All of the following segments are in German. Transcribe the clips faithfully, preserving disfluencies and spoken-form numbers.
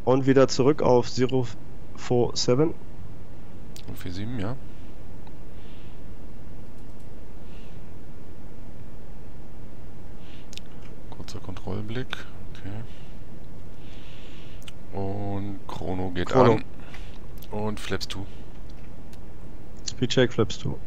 Und wieder zurück auf null vier sieben. null vier sieben, ja. Kurzer Kontrollblick. Okay. Und Chrono geht Chrono. an. Und Flaps zwei. Speedcheck, Flaps zwei.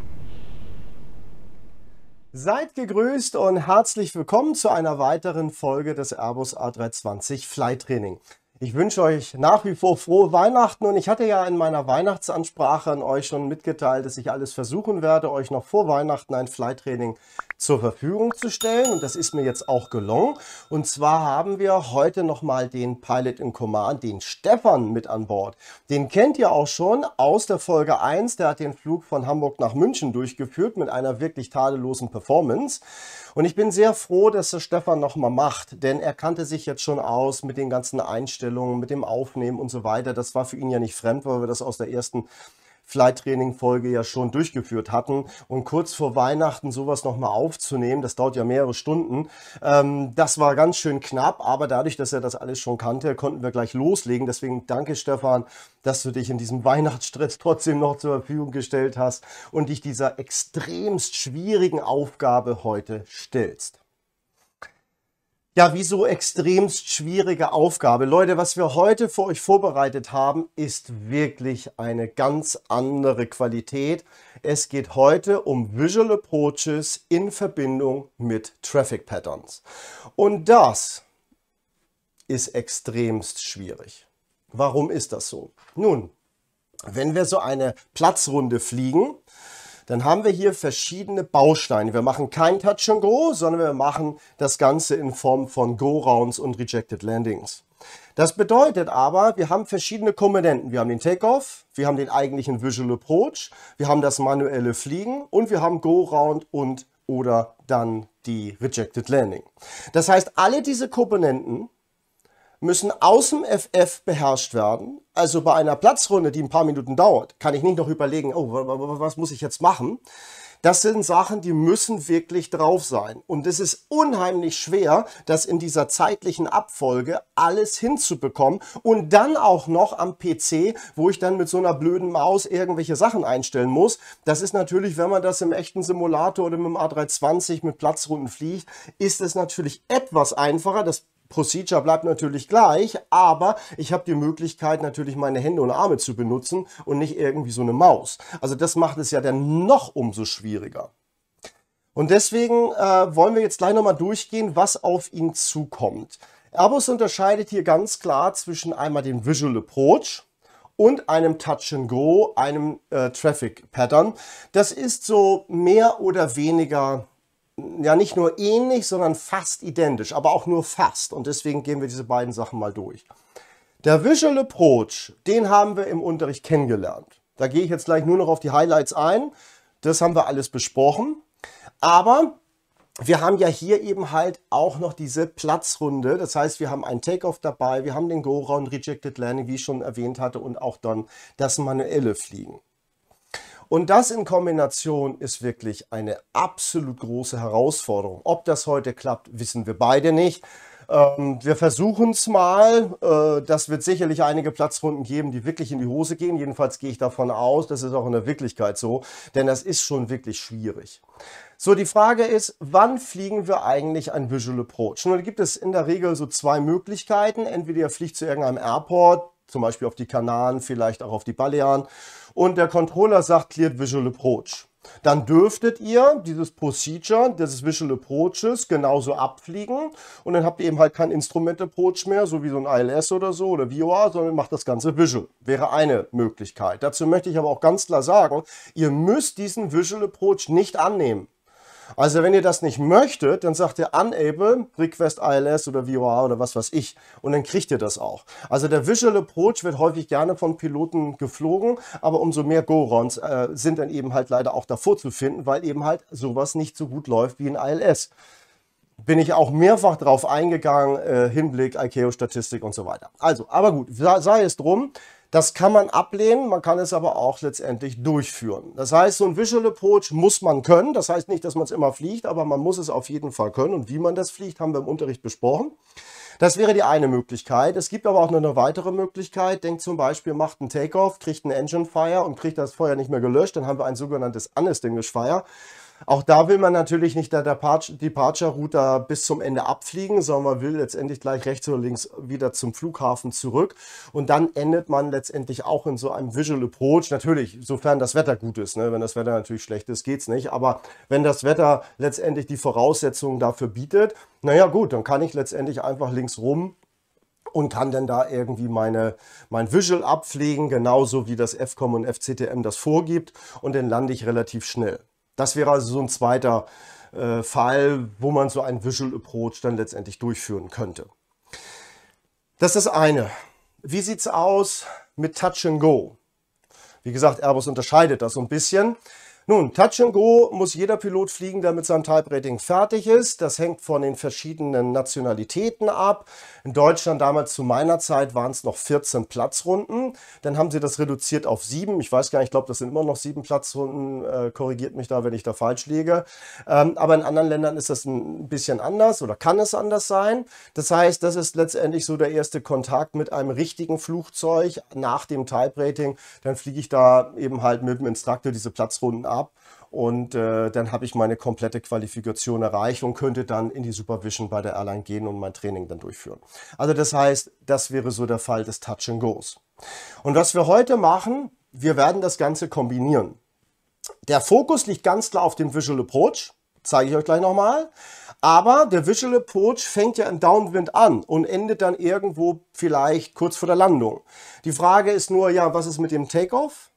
Seid gegrüßt und herzlich willkommen zu einer weiteren Folge des Airbus A drei zwanzig Flight Training. Ich wünsche euch nach wie vor frohe Weihnachten und ich hatte ja in meiner Weihnachtsansprache an euch schon mitgeteilt, dass ich alles versuchen werde, euch noch vor Weihnachten ein Flight Training zur Verfügung zu stellen und das ist mir jetzt auch gelungen. Und zwar haben wir heute nochmal den Pilot in Command, den Stefan, mit an Bord. Den kennt ihr auch schon aus der Folge eins, der hat den Flug von Hamburg nach München durchgeführt mit einer wirklich tadellosen Performance. Und ich bin sehr froh, dass der Stefan nochmal macht, denn er kannte sich jetzt schon aus mit den ganzen Einstellungen, mit dem Aufnehmen und so weiter. Das war für ihn ja nicht fremd, weil wir das aus der ersten Flight-Training-Folge ja schon durchgeführt hatten. Und kurz vor Weihnachten sowas nochmal aufzunehmen, das dauert ja mehrere Stunden, ähm, das war ganz schön knapp. Aber dadurch, dass er das alles schon kannte, konnten wir gleich loslegen. Deswegen danke, Stefan, dass du dich in diesem Weihnachtsstress trotzdem noch zur Verfügung gestellt hast und dich dieser extremst schwierigen Aufgabe heute stellst. Ja, wieso extremst schwierige Aufgabe? Leute, was wir heute für euch vorbereitet haben, ist wirklich eine ganz andere Qualität. Es geht heute um Visual Approaches in Verbindung mit Traffic Patterns. Und das ist extremst schwierig. Warum ist das so? Nun, wenn wir so eine Platzrunde fliegen, dann haben wir hier verschiedene Bausteine. Wir machen kein Touch and Go, sondern wir machen das Ganze in Form von Go-Rounds und Rejected Landings. Das bedeutet aber, wir haben verschiedene Komponenten. Wir haben den Takeoff, wir haben den eigentlichen Visual Approach, wir haben das manuelle Fliegen und wir haben Go-Round und oder dann die Rejected Landing. Das heißt, alle diese Komponenten müssen aus dem F F beherrscht werden. Also bei einer Platzrunde, die ein paar Minuten dauert, kann ich nicht noch überlegen, oh, was muss ich jetzt machen? Das sind Sachen, die müssen wirklich drauf sein. Und es ist unheimlich schwer, das in dieser zeitlichen Abfolge alles hinzubekommen und dann auch noch am P C, wo ich dann mit so einer blöden Maus irgendwelche Sachen einstellen muss. Das ist natürlich, wenn man das im echten Simulator oder mit dem A drei zwanzig mit Platzrunden fliegt, ist es natürlich etwas einfacher. Das Procedure bleibt natürlich gleich, aber ich habe die Möglichkeit natürlich meine Hände und Arme zu benutzen und nicht irgendwie so eine Maus. Also das macht es ja dann noch umso schwieriger. Und deswegen äh, wollen wir jetzt gleich nochmal durchgehen, was auf ihn zukommt. Airbus unterscheidet hier ganz klar zwischen einmal dem Visual Approach und einem Touch and Go, einem äh, Traffic Pattern. Das ist so mehr oder weniger ja nicht nur ähnlich, sondern fast identisch, aber auch nur fast. Und deswegen gehen wir diese beiden Sachen mal durch. Der Visual Approach, den haben wir im Unterricht kennengelernt. Da gehe ich jetzt gleich nur noch auf die Highlights ein. Das haben wir alles besprochen. Aber wir haben ja hier eben halt auch noch diese Platzrunde. Das heißt, wir haben einen Takeoff dabei, wir haben den Go-Round, Rejected Landing, wie ich schon erwähnt hatte, und auch dann das manuelle Fliegen. Und das in Kombination ist wirklich eine absolut große Herausforderung. Ob das heute klappt, wissen wir beide nicht. Ähm, wir versuchen es mal. Äh, das wird sicherlich einige Platzrunden geben, die wirklich in die Hose gehen. Jedenfalls gehe ich davon aus, das ist auch in der Wirklichkeit so, denn das ist schon wirklich schwierig. So, die Frage ist, wann fliegen wir eigentlich ein Visual Approach? Nun, da gibt es in der Regel so zwei Möglichkeiten. Entweder ihr fliegt zu irgendeinem Airport, zum Beispiel auf die Kanaren, vielleicht auch auf die Balearen, und der Controller sagt Cleared Visual Approach. Dann dürftet ihr dieses Procedure, dieses Visual Approaches genauso abfliegen und dann habt ihr eben halt kein Instrument Approach mehr, so wie so ein I L S oder so oder V O R, sondern macht das Ganze Visual. Wäre eine Möglichkeit. Dazu möchte ich aber auch ganz klar sagen, ihr müsst diesen Visual Approach nicht annehmen. Also wenn ihr das nicht möchtet, dann sagt ihr Unable, Request I L S oder V O R oder was weiß ich und dann kriegt ihr das auch. Also der Visual Approach wird häufig gerne von Piloten geflogen, aber umso mehr Go-Rounds äh, sind dann eben halt leider auch davor zu finden, weil eben halt sowas nicht so gut läuft wie ein I L S. Bin ich auch mehrfach drauf eingegangen, äh, Hinblick, I C A O-Statistik und so weiter. Also, aber gut, sei es drum. Das kann man ablehnen, man kann es aber auch letztendlich durchführen. Das heißt, so ein Visual Approach muss man können. Das heißt nicht, dass man es immer fliegt, aber man muss es auf jeden Fall können. Und wie man das fliegt, haben wir im Unterricht besprochen. Das wäre die eine Möglichkeit. Es gibt aber auch noch eine weitere Möglichkeit. Denkt zum Beispiel, macht einen Takeoff, kriegt einen Engine Fire und kriegt das Feuer nicht mehr gelöscht. Dann haben wir ein sogenanntes Undistinguished Fire. Auch da will man natürlich nicht der Departure-Router bis zum Ende abfliegen, sondern man will letztendlich gleich rechts oder links wieder zum Flughafen zurück. Und dann endet man letztendlich auch in so einem Visual Approach. Natürlich, sofern das Wetter gut ist. Ne? Wenn das Wetter natürlich schlecht ist, geht es nicht. Aber wenn das Wetter letztendlich die Voraussetzungen dafür bietet, naja gut, dann kann ich letztendlich einfach links rum und kann dann da irgendwie meine, mein Visual abfliegen, genauso wie das F COM und F C T M das vorgibt. Und dann lande ich relativ schnell. Das wäre also so ein zweiter äh, Fall, wo man so einen Visual Approach dann letztendlich durchführen könnte. Das ist das eine. Wie sieht es aus mit Touch and Go? Wie gesagt, Airbus unterscheidet das so ein bisschen. Nun, Touch and Go muss jeder Pilot fliegen, der mit seinem Type Rating fertig ist. Das hängt von den verschiedenen Nationalitäten ab. In Deutschland damals zu meiner Zeit waren es noch vierzehn Platzrunden. Dann haben sie das reduziert auf sieben. Ich weiß gar nicht, ich glaube, das sind immer noch sieben Platzrunden. Äh, korrigiert mich da, wenn ich da falsch liege. Ähm, aber in anderen Ländern ist das ein bisschen anders oder kann es anders sein. Das heißt, das ist letztendlich so der erste Kontakt mit einem richtigen Flugzeug nach dem Type Rating. Dann fliege ich da eben halt mit dem Instructor diese Platzrunden ab. Und äh, dann habe ich meine komplette Qualifikation erreicht und könnte dann in die Supervision bei der Airline gehen und mein Training dann durchführen. Also das heißt, das wäre so der Fall des Touch and Goes. Und was wir heute machen, wir werden das Ganze kombinieren. Der Fokus liegt ganz klar auf dem Visual Approach, zeige ich euch gleich nochmal. Aber der Visual Approach fängt ja im Downwind an und endet dann irgendwo vielleicht kurz vor der Landung. Die Frage ist nur, ja, was ist mit dem Takeoff?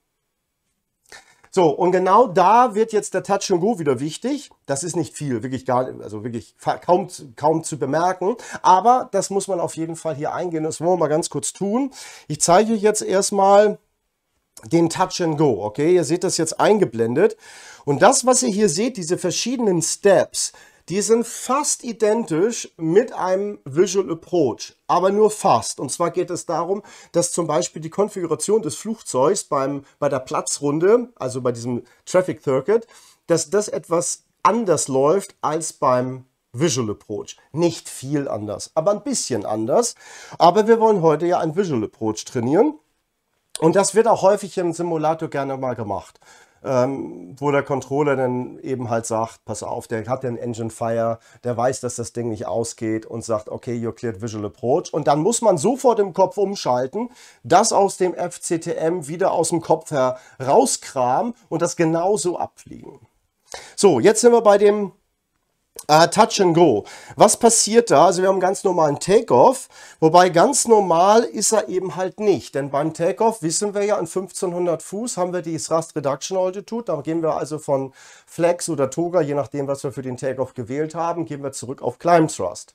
So, und genau da wird jetzt der Touch and Go wieder wichtig. Das ist nicht viel, wirklich gar, also wirklich kaum, kaum zu bemerken. Aber das muss man auf jeden Fall hier eingehen. Das wollen wir mal ganz kurz tun. Ich zeige euch jetzt erstmal den Touch and Go. Okay, ihr seht das jetzt eingeblendet. Und das, was ihr hier seht, diese verschiedenen Steps, die sind fast identisch mit einem Visual Approach, aber nur fast. Und zwar geht es darum, dass zum Beispiel die Konfiguration des Flugzeugs beim, bei der Platzrunde, also bei diesem Traffic Circuit, dass das etwas anders läuft als beim Visual Approach. Nicht viel anders, aber ein bisschen anders. Aber wir wollen heute ja ein Visual Approach trainieren. Und das wird auch häufig im Simulator gerne mal gemacht. Ähm, wo der Controller dann eben halt sagt, pass auf, der hat den Engine Fire, der weiß, dass das Ding nicht ausgeht und sagt, okay, you're cleared Visual Approach. Und dann muss man sofort im Kopf umschalten, das aus dem F C T M wieder aus dem Kopf herauskramen und das genauso abfliegen. So, jetzt sind wir bei dem Uh, Touch and Go. Was passiert da? Also wir haben einen ganz normalen Takeoff, wobei ganz normal ist er eben halt nicht. Denn beim Takeoff wissen wir ja, an fünfzehnhundert Fuß haben wir die Thrust Reduction Altitude. Da gehen wir also von Flex oder Toga, je nachdem, was wir für den Takeoff gewählt haben, gehen wir zurück auf Climb Thrust.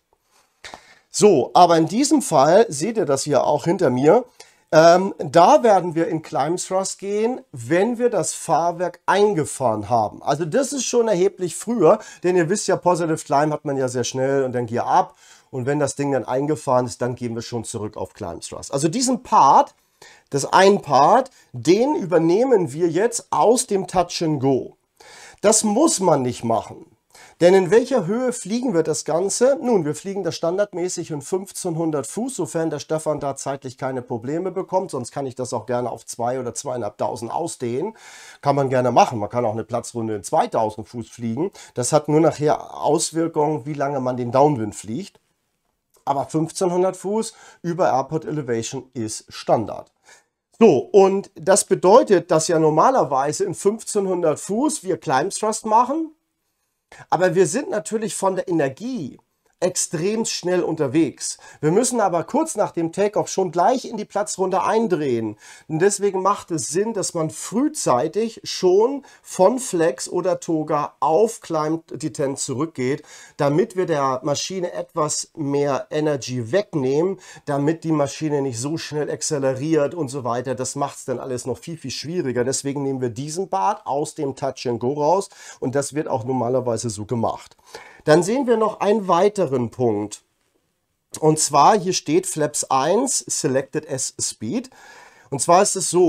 So, aber in diesem Fall, seht ihr das hier auch hinter mir, Ähm, da werden wir in Climb Thrust gehen, wenn wir das Fahrwerk eingefahren haben. Also das ist schon erheblich früher, denn ihr wisst ja, Positive Climb hat man ja sehr schnell und dann Gear Up. Und wenn das Ding dann eingefahren ist, dann gehen wir schon zurück auf Climb Thrust. Also diesen Part, das ein Part, den übernehmen wir jetzt aus dem Touch and Go. Das muss man nicht machen. Denn in welcher Höhe fliegen wir das Ganze? Nun, wir fliegen das standardmäßig in fünfzehnhundert Fuß, sofern der Stefan da zeitlich keine Probleme bekommt. Sonst kann ich das auch gerne auf zwei oder zweitausendfünfhundert ausdehnen. Kann man gerne machen. Man kann auch eine Platzrunde in zweitausend Fuß fliegen. Das hat nur nachher Auswirkungen, wie lange man den Downwind fliegt. Aber fünfzehnhundert Fuß über Airport Elevation ist Standard. So, und das bedeutet, dass ja normalerweise in fünfzehnhundert Fuß wir Climb Thrust machen. Aber wir sind natürlich von der Energie extrem schnell unterwegs. Wir müssen aber kurz nach dem Takeoff schon gleich in die Platzrunde eindrehen. Und deswegen macht es Sinn, dass man frühzeitig schon von Flex oder Toga auf Climb Detent zurückgeht, damit wir der Maschine etwas mehr Energy wegnehmen, damit die Maschine nicht so schnell acceleriert und so weiter. Das macht es dann alles noch viel, viel schwieriger. Deswegen nehmen wir diesen Part aus dem Touch and Go raus und das wird auch normalerweise so gemacht. Dann sehen wir noch einen weiteren Punkt. Und zwar hier steht Flaps eins Selected as Speed. Und zwar ist es so,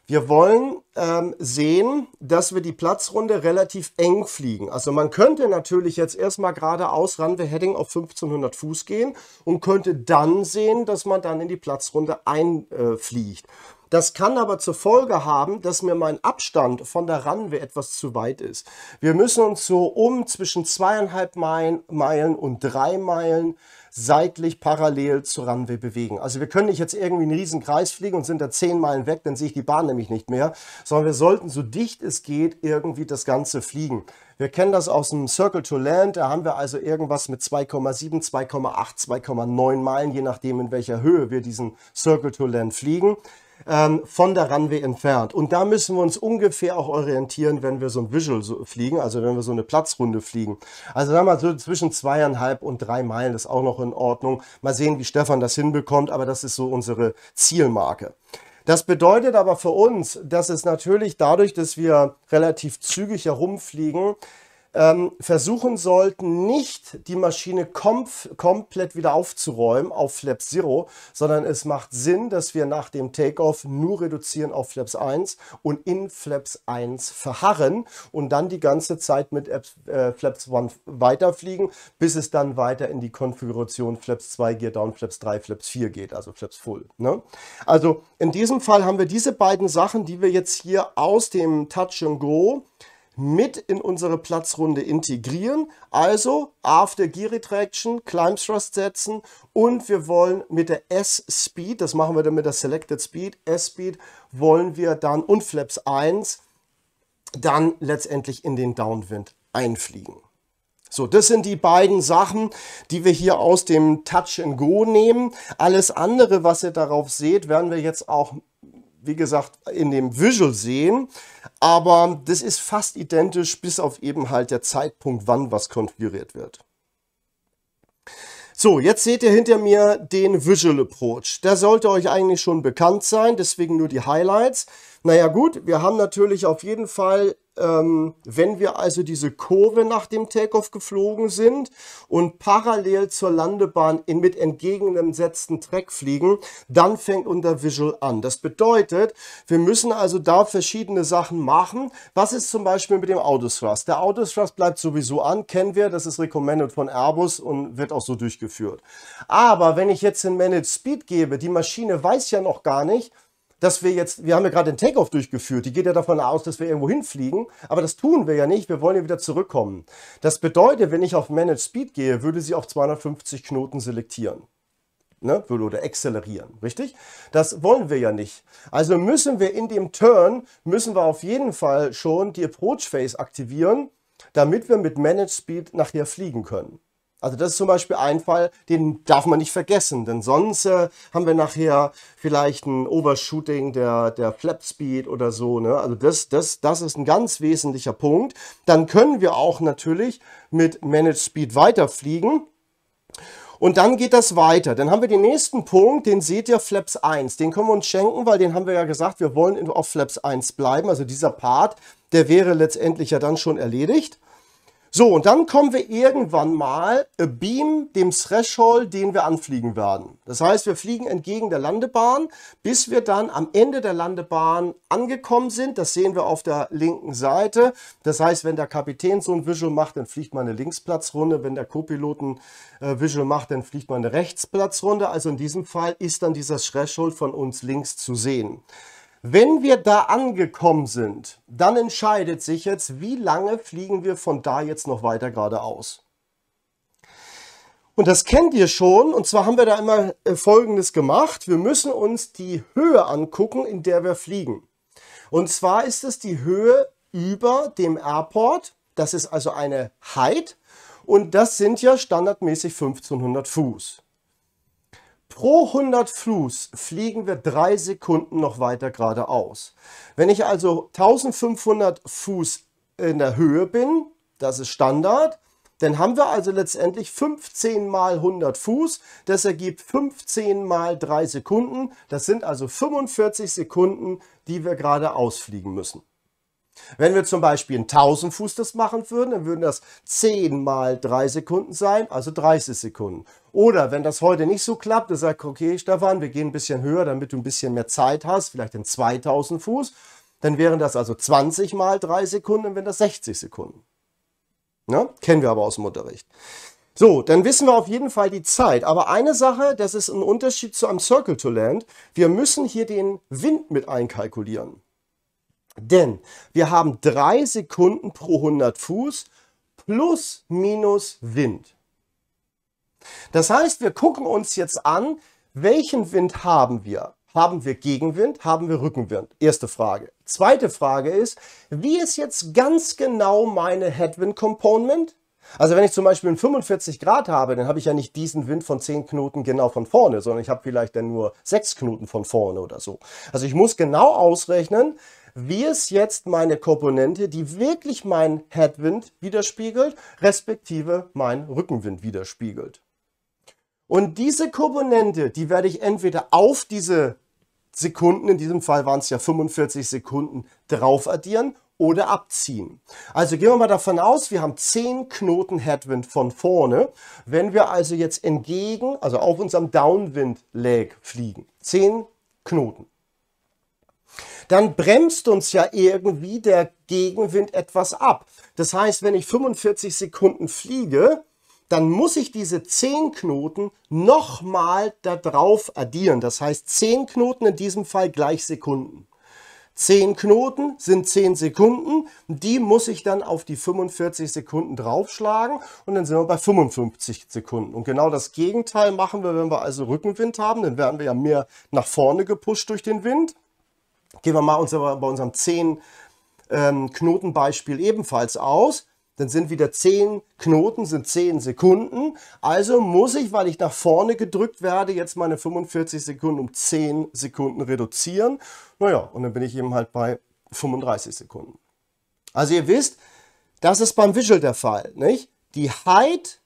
Wir wollen ähm, sehen, dass wir die Platzrunde relativ eng fliegen. Also man könnte natürlich jetzt erstmal geradeaus Runway Heading auf fünfzehnhundert Fuß gehen und könnte dann sehen, dass man dann in die Platzrunde einfliegt. Das kann aber zur Folge haben, dass mir mein Abstand von der Runway etwas zu weit ist. Wir müssen uns so um zwischen zweieinhalb Meilen und drei Meilen seitlich parallel zur Runway bewegen. Also wir können nicht jetzt irgendwie einen riesen Kreis fliegen und sind da zehn Meilen weg, dann sehe ich die Bahn nämlich nicht mehr, sondern wir sollten so dicht es geht irgendwie das Ganze fliegen. Wir kennen das aus dem Circle to Land, da haben wir also irgendwas mit zwei Komma sieben, zwei Komma acht, zwei Komma neun Meilen, je nachdem in welcher Höhe wir diesen Circle to Land fliegen, ähm, von der Runway entfernt. Und da müssen wir uns ungefähr auch orientieren, wenn wir so ein Visual so fliegen, also wenn wir so eine Platzrunde fliegen. Also sagen wir mal so zwischen zweieinhalb und drei Meilen, das ist auch noch in Ordnung. Mal sehen, wie Stefan das hinbekommt, aber das ist so unsere Zielmarke. Das bedeutet aber für uns, dass es natürlich dadurch, dass wir relativ zügig herumfliegen, ähm, versuchen sollten, nicht die Maschine kom komplett wieder aufzuräumen auf Flaps Zero, sondern es macht Sinn, dass wir nach dem Takeoff nur reduzieren auf Flaps eins und in Flaps eins verharren und dann die ganze Zeit mit äh, Flaps eins weiterfliegen, bis es dann weiter in die Konfiguration Flaps zwei, Gear Down, Flaps drei, Flaps vier geht, also Flaps Full. Ne? Also in diesem Fall haben wir diese beiden Sachen, die wir jetzt hier aus dem Touch and Go mit in unsere Platzrunde integrieren. Also After Gear Retraction, Climb Thrust setzen und wir wollen mit der S-Speed, das machen wir dann mit der Selected Speed, S-Speed wollen wir dann und Flaps eins dann letztendlich in den Downwind einfliegen. So, das sind die beiden Sachen, die wir hier aus dem Touch and Go nehmen. Alles andere, was ihr darauf seht, werden wir jetzt auch, wie gesagt, in dem Visual sehen. Aber das ist fast identisch, bis auf eben halt der Zeitpunkt, wann was konfiguriert wird. So, jetzt seht ihr hinter mir den Visual Approach. Der sollte euch eigentlich schon bekannt sein, deswegen nur die Highlights. Naja gut, wir haben natürlich auf jeden Fall, ähm, wenn wir also diese Kurve nach dem Takeoff geflogen sind und parallel zur Landebahn in, mit entgegengesetzten Track fliegen, dann fängt unser Visual an. Das bedeutet, wir müssen also da verschiedene Sachen machen. Was ist zum Beispiel mit dem Autothrust? Der Autothrust bleibt sowieso an, kennen wir, das ist recommended von Airbus und wird auch so durchgeführt. Aber wenn ich jetzt in Managed Speed gebe, die Maschine weiß ja noch gar nicht, dass wir jetzt, wir haben ja gerade den Takeoff durchgeführt, die geht ja davon aus, dass wir irgendwo hinfliegen, aber das tun wir ja nicht, wir wollen ja wieder zurückkommen. Das bedeutet, wenn ich auf Managed Speed gehe, würde sie auf zweihundertfünfzig Knoten selektieren. Ne? Oder accelerieren, richtig? Das wollen wir ja nicht. Also müssen wir in dem Turn, müssen wir auf jeden Fall schon die Approach Phase aktivieren, damit wir mit Managed Speed nachher fliegen können. Also das ist zum Beispiel ein Fall, den darf man nicht vergessen, denn sonst äh, haben wir nachher vielleicht ein Overshooting der, der Flap Speed oder so. Ne? Also das, das, das ist ein ganz wesentlicher Punkt. Dann können wir auch natürlich mit Managed Speed weiterfliegen. Und dann geht das weiter. Dann haben wir den nächsten Punkt, den seht ihr, Flaps eins. Den können wir uns schenken, weil den haben wir ja gesagt, wir wollen auf Flaps eins bleiben. Also dieser Part, der wäre letztendlich ja dann schon erledigt. So, und dann kommen wir irgendwann mal Beam dem Threshold, den wir anfliegen werden. Das heißt, wir fliegen entgegen der Landebahn, bis wir dann am Ende der Landebahn angekommen sind. Das sehen wir auf der linken Seite. Das heißt, wenn der Kapitän so ein Visual macht, dann fliegt man eine Linksplatzrunde. Wenn der Co-Pilot ein äh, Visual macht, dann fliegt man eine Rechtsplatzrunde. Also in diesem Fall ist dann dieser Threshold von uns links zu sehen. Wenn wir da angekommen sind, dann entscheidet sich jetzt, wie lange fliegen wir von da jetzt noch weiter geradeaus. Und das kennt ihr schon, und zwar haben wir da immer Folgendes gemacht. Wir müssen uns die Höhe angucken, in der wir fliegen. Und zwar ist es die Höhe über dem Airport, das ist also eine Height, und das sind ja standardmäßig fünfzehnhundert Fuß. Pro hundert Fuß fliegen wir drei Sekunden noch weiter geradeaus. Wenn ich also eintausendfünfhundert Fuß in der Höhe bin, das ist Standard, dann haben wir also letztendlich fünfzehn mal hundert Fuß. Das ergibt fünfzehn mal drei Sekunden. Das sind also fünfundvierzig Sekunden, die wir geradeaus fliegen müssen. Wenn wir zum Beispiel in tausend Fuß das machen würden, dann würden das zehn mal drei Sekunden sein, also dreißig Sekunden. Oder wenn das heute nicht so klappt, dann sagt, okay, Stefan, wir gehen ein bisschen höher, damit du ein bisschen mehr Zeit hast, vielleicht in zweitausend Fuß. Dann wären das also zwanzig mal drei Sekunden, dann wären das sechzig Sekunden. Ne? Kennen wir aber aus dem Unterricht. So, dann wissen wir auf jeden Fall die Zeit. Aber eine Sache, das ist ein Unterschied zu einem Circle to Land. Wir müssen hier den Wind mit einkalkulieren. Denn wir haben drei Sekunden pro hundert Fuß plus minus Wind. Das heißt, wir gucken uns jetzt an, welchen Wind haben wir? Haben wir Gegenwind? Haben wir Rückenwind? Erste Frage. Zweite Frage ist, wie ist jetzt ganz genau meine Headwind Component? Also wenn ich zum Beispiel einen fünfundvierzig Grad habe, dann habe ich ja nicht diesen Wind von zehn Knoten genau von vorne, sondern ich habe vielleicht dann nur sechs Knoten von vorne oder so. Also ich muss genau ausrechnen, wie ist jetzt meine Komponente, die wirklich meinen Headwind widerspiegelt, respektive meinen Rückenwind widerspiegelt. Und diese Komponente, die werde ich entweder auf diese Sekunden, in diesem Fall waren es ja fünfundvierzig Sekunden, drauf addieren oder abziehen. Also gehen wir mal davon aus, wir haben zehn Knoten Headwind von vorne. Wenn wir also jetzt entgegen, also auf unserem Downwind Leg fliegen, zehn Knoten, dann bremst uns ja irgendwie der Gegenwind etwas ab. Das heißt, wenn ich fünfundvierzig Sekunden fliege, dann muss ich diese zehn Knoten nochmal da drauf addieren. Das heißt, zehn Knoten in diesem Fall gleich Sekunden. zehn Knoten sind zehn Sekunden, die muss ich dann auf die fünfundvierzig Sekunden draufschlagen und dann sind wir bei fünfundfünfzig Sekunden. Und genau das Gegenteil machen wir, wenn wir also Rückenwind haben, dann werden wir ja mehr nach vorne gepusht durch den Wind. Gehen wir mal unser, bei unserem zehn Knoten Beispiel ebenfalls aus. Dann sind wieder zehn Knoten, sind zehn Sekunden. Also muss ich, weil ich nach vorne gedrückt werde, jetzt meine fünfundvierzig Sekunden um zehn Sekunden reduzieren. Naja, und dann bin ich eben halt bei fünfunddreißig Sekunden. Also ihr wisst, das ist beim Visual der Fall, nicht? Die Height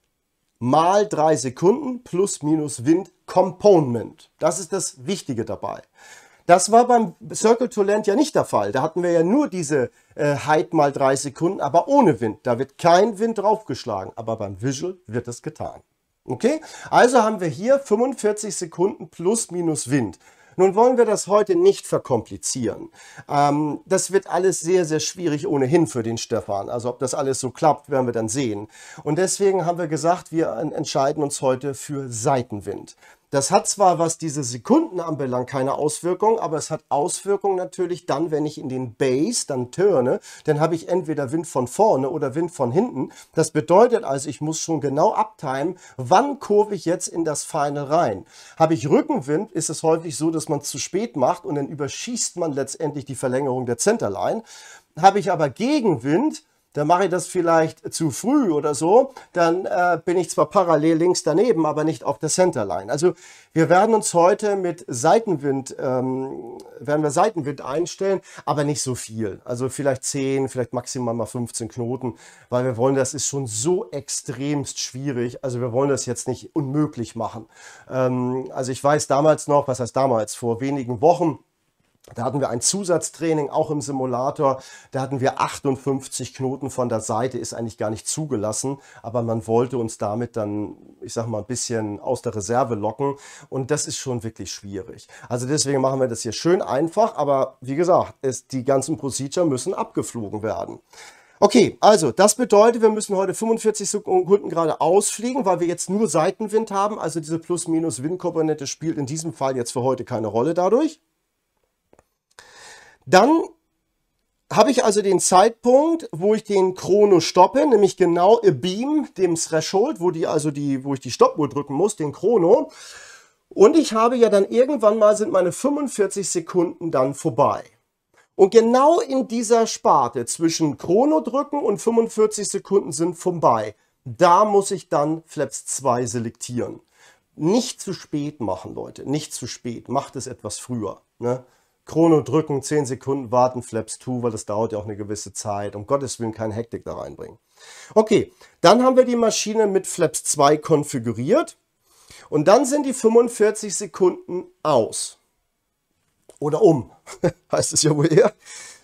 mal drei Sekunden plus minus Wind Component. Das ist das Wichtige dabei. Das war beim Circle to Land ja nicht der Fall. Da hatten wir ja nur diese äh, Height mal drei Sekunden, aber ohne Wind. Da wird kein Wind draufgeschlagen, aber beim Visual wird es getan. Okay? Also haben wir hier fünfundvierzig Sekunden plus minus Wind. Nun wollen wir das heute nicht verkomplizieren. Ähm, das wird alles sehr, sehr schwierig ohnehin für den Stefan. Also ob das alles so klappt, werden wir dann sehen. Und deswegen haben wir gesagt, wir entscheiden uns heute für Seitenwind. Das hat zwar, was diese Sekunden anbelangt, keine Auswirkung, aber es hat Auswirkungen natürlich dann, wenn ich in den Base dann turne, dann habe ich entweder Wind von vorne oder Wind von hinten. Das bedeutet also, ich muss schon genau abtimen, wann kurve ich jetzt in das Final rein. Habe ich Rückenwind, ist es häufig so, dass man es zu spät macht und dann überschießt man letztendlich die Verlängerung der Centerline. Habe ich aber Gegenwind, dann mache ich das vielleicht zu früh oder so, dann äh, bin ich zwar parallel links daneben, aber nicht auf der Centerline. Also wir werden uns heute mit Seitenwind, ähm, werden wir Seitenwind einstellen, aber nicht so viel. Also vielleicht zehn, vielleicht maximal mal fünfzehn Knoten, weil wir wollen, das ist schon so extremst schwierig. Also wir wollen das jetzt nicht unmöglich machen. Ähm, also ich weiß damals noch, was heißt damals, vor wenigen Wochen, da hatten wir ein Zusatztraining, auch im Simulator. Da hatten wir achtundfünfzig Knoten von der Seite, ist eigentlich gar nicht zugelassen. Aber man wollte uns damit dann, ich sag mal, ein bisschen aus der Reserve locken. Und das ist schon wirklich schwierig. Also deswegen machen wir das hier schön einfach. Aber wie gesagt, es, die ganzen Procedure müssen abgeflogen werden. Okay, also das bedeutet, wir müssen heute fünfundvierzig Sekunden gerade ausfliegen, weil wir jetzt nur Seitenwind haben. Also diese Plus-Minus-Wind-Komponente spielt in diesem Fall jetzt für heute keine Rolle dadurch. Dann habe ich also den Zeitpunkt, wo ich den Chrono stoppe, nämlich genau abeam, dem Threshold, wo, die, also die, wo ich die Stoppuhr drücken muss, den Chrono. Und ich habe ja dann irgendwann mal, sind meine fünfundvierzig Sekunden dann vorbei. Und genau in dieser Sparte zwischen Chrono drücken und fünfundvierzig Sekunden sind vorbei. Da muss ich dann Flaps zwei selektieren. Nicht zu spät machen, Leute, nicht zu spät. Macht es etwas früher, ne? Chrono drücken, zehn Sekunden warten, Flaps zwei, weil das dauert ja auch eine gewisse Zeit. Um Gottes Willen keine Hektik da reinbringen. Okay, dann haben wir die Maschine mit Flaps zwei konfiguriert. Und dann sind die fünfundvierzig Sekunden aus. Oder um, heißt es ja wohl eher.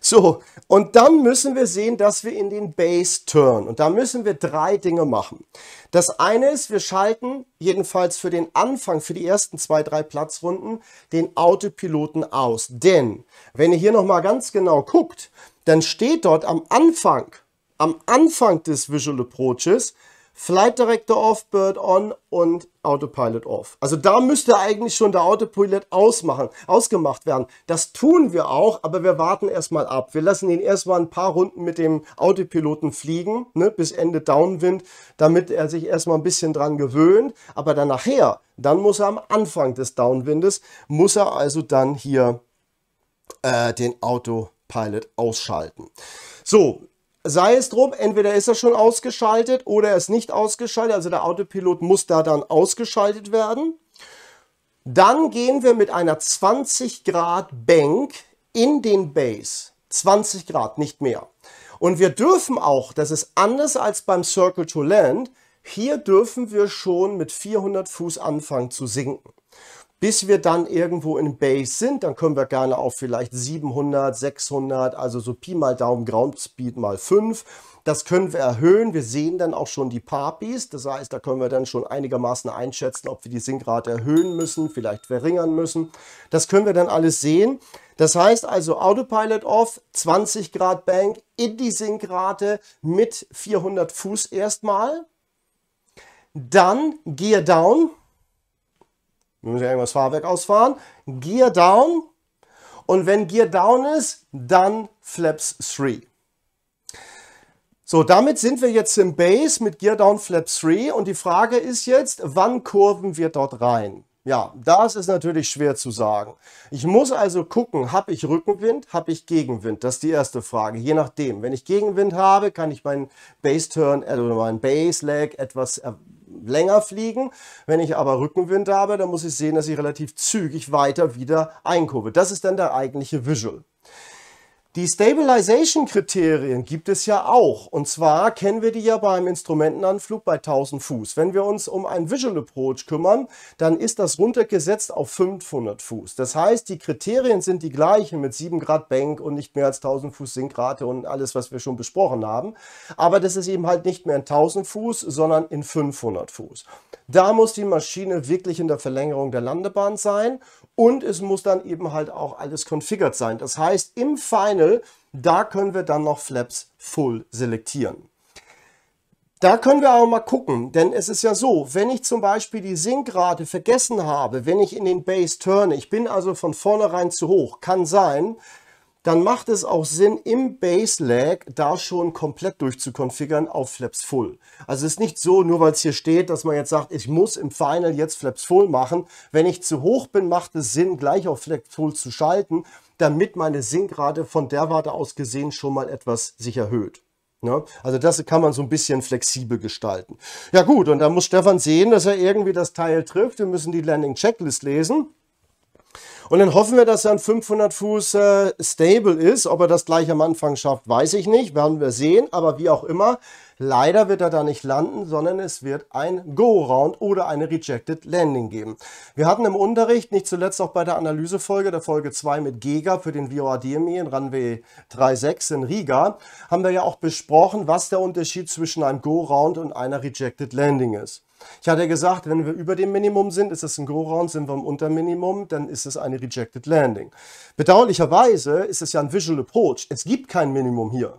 So, und dann müssen wir sehen, dass wir in den Base turn. Und da müssen wir drei Dinge machen. Das eine ist, wir schalten jedenfalls für den Anfang, für die ersten zwei, drei Platzrunden, den Autopiloten aus. Denn, wenn ihr hier nochmal ganz genau guckt, dann steht dort am Anfang, am Anfang des Visual Approaches, Flight Director off, Bird on und Autopilot off. Also da müsste eigentlich schon der Autopilot ausmachen, ausgemacht werden. Das tun wir auch, aber wir warten erstmal ab. Wir lassen ihn erstmal ein paar Runden mit dem Autopiloten fliegen, ne, bis Ende Downwind, damit er sich erstmal ein bisschen dran gewöhnt. Aber dann nachher, dann muss er am Anfang des Downwindes, muss er also dann hier äh, den Autopilot ausschalten. So. Sei es drum, entweder ist er schon ausgeschaltet oder er ist nicht ausgeschaltet. Also der Autopilot muss da dann ausgeschaltet werden. Dann gehen wir mit einer zwanzig Grad Bank in den Base. zwanzig Grad, nicht mehr. Und wir dürfen auch, das ist anders als beim Circle to Land, hier dürfen wir schon mit vierhundert Fuß anfangen zu sinken. Bis wir dann irgendwo in Base sind, dann können wir gerne auf vielleicht siebenhundert, sechshundert, also so Pi mal Daumen Ground Speed mal fünf. Das können wir erhöhen. Wir sehen dann auch schon die Papis. Das heißt, da können wir dann schon einigermaßen einschätzen, ob wir die Sinkrate erhöhen müssen, vielleicht verringern müssen. Das können wir dann alles sehen. Das heißt also Autopilot off, zwanzig Grad Bank in die Sinkrate mit vierhundert Fuß erstmal. Dann Gear Down. Wir müssen ja irgendwas Fahrwerk ausfahren. Gear Down. Und wenn Gear Down ist, dann Flaps drei. So, damit sind wir jetzt im Base mit Gear Down Flaps drei. Und die Frage ist jetzt, wann kurven wir dort rein? Ja, das ist natürlich schwer zu sagen. Ich muss also gucken, habe ich Rückenwind, habe ich Gegenwind? Das ist die erste Frage. Je nachdem. Wenn ich Gegenwind habe, kann ich meinen Base Turn oder meinen Base Leg etwas länger fliegen. Wenn ich aber Rückenwind habe, dann muss ich sehen, dass ich relativ zügig weiter wieder einkurve. Das ist dann der eigentliche Visual. Die Stabilization-Kriterien gibt es ja auch. Und zwar kennen wir die ja beim Instrumentenanflug bei tausend Fuß. Wenn wir uns um einen Visual Approach kümmern, dann ist das runtergesetzt auf fünfhundert Fuß. Das heißt, die Kriterien sind die gleichen mit sieben Grad Bank und nicht mehr als tausend Fuß Sinkrate und alles, was wir schon besprochen haben. Aber das ist eben halt nicht mehr in tausend Fuß, sondern in fünfhundert Fuß. Da muss die Maschine wirklich in der Verlängerung der Landebahn sein und es muss dann eben halt auch alles configured sein. Das heißt, im Final, da können wir dann noch Flaps Full selektieren. Da können wir auch mal gucken, denn es ist ja so, wenn ich zum Beispiel die Sinkrate vergessen habe, wenn ich in den Base turne, ich bin also von vornherein zu hoch, kann sein, dann macht es auch Sinn, im Base Lag da schon komplett durchzukonfigurieren auf Flaps Full. Also es ist nicht so, nur weil es hier steht, dass man jetzt sagt, ich muss im Final jetzt Flaps Full machen. Wenn ich zu hoch bin, macht es Sinn, gleich auf Flaps Full zu schalten, damit meine Sinkrate von der Warte aus gesehen schon mal etwas sich erhöht. Ja, also das kann man so ein bisschen flexibel gestalten. Ja gut, und da muss Stefan sehen, dass er irgendwie das Teil trifft. Wir müssen die Landing Checklist lesen. Und dann hoffen wir, dass er an fünfhundert Fuß äh, stable ist. Ob er das gleich am Anfang schafft, weiß ich nicht. Werden wir sehen. Aber wie auch immer, leider wird er da nicht landen, sondern es wird ein Go-Round oder eine Rejected Landing geben. Wir hatten im Unterricht, nicht zuletzt auch bei der Analysefolge, der Folge zwei mit Gega für den V O A D M E in Runway drei Punkt sechs in Riga, haben wir ja auch besprochen, was der Unterschied zwischen einem Go-Round und einer Rejected Landing ist. Ich hatte gesagt, wenn wir über dem Minimum sind, ist es ein Go-Round, sind wir im Unterminimum, dann ist es eine Rejected Landing. Bedauerlicherweise ist es ja ein Visual Approach. Es gibt kein Minimum hier.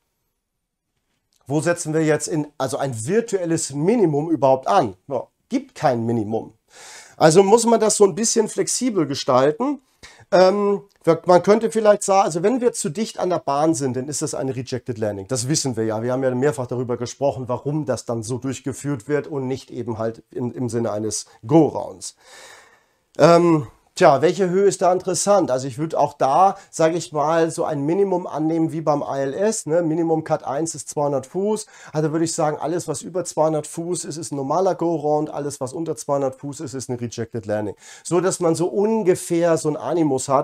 Wo setzen wir jetzt in, also ein virtuelles Minimum überhaupt an? Ja, gibt kein Minimum. Also muss man das so ein bisschen flexibel gestalten. Ähm, man könnte vielleicht sagen, also wenn wir zu dicht an der Bahn sind, dann ist das eine Rejected Landing. Das wissen wir ja. Wir haben ja mehrfach darüber gesprochen, warum das dann so durchgeführt wird und nicht eben halt im, im Sinne eines Go-Rounds. Ähm, tja, welche Höhe ist da interessant? Also ich würde auch da, sage ich mal, so ein Minimum annehmen wie beim I L S. Ne? Minimum Cut eins ist zweihundert Fuß. Also würde ich sagen, alles was über zweihundert Fuß ist, ist ein normaler Go-Round. Alles was unter zweihundert Fuß ist, ist eine Rejected Landing. So, dass man so ungefähr so ein Animus hat,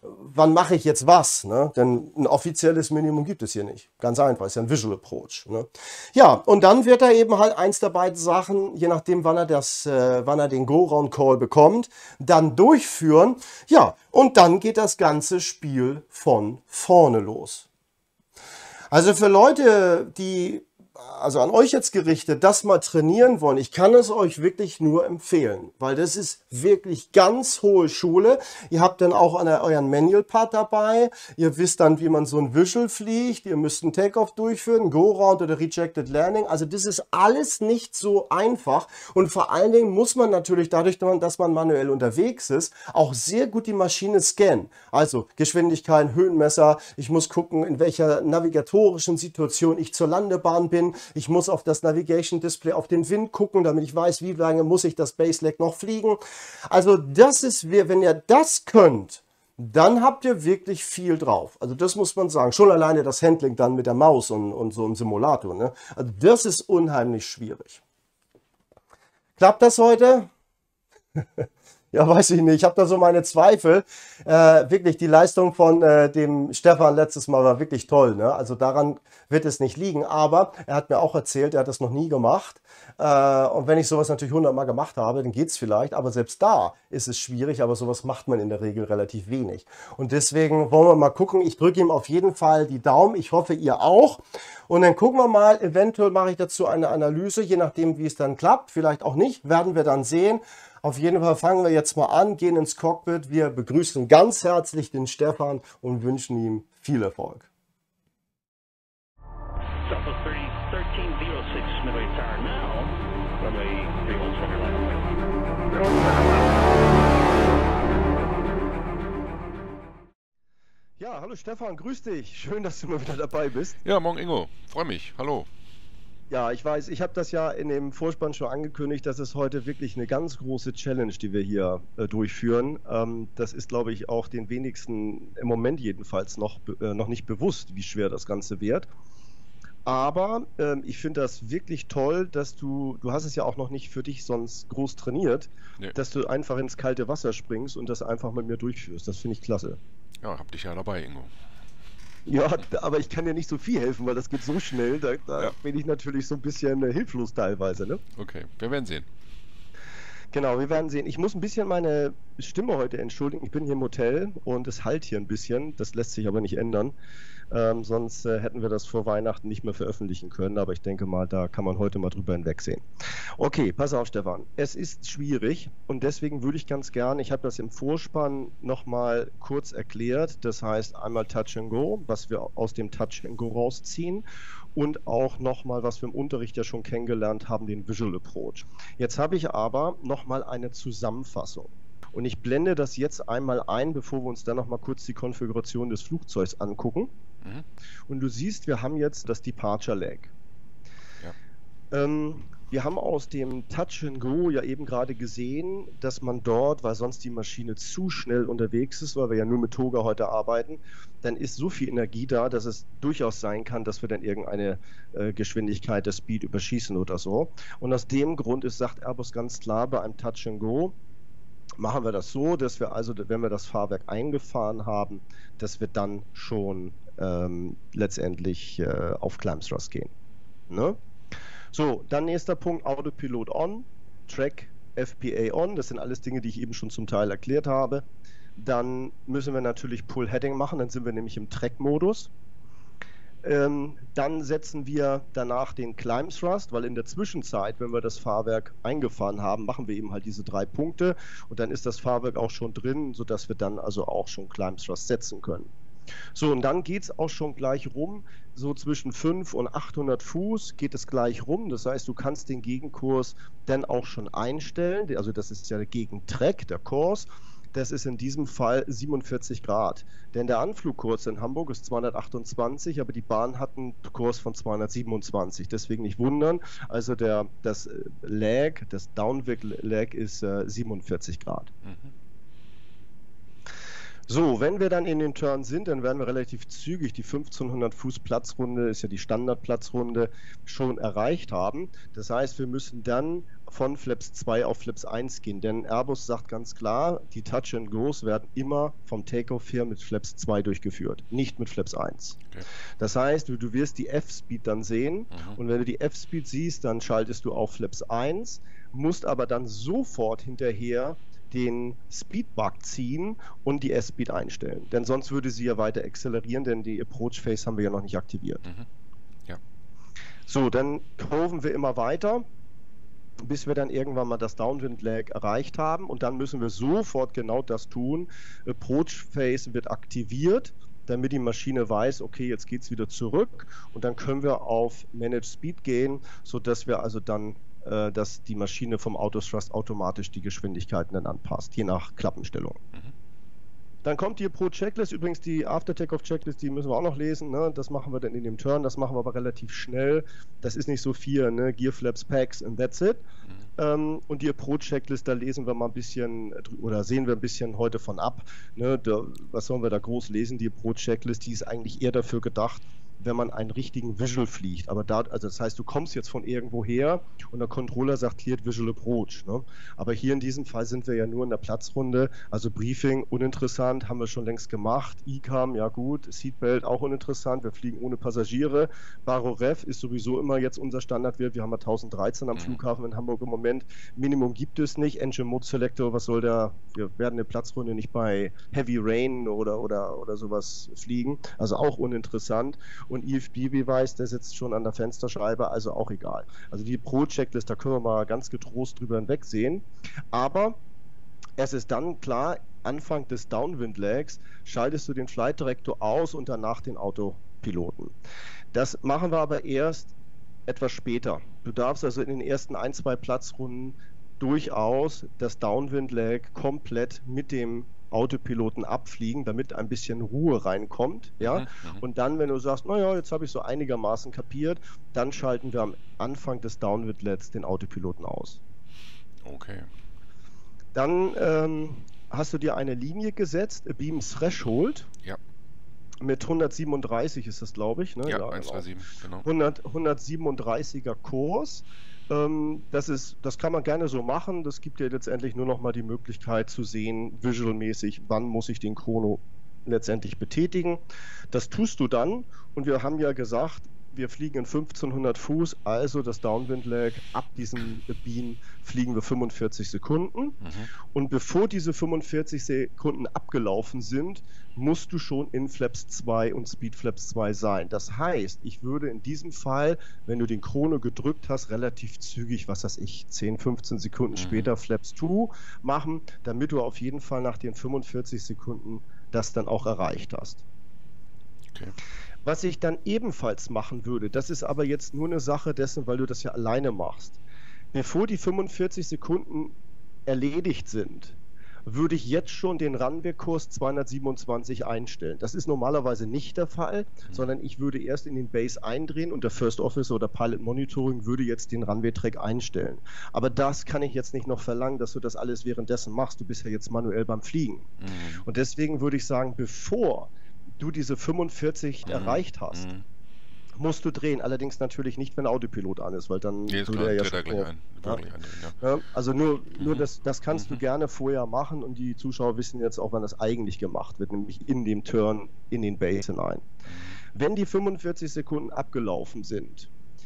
wann mache ich jetzt was? Ne? Denn ein offizielles Minimum gibt es hier nicht. Ganz einfach, ist ja ein Visual Approach. Ne? Ja, und dann wird er eben halt eins der beiden Sachen, je nachdem, wann er, das, äh, wann er den Go-Round-Call bekommt, dann durchführen. Ja, und dann geht das ganze Spiel von vorne los. Also für Leute, die, also an euch jetzt gerichtet, das mal trainieren wollen, ich kann es euch wirklich nur empfehlen, weil das ist wirklich ganz hohe Schule. Ihr habt dann auch eine, euren Manual-Part dabei, ihr wisst dann, wie man so ein Visual fliegt, ihr müsst einen Takeoff durchführen, Go-Round oder Rejected Landing, also das ist alles nicht so einfach und vor allen Dingen muss man natürlich dadurch, dass man manuell unterwegs ist, auch sehr gut die Maschine scannen. Also Geschwindigkeit, Höhenmesser, ich muss gucken, in welcher navigatorischen Situation ich zur Landebahn bin. Ich muss auf das Navigation Display, auf den Wind gucken, damit ich weiß, wie lange muss ich das Base Leg noch fliegen. Also das ist, wenn ihr das könnt, dann habt ihr wirklich viel drauf. Also das muss man sagen. Schon alleine das Handling dann mit der Maus und, und so im Simulator. Ne? Also das ist unheimlich schwierig. Klappt das heute? Ja, weiß ich nicht. Ich habe da so meine Zweifel. Äh, wirklich, die Leistung von äh, dem Stefan letztes Mal war wirklich toll. Ne? Also daran wird es nicht liegen. Aber er hat mir auch erzählt, er hat das noch nie gemacht. Äh, und wenn ich sowas natürlich hundertmal gemacht habe, dann geht es vielleicht. Aber selbst da ist es schwierig. Aber sowas macht man in der Regel relativ wenig. Und deswegen wollen wir mal gucken. Ich drücke ihm auf jeden Fall die Daumen. Ich hoffe, ihr auch. Und dann gucken wir mal. Eventuell mache ich dazu eine Analyse. Je nachdem, wie es dann klappt. Vielleicht auch nicht. Werden wir dann sehen. Auf jeden Fall fangen wir jetzt mal an, gehen ins Cockpit. Wir begrüßen ganz herzlich den Stefan und wünschen ihm viel Erfolg. Ja, hallo Stefan, grüß dich. Schön, dass du mal wieder dabei bist. Ja, morgen Ingo. Freue mich. Hallo. Ja, ich weiß, ich habe das ja in dem Vorspann schon angekündigt, das ist heute wirklich eine ganz große Challenge, die wir hier äh, durchführen. Ähm, das ist, glaube ich, auch den wenigsten im Moment jedenfalls noch, äh, noch nicht bewusst, wie schwer das Ganze wird. Aber ähm, ich finde das wirklich toll, dass du, du hast es ja auch noch nicht für dich sonst groß trainiert, nee. dass du einfach ins kalte Wasser springst und das einfach mit mir durchführst. Das finde ich klasse. Ja, hab dich ja dabei, Ingo. Ja, aber ich kann dir nicht so viel helfen, weil das geht so schnell, da, da ja. bin ich natürlich so ein bisschen äh, hilflos teilweise, ne? Okay, wir werden sehen. Genau, wir werden sehen. Ich muss ein bisschen meine Stimme heute entschuldigen. Ich bin hier im Hotel und es hallt hier ein bisschen. Das lässt sich aber nicht ändern. Ähm, sonst äh, hätten wir das vor Weihnachten nicht mehr veröffentlichen können. Aber ich denke mal, da kann man heute mal drüber hinwegsehen. Okay, pass auf, Stefan. Es ist schwierig und deswegen würde ich ganz gern, ich habe das im Vorspann nochmal kurz erklärt. Das heißt einmal Touch and Go, was wir aus dem Touch and Go rausziehen. Und auch nochmal, was wir im Unterricht ja schon kennengelernt haben, den Visual Approach. Jetzt habe ich aber nochmal eine Zusammenfassung. Und ich blende das jetzt einmal ein, bevor wir uns dann nochmal kurz die Konfiguration des Flugzeugs angucken. Mhm. Und du siehst, wir haben jetzt das Departure Leg. Ja. Ähm, wir haben aus dem Touch and Go ja eben gerade gesehen, dass man dort, weil sonst die Maschine zu schnell unterwegs ist, weil wir ja nur mit Toga heute arbeiten, dann ist so viel Energie da, dass es durchaus sein kann, dass wir dann irgendeine äh, Geschwindigkeit, der Speed überschießen oder so. Und aus dem Grund ist, sagt Airbus ganz klar, bei einem Touch and Go machen wir das so, dass wir also, wenn wir das Fahrwerk eingefahren haben, dass wir dann schon ähm, letztendlich äh, auf Climb Thrust gehen. Ne? So, dann nächster Punkt, Autopilot on, Track F P A on, das sind alles Dinge, die ich eben schon zum Teil erklärt habe. Dann müssen wir natürlich Pull Heading machen, dann sind wir nämlich im Track-Modus. Ähm, dann setzen wir danach den Climb Thrust, weil in der Zwischenzeit, wenn wir das Fahrwerk eingefahren haben, machen wir eben halt diese drei Punkte und dann ist das Fahrwerk auch schon drin, sodass wir dann also auch schon Climb Thrust setzen können. So, und dann geht es auch schon gleich rum, so zwischen fünfhundert und achthundert Fuß geht es gleich rum, das heißt, du kannst den Gegenkurs dann auch schon einstellen, also das ist ja der Gegentrack, der Kurs. Das ist in diesem Fall siebenundvierzig Grad. Denn der Anflugkurs in Hamburg ist zweihundertachtundzwanzig, aber die Bahn hat einen Kurs von zweihundertsiebenundzwanzig. Deswegen nicht wundern. Also der, das Lag, das Downwind Lag ist äh, siebenundvierzig Grad. Mhm. So, wenn wir dann in den Turn sind, dann werden wir relativ zügig die fünfzehnhundert Fuß Platzrunde, ist ja die Standardplatzrunde, schon erreicht haben. Das heißt, wir müssen dann von Flaps zwei auf Flaps eins gehen, denn Airbus sagt ganz klar, die Touch and Goes werden immer vom Takeoff her mit Flaps zwei durchgeführt, nicht mit Flaps eins. Okay. Das heißt, du, du wirst die F-Speed dann sehen mhm. und wenn du die F-Speed siehst, dann schaltest du auf Flaps eins, musst aber dann sofort hinterher den Speedbug ziehen und die S-Speed einstellen. Denn sonst würde sie ja weiter accelerieren, denn die Approach Phase haben wir ja noch nicht aktiviert. Mhm. Ja. So, dann kurven wir immer weiter, bis wir dann irgendwann mal das Downwind Lag erreicht haben und dann müssen wir sofort genau das tun. Approach Phase wird aktiviert, damit die Maschine weiß, okay, jetzt geht es wieder zurück und dann können wir auf Manage Speed gehen, sodass wir also dann dass die Maschine vom Autothrust automatisch die Geschwindigkeiten dann anpasst, je nach Klappenstellung. Mhm. Dann kommt die Pro-Checklist, übrigens die After-Takeoff-Checklist, die müssen wir auch noch lesen, ne? Das machen wir dann in dem Turn, das machen wir aber relativ schnell, das ist nicht so viel, ne? Gear Flaps, Packs and that's it. Mhm. Ähm, und die Pro-Checklist, da lesen wir mal ein bisschen, oder sehen wir ein bisschen heute von ab, ne? Da, was sollen wir da groß lesen, die Pro-Checklist, die ist eigentlich eher dafür gedacht, wenn man einen richtigen Visual fliegt. Aber da, also das heißt, du kommst jetzt von irgendwo her und der Controller sagt Cleared Visual Approach. Ne? Aber hier in diesem Fall sind wir ja nur in der Platzrunde. Also Briefing, uninteressant, haben wir schon längst gemacht. E C A M, ja gut. Seatbelt, auch uninteressant. Wir fliegen ohne Passagiere. Baro-Ref ist sowieso immer jetzt unser Standardwert. Wir haben ja tausenddreizehn am Flughafen in Hamburg im Moment. Minimum gibt es nicht. Engine Mode Selector, was soll der? Wir werden eine Platzrunde nicht bei Heavy Rain oder, oder, oder sowas fliegen. Also auch uninteressant. Und E F B-Beweis, der sitzt schon an der Fensterscheibe, also auch egal. Also die Pro-Checklist, da können wir mal ganz getrost drüber hinwegsehen. Aber es ist dann klar, Anfang des Downwind-Lags schaltest du den Flight Director aus und danach den Autopiloten. Das machen wir aber erst etwas später. Du darfst also in den ersten ein, zwei Platzrunden durchaus das Downwind-Lag komplett mit dem Autopiloten abfliegen, damit ein bisschen Ruhe reinkommt, ja, mhm, und dann, wenn du sagst, naja, jetzt habe ich so einigermaßen kapiert, dann schalten wir am Anfang des Downwind-Lags den Autopiloten aus. Okay. Dann ähm, hast du dir eine Linie gesetzt, a Beam Threshold. Ja. Mit hundertsiebenunddreißig ist das, glaube ich, ne? Ja, ja, eins drei sieben, genau. hundert, hundertsiebenunddreißiger Kurs. Das ist, das kann man gerne so machen. Das gibt dir letztendlich nur noch mal die Möglichkeit zu sehen, visualmäßig, wann muss ich den Chrono letztendlich betätigen. Das tust du dann und wir haben ja gesagt, wir fliegen in fünfzehnhundert Fuß, also das Downwind Lag, ab diesem Beam fliegen wir fünfundvierzig Sekunden. Mhm. Und bevor diese fünfundvierzig Sekunden abgelaufen sind, musst du schon in Flaps zwei und Speed Flaps zwei sein. Das heißt, ich würde in diesem Fall, wenn du den Chrono gedrückt hast, relativ zügig, was weiß ich, zehn, fünfzehn Sekunden mhm. später Flaps zwei machen, damit du auf jeden Fall nach den fünfundvierzig Sekunden das dann auch erreicht hast. Okay. Was ich dann ebenfalls machen würde, das ist aber jetzt nur eine Sache dessen, weil du das ja alleine machst. Bevor die fünfundvierzig Sekunden erledigt sind, würde ich jetzt schon den Runway-Kurs zweihundertsiebenundzwanzig einstellen. Das ist normalerweise nicht der Fall, mhm. sondern ich würde erst in den Base eindrehen und der First Officer oder Pilot Monitoring würde jetzt den Runway-Track einstellen. Aber das kann ich jetzt nicht noch verlangen, dass du das alles währenddessen machst. Du bist ja jetzt manuell beim Fliegen. Mhm. Und deswegen würde ich sagen, bevor du diese fünfundvierzig mhm. erreicht hast, mhm. musst du drehen. Allerdings natürlich nicht, wenn der Autopilot an ist, weil dann nee, würde er ja schon gleich ein. Ja. Ein, ja. Ja, also nur, mhm. nur das, das kannst mhm. du gerne vorher machen und die Zuschauer wissen jetzt auch, wann das eigentlich gemacht wird, nämlich in dem Turn in den Base hinein. Mhm. Wenn die fünfundvierzig Sekunden abgelaufen sind,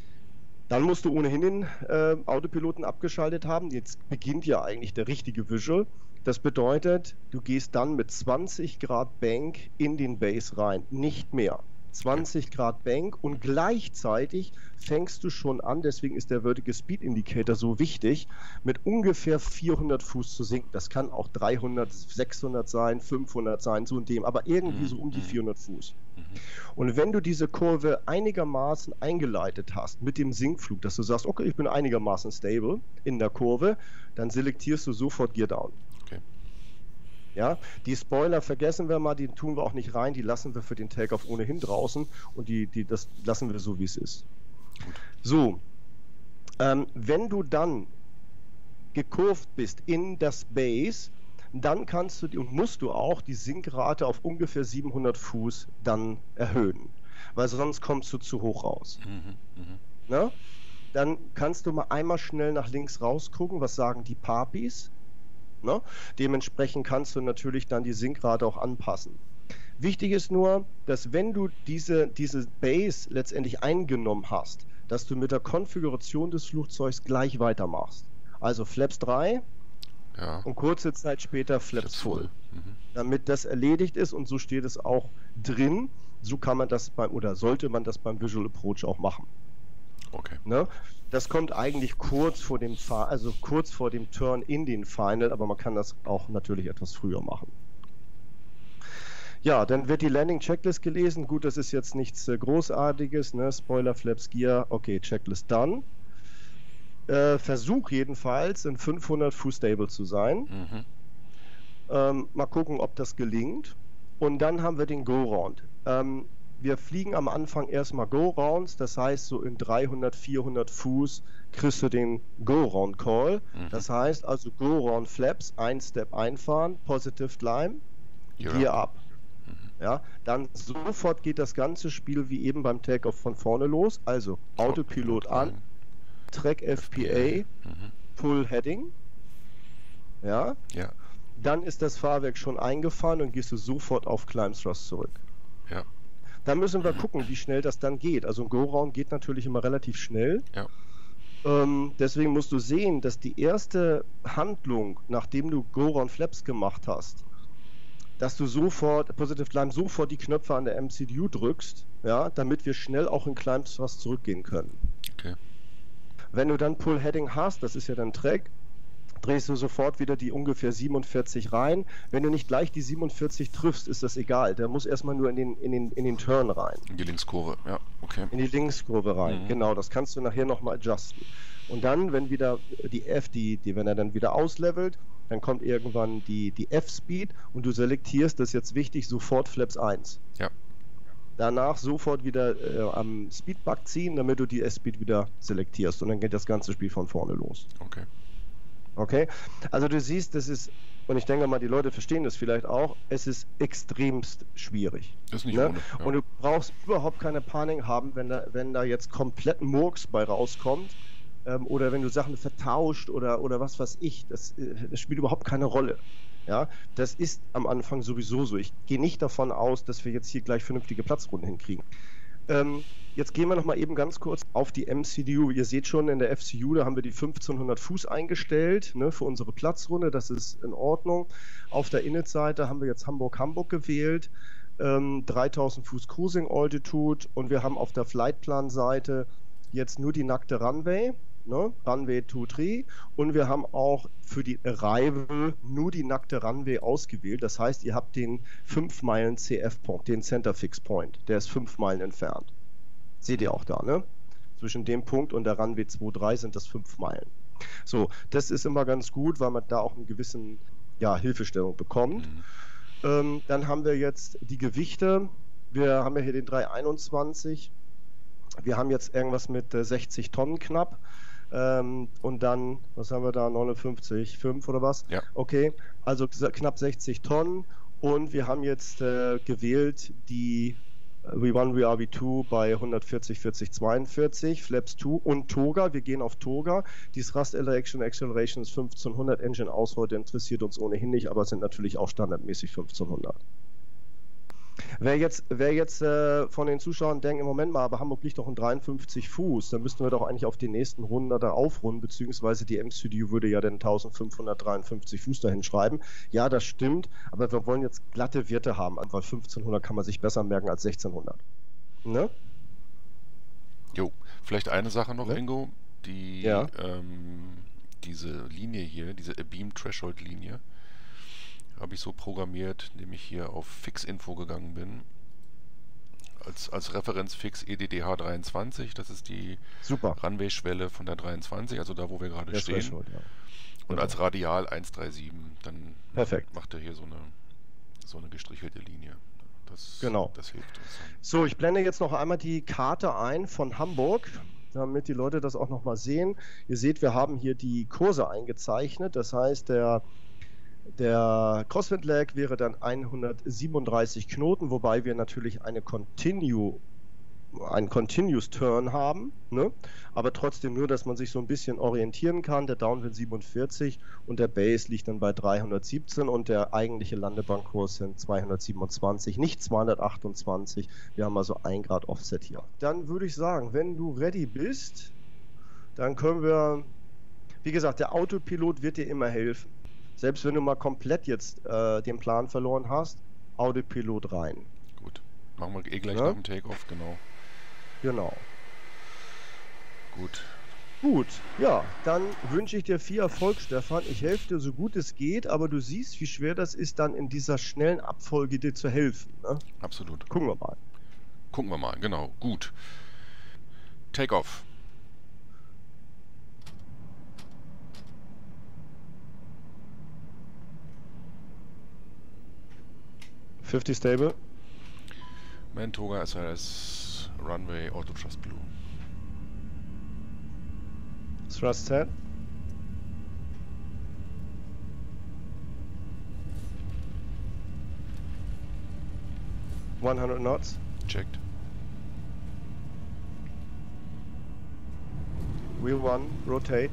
dann musst du ohnehin den äh, Autopiloten abgeschaltet haben. Jetzt beginnt ja eigentlich der richtige Visual. Das bedeutet, du gehst dann mit zwanzig Grad Bank in den Base rein, nicht mehr. zwanzig Grad Bank und gleichzeitig fängst du schon an, deswegen ist der Vertical Speed Indicator so wichtig, mit ungefähr vierhundert Fuß zu sinken. Das kann auch dreihundert, sechshundert sein, fünfhundert sein, so in dem, aber irgendwie so um die vierhundert Fuß. Und wenn du diese Kurve einigermaßen eingeleitet hast mit dem Sinkflug, dass du sagst, okay, ich bin einigermaßen stable in der Kurve, dann selektierst du sofort Gear Down. Okay. Ja, die Spoiler vergessen wir mal, die tun wir auch nicht rein, die lassen wir für den Takeoff ohnehin draußen und die, die, das lassen wir so, wie es ist. Gut. So, ähm, wenn du dann gekurvt bist in das Base, dann kannst du die, und musst du auch die Sinkrate auf ungefähr siebenhundert Fuß dann erhöhen, weil sonst kommst du zu hoch raus. Mhm. Mhm. Ne? Dann kannst du mal einmal schnell nach links rausgucken, was sagen die Papis. Ne? Dementsprechend kannst du natürlich dann die Sinkrate auch anpassen. Wichtig ist nur, dass wenn du diese, diese Base letztendlich eingenommen hast, dass du mit der Konfiguration des Flugzeugs gleich weitermachst. Also Flaps drei Ja. und kurze Zeit später Flaps Flaps Full. Full. Mhm. Damit das erledigt ist, und so steht es auch drin, so kann man das beim, oder sollte man das beim Visual Approach auch machen. Okay. Ne? Das kommt eigentlich kurz vor dem Fa- also kurz vor dem Turn in den Final, aber man kann das auch natürlich etwas früher machen. Ja, dann wird die Landing Checklist gelesen. Gut, das ist jetzt nichts äh, Großartiges, ne? Spoiler, Flaps, Gear, okay, Checklist done. Äh, Versuch jedenfalls in fünfhundert Fuß stable zu sein. Mhm. Ähm, mal gucken, ob das gelingt. Und dann haben wir den Go-Round. Ähm, wir fliegen am Anfang erstmal Go-Rounds, das heißt, so in dreihundert, vierhundert Fuß kriegst du den Go-Round-Call. Mhm. Das heißt also Go-Round Flaps, ein Step einfahren, Positive Climb, Gear Gear up. up. Ja, dann sofort geht das ganze Spiel wie eben beim Takeoff von vorne los. Also Autopilot an, Track F P A, Mhm. Pull Heading. Ja, Ja. dann ist das Fahrwerk schon eingefahren und gehst du sofort auf Climb Thrust zurück. Ja. Da müssen wir gucken, wie schnell das dann geht. Also ein Go-Round geht natürlich immer relativ schnell. Ja. Ähm, deswegen musst du sehen, dass die erste Handlung, nachdem du Go-Round Flaps gemacht hast, dass du sofort, Positive Climb, sofort die Knöpfe an der M C D U drückst, ja, damit wir schnell auch in Climb Thrust zurückgehen können. Okay. Wenn du dann Pull Heading hast, das ist ja dann Track, drehst du sofort wieder die ungefähr siebenundvierzig rein. Wenn du nicht gleich die siebenundvierzig triffst, ist das egal. Der muss erstmal nur in den, in den, in den Turn rein. In die Linkskurve, ja, okay. In die Linkskurve rein, Mhm. genau. Das kannst du nachher nochmal adjusten. Und dann, wenn wieder die F, die, die, wenn er dann wieder auslevelt, dann kommt irgendwann die, die F-Speed und du selektierst, das ist jetzt wichtig, sofort Flaps eins. Ja. Danach sofort wieder äh, am Speedbug ziehen, damit du die S-Speed wieder selektierst. Und dann geht das ganze Spiel von vorne los. Okay. Okay? Also du siehst, das ist, und ich denke mal, die Leute verstehen das vielleicht auch, es ist extremst schwierig. Ist nicht Ne? ohne. Ja. Und du brauchst überhaupt keine Panik haben, wenn da, wenn da jetzt komplett Murks bei rauskommt. Ähm, oder wenn du Sachen vertauscht oder, oder was weiß ich. Das, äh, das spielt überhaupt keine Rolle. Ja? Das ist am Anfang sowieso so. Ich gehe nicht davon aus, dass wir jetzt hier gleich vernünftige Platzrunden hinkriegen. Ähm, jetzt gehen wir noch mal eben ganz kurz auf die M C D U. Ihr seht schon, in der F C U, da haben wir die fünfzehnhundert Fuß eingestellt, ne, für unsere Platzrunde. Das ist in Ordnung. Auf der Init-Seite haben wir jetzt Hamburg-Hamburg gewählt. Ähm, dreitausend Fuß Cruising Altitude. Und wir haben auf der Flightplan-Seite jetzt nur die nackte Runway. Ne? Runway zwei drei, und wir haben auch für die Arrival nur die nackte Runway ausgewählt. Das heißt, ihr habt den fünf Meilen C F-Punkt, den Center Fix Point, der ist fünf Meilen entfernt. Seht ihr auch da, ne? Zwischen dem Punkt und der Runway zwei drei sind das fünf Meilen. So, das ist immer ganz gut, weil man da auch eine gewissen ja, Hilfestellung bekommt. Mhm. Ähm, dann haben wir jetzt die Gewichte. Wir haben ja hier den drei einundzwanzig. Wir haben jetzt irgendwas mit äh, sechzig Tonnen knapp. Ähm, und dann, was haben wir da, neunundfünfzig Komma fünf oder was? Ja. Okay, also knapp sechzig Tonnen. Und wir haben jetzt äh, gewählt die äh, V eins V R V zwei bei hundertvierzig, vierzig, zweiundvierzig, Flaps zwei und Toga. Wir gehen auf Toga. Die Thrust Elevation Acceleration ist fünfzehnhundert, Engine aus heute interessiert uns ohnehin nicht, aber sind natürlich auch standardmäßig fünfzehnhundert. Wer jetzt, wer jetzt äh, von den Zuschauern denkt, im Moment mal, aber Hamburg liegt doch in dreiundfünfzig Fuß, dann müssten wir doch eigentlich auf die nächsten Runden da aufrunden, beziehungsweise die M C D U würde ja dann eintausendfünfhundertdreiundfünfzig Fuß dahin schreiben. Ja, das stimmt, aber wir wollen jetzt glatte Werte haben, weil fünfzehnhundert kann man sich besser merken als sechzehnhundert. Ne? Jo, vielleicht eine Sache noch, Ne? Ingo. Die, Ja. ähm, diese Linie hier, diese Beam Threshold Linie, habe ich so programmiert, indem ich hier auf Fix-Info gegangen bin. Als, als Referenz Fix E D D H dreiundzwanzig, das ist die Super. Runway-Schwelle von der dreiundzwanzig, also da, wo wir gerade Der stehen. Threshold, ja. Und Genau. als Radial eins drei sieben, dann Perfekt. macht er hier so eine, so eine gestrichelte Linie. Das, Genau. das hilft uns. So, ich blende jetzt noch einmal die Karte ein von Hamburg, damit die Leute das auch noch mal sehen. Ihr seht, wir haben hier die Kurse eingezeichnet. Das heißt, der Der Crosswind Lag wäre dann hundertsiebenunddreißig Knoten, wobei wir natürlich eine Continue, einen Continuous Turn haben, ne? Aber trotzdem nur, dass man sich so ein bisschen orientieren kann. Der Downwind siebenundvierzig und der Base liegt dann bei dreihundertsiebzehn und der eigentliche Landebankkurs sind zweihundertsiebenundzwanzig, nicht zweihundertachtundzwanzig. Wir haben also ein Grad Offset hier. Dann würde ich sagen, wenn du ready bist, dann können wir, wie gesagt, der Autopilot wird dir immer helfen. Selbst wenn du mal komplett jetzt äh, den Plan verloren hast, Autopilot rein. Gut, machen wir eh gleich Ja? nach dem Takeoff, genau. Genau. Gut. Gut, ja, dann wünsche ich dir viel Erfolg, Stefan. Ich helfe dir so gut es geht, aber du siehst, wie schwer das ist, dann in dieser schnellen Abfolge dir zu helfen. Ne? Absolut. Gucken wir mal. Gucken wir mal, genau. Gut. Takeoff. fünfzig stable. Mantoga S R S Runway Auto Thrust Blue. Thrust set. hundert knots. Checked. Wheel one, rotate.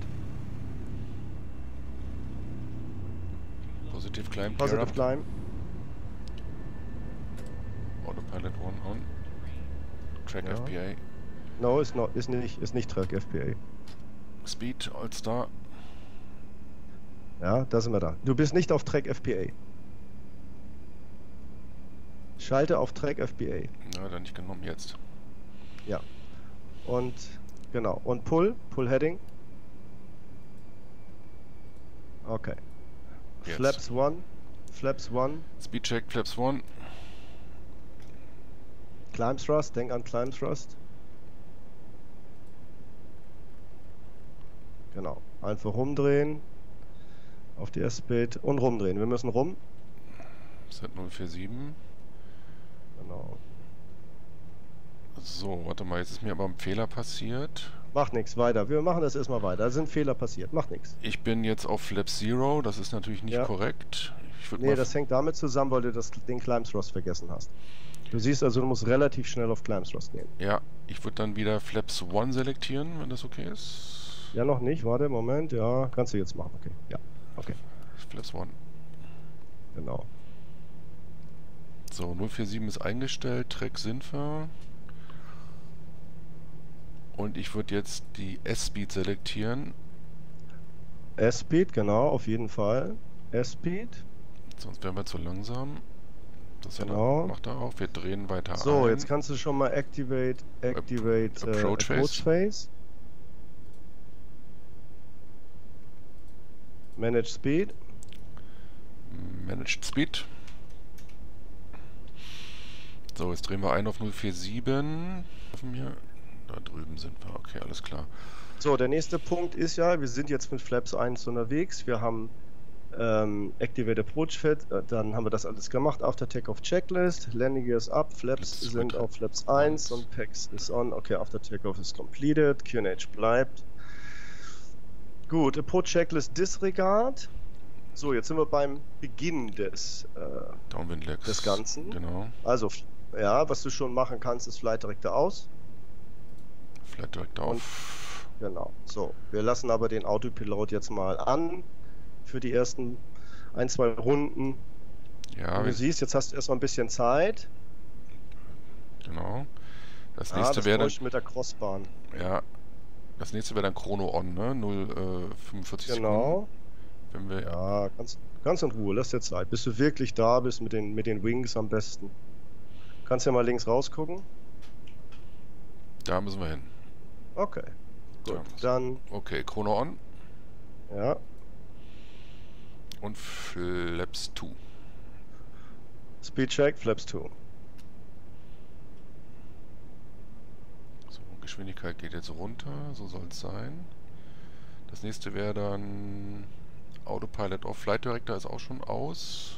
Positive climb. Positive gear up. climb. Autopilot one on. Track Ja. F P A. No, ist, not, ist nicht, ist nicht Track F P A. Speed All-Star. Ja, da sind wir da. Du bist nicht auf Track F P A. Schalte auf Track F P A. Na, dann nicht genommen jetzt. Ja. Und genau. Und Pull, Pull Heading. Okay. Jetzt. Flaps one, Flaps one, Speed check, Flaps one. Climb Thrust, denk an Climb Thrust. Genau. Einfach rumdrehen. Auf die S-Speed und rumdrehen. Wir müssen rum. Set null vier sieben. Genau. So, warte mal, jetzt ist mir aber ein Fehler passiert. Macht nichts, weiter. Wir machen das erstmal weiter. Da sind Fehler passiert. Macht nichts. Ich bin jetzt auf Flap Zero, das ist natürlich nicht Ja. korrekt. Ich würd Nee, mal das hängt damit zusammen, weil du das, den Climb Thrust vergessen hast. Du siehst also, du musst relativ schnell auf Climb Thrust gehen. Ja, ich würde dann wieder Flaps one selektieren, wenn das okay ist. Ja, noch nicht. Warte, Moment. Ja, kannst du jetzt machen. Okay. Ja, okay. Flaps one. Genau. So, null vier sieben ist eingestellt, Track sind wir. Und ich würde jetzt die S-Speed selektieren, S-Speed, genau, auf jeden Fall. S-Speed. sonst wären wir zu langsam. Das Genau. macht er auch. Wir drehen weiter So, ein. jetzt kannst du schon mal Activate, Activate Ap- äh, Approach Phase. Approach Phase. Manage Speed. Managed Speed. So, jetzt drehen wir ein auf null vier sieben. Hier. Da drüben sind wir. Okay, alles klar. So, der nächste Punkt ist ja, wir sind jetzt mit Flaps eins unterwegs. Wir haben ähm, Activate Approach Phase, äh, dann haben wir das alles gemacht. After Takeoff Checklist, Landing Gear ist up, Flaps Flaps sind mit auf Flaps eins eins. und P A X ist on. Okay, After Takeoff ist completed, Q N H bleibt. Gut, Approach Checklist Disregard. So, jetzt sind wir beim Beginn des, äh, Downwind Legs. des Ganzen. Genau. Also, ja, was du schon machen kannst, ist Flight Director aus. Flight direkt Und- auf. Genau. So, wir lassen aber den Autopilot jetzt mal an für die ersten ein, zwei Runden. Ja, Wie wir, du siehst, jetzt hast du erstmal ein bisschen Zeit. genau. Das Ja, nächste das wäre brauche dann. ich mit der Crossbahn. Ja. Das nächste wäre dann Chrono on, ne? null äh, fünfundvierzig Genau. Sekunden. Wenn wir. Ja, ganz, ganz in Ruhe, lass dir Zeit. Bis du wirklich da bist mit den, mit den Wings am besten. Kannst ja mal links rausgucken. Da müssen wir hin. Okay. Gut, Da dann, Okay, Chrono on ja, und Flaps zwei. Speed Check, Flaps zwei. So, Geschwindigkeit geht jetzt runter, so soll es sein. Das nächste wäre dann Autopilot off. Flight Director ist auch schon aus.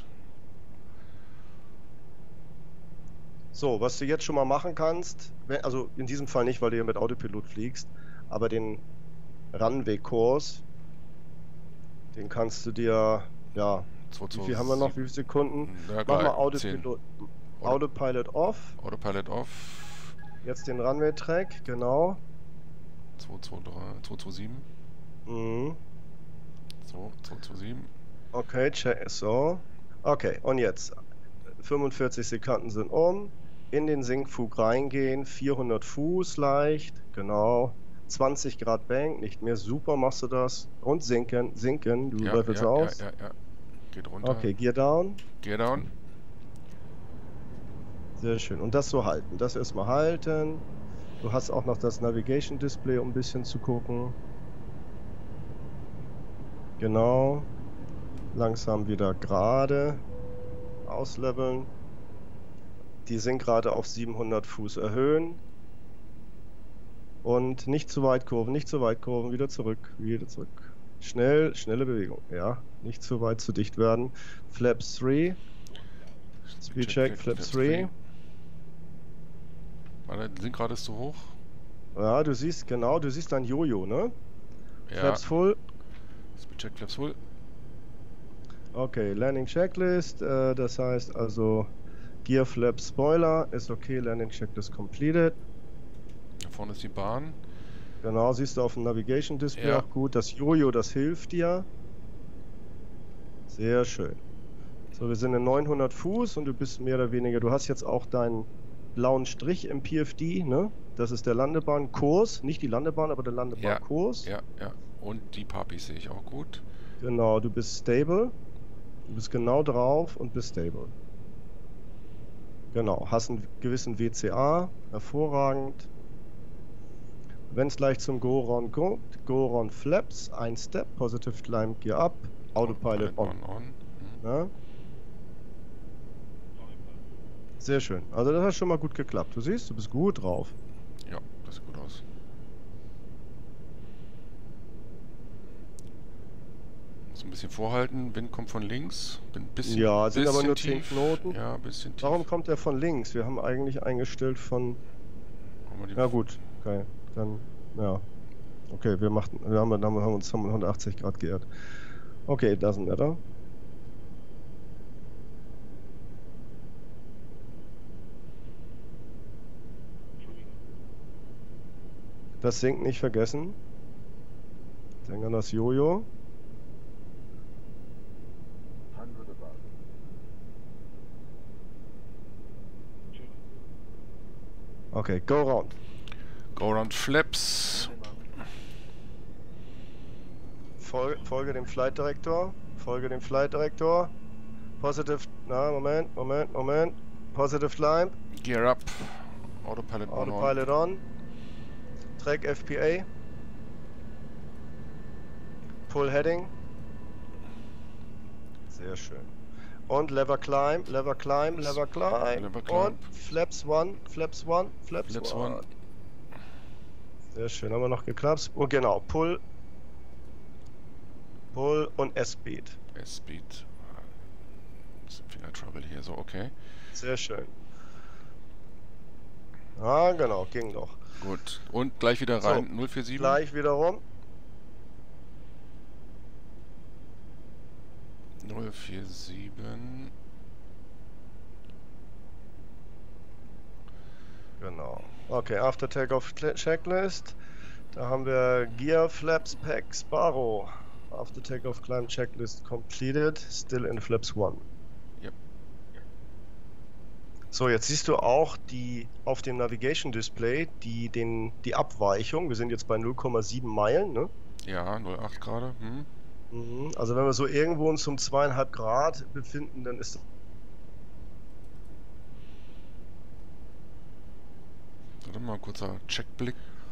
So, was du jetzt schon mal machen kannst, wenn, also in diesem Fall nicht, weil du hier mit Autopilot fliegst, aber den Runway-Kurs, den kannst du dir, ja, zwei, Wie viel haben wir noch? Wie viele Sekunden? Ja, Mach mal zehn. Autopilot, Autopilot off. Autopilot off. Jetzt den Runway-Track, genau. zwei zwei drei, zwei zwei sieben. Mhm. So, zwei zwei sieben. Okay, check, so. Okay, und jetzt. fünfundvierzig Sekunden sind um. In den Sinkflug reingehen. vierhundert Fuß leicht. Genau. zwanzig Grad Bank. Nicht mehr. Super machst du das. Und sinken. Sinken. Du Ja, löffelst ja, aus. ja, ja, ja. Geht runter. Okay, Gear down. Gear down. Sehr schön. Und das so halten. Das erstmal halten. Du hast auch noch das Navigation Display, um ein bisschen zu gucken. Genau. Langsam wieder gerade ausleveln. Die Sinkrate auf siebenhundert Fuß erhöhen. Und nicht zu weit kurven, nicht zu weit kurven. Wieder zurück, wieder zurück. Schnell, schnelle Bewegung. Ja, nicht zu weit, zu dicht werden. Flaps drei. Speed check, Flaps drei. Warte, die Sinkrate ist zu hoch. Ja, du siehst, genau, du siehst dein Jojo, ne? Ja. Flaps full. Speed check, Flaps full. Okay, Landing Checklist, äh, das heißt also Gear Flap Spoiler ist okay, Landing Checklist completed. Da vorne ist die Bahn. Genau, siehst du auf dem Navigation Display Ja. auch gut. Das Jojo, das hilft dir. Sehr schön. So, wir sind in neunhundert Fuß und du bist mehr oder weniger, du hast jetzt auch deinen blauen Strich im P F D, ne? Das ist der Landebahnkurs, nicht die Landebahn, aber der Landebahnkurs. Ja, ja. Und die Papis sehe ich auch gut. Genau, du bist stable. Du bist genau drauf und bist stable. Genau, hast einen gewissen W C A, hervorragend. Wenn es gleich zum Go-Round kommt, Go-Round Flaps, ein Step, Positive Climb Gear Up, Autopilot on. on, on. Hm. Ja? Sehr schön. Also das hat schon mal gut geklappt. Du siehst, du bist gut drauf. Ja, das sieht gut aus. Muss ein bisschen vorhalten. Wind kommt von links. Bin ein bisschen, Ja, sind bisschen aber nur tief. zehn Knoten. Ja, ein bisschen tief. Warum kommt der von links? Wir haben eigentlich eingestellt von... Machen wir die- Ja gut, okay. Dann, ja. Okay, wir, machten, wir, haben, wir haben uns haben hundertachtzig Grad geehrt. Okay, doesn't matter. Das Sinken nicht vergessen. Denk an das Jojo. Okay, go round. Go around Flaps. Folge, folge dem Flight Director. Folge dem Flight Director. Positive. Na, Moment, Moment, Moment. Positive climb. Gear up. Autopilot on. Autopilot on. Track F P A. Pull heading. Sehr schön. Und Lever climb, Lever climb, Lever climb. Lever climb. Und Flaps one, Flaps one, Flaps, Flaps one. one. Sehr schön, haben wir noch geklappt. Und genau, Pull. Pull und S-Speed. S-Speed. Finger Trouble hier, so, okay. Sehr schön. Ah, genau, ging doch. Gut. Und gleich wieder So, rein. null vier sieben. Gleich wieder rum. null vier sieben. Genau. Okay, After Takeoff Checklist. Da haben wir Gear Flaps Pack Sparrow. After Takeoff Climb Checklist completed. Still in Flaps one. Yep. So, jetzt siehst du auch die auf dem Navigation Display die, den, die Abweichung. Wir sind jetzt bei null Komma sieben Meilen, ne? Ja, null acht gerade. Hm. Mhm. Also wenn wir so irgendwo uns um zweieinhalb Grad befinden, dann ist Warte mal, kurzer Checkblick.